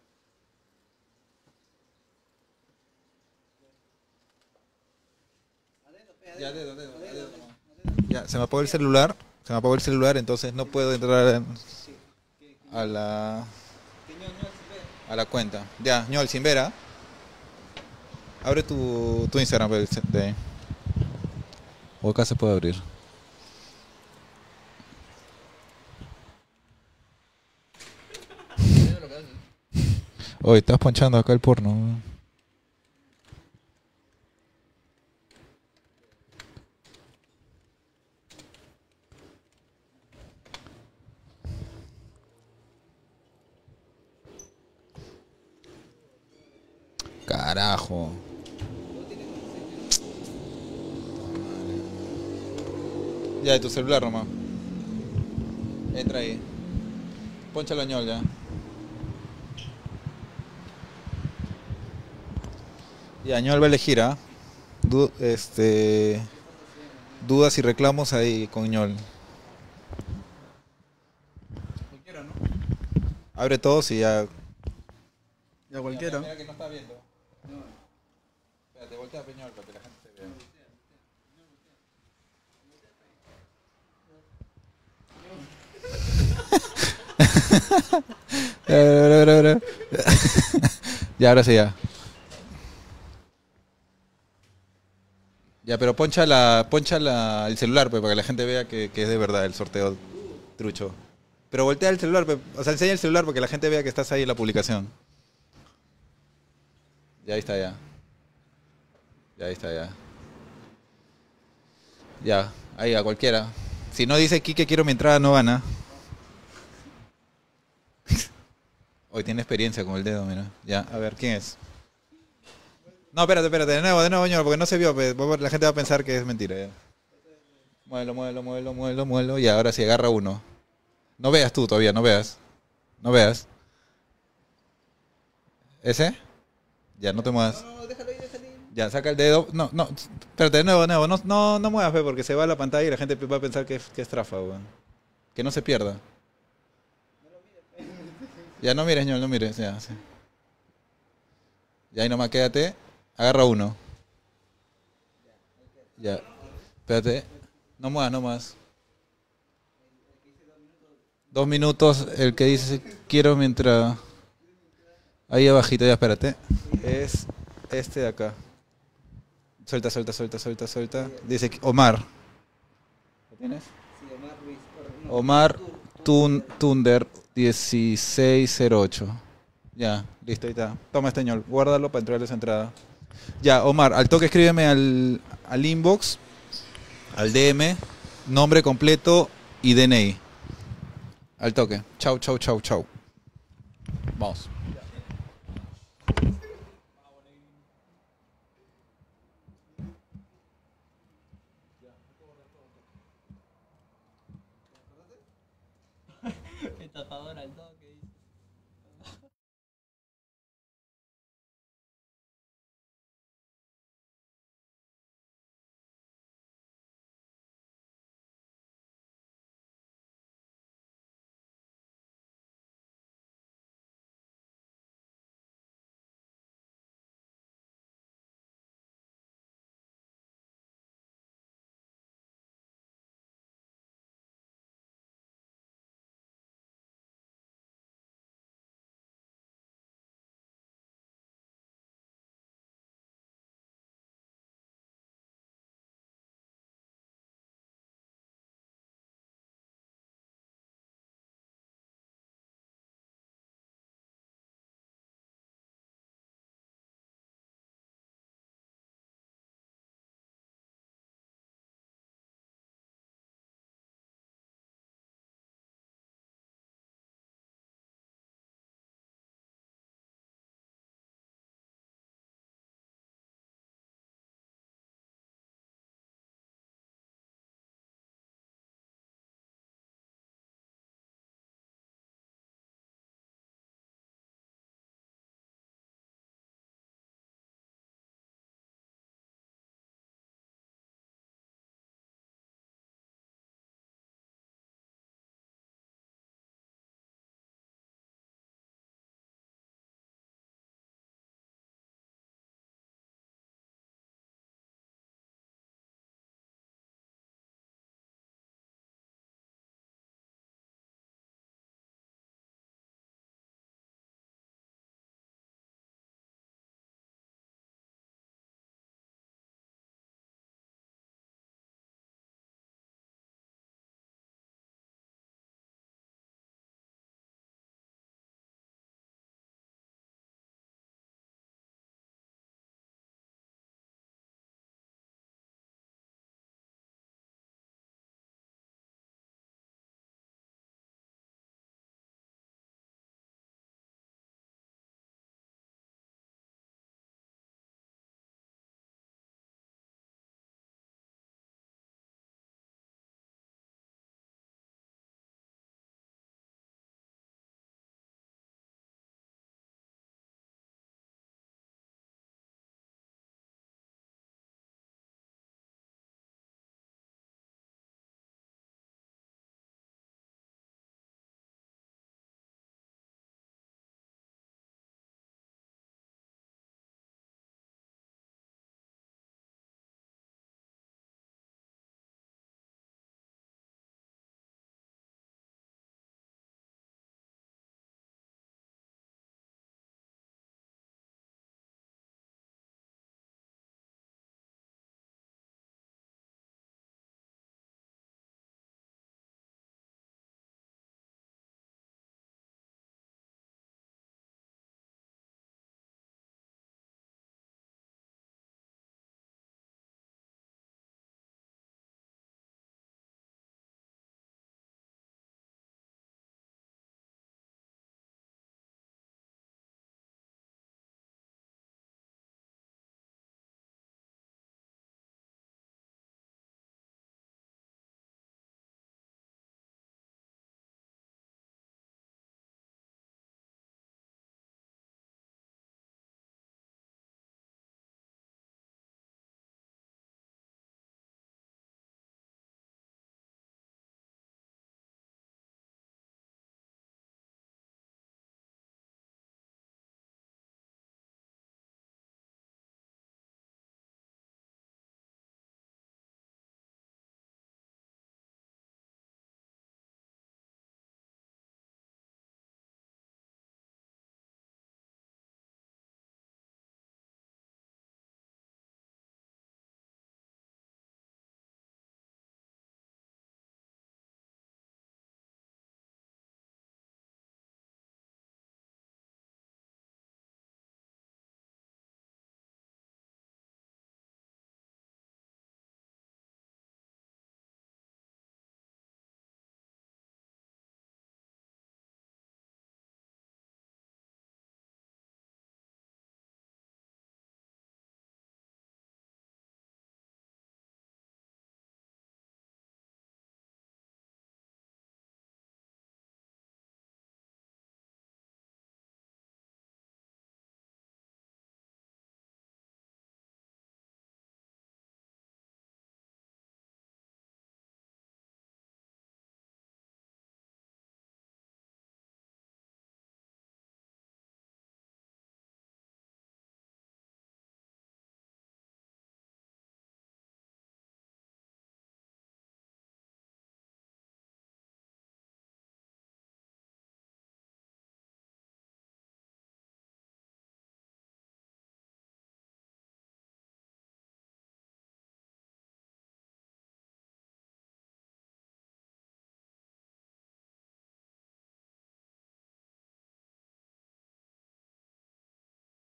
Adentro, pe, Ya, adentro. dedo, dedo, Adentro, dedo adentro, nomás. adentro. Ya, se me apagó el celular. Se me apagó el celular, entonces no puedo entrar en- a la a la cuenta. Ya, ñol, sin ver, ¿ah? Abre tu, tu Instagram, pues, de- o acá se puede abrir. Oye, estás ponchando acá el porno. Carajo. Ya, de tu celular nomás. Entra ahí. Poncha la ñol ya. Ya, ñol va a elegir, ¿ah? Du- este, dudas y reclamos ahí con ñol. Cualquiera, ¿no? Abre todos y ya. Ya cualquiera. Mira que no está viendo. Espérate, voltea peñol para que la gente te vea. Ya, ahora sí, ya. Ya, pero poncha la, poncha la, el celular, pues, para que la gente vea que, que es de verdad el sorteo trucho. Pero voltea el celular, pues, o sea, enseña el celular para que la gente vea que estás ahí en la publicación. Ya, ahí está, ya. Ya, ahí está, ya. Ya, ahí a cualquiera. Si no dice Kike quiero mi entrada, no gana. Hoy tiene experiencia con el dedo, mira. Ya, a ver, ¿quién es? No, espérate, espérate, de nuevo, de nuevo, ñor, porque no se vio, pues, la gente va a pensar que es mentira. Ya. Muévelo, muévelo, muévelo, muévelo, muévelo. Y ahora sí, agarra uno. No veas tú todavía, no veas. No veas. ¿Ese? Ya, no te muevas. No, no, déjalo ahí, déjalo ahí. Ya, saca el dedo. No, no, espérate, de nuevo, de nuevo. No, no, no muevas, fe, porque se va a la pantalla y la gente va a pensar que es, que es trafa, weón. Que no se pierda. Ya, no mires, ñol, no mires. Ya, sí. Ya, ahí nomás quédate. Agarra uno. Ya. Espérate. No muevas, no más. Dos minutos, el que dice quiero mientras... Ahí abajito, ya espérate. Es este de acá. Suelta, suelta, suelta, suelta, suelta. Dice Omar. ¿Lo tienes? Sí, Omar Ruiz. or- no, Omar Tur- Tun, Tunder dieciséis cero ocho. Ya, listo, ahí está. Toma este ñol, guárdalo para entregarle esa entrada. Ya, Omar, al toque escríbeme al, al inbox, al D M, nombre completo y D N I. Al toque. Chau, chau, chau, chau. Vamos. Estafador al toque.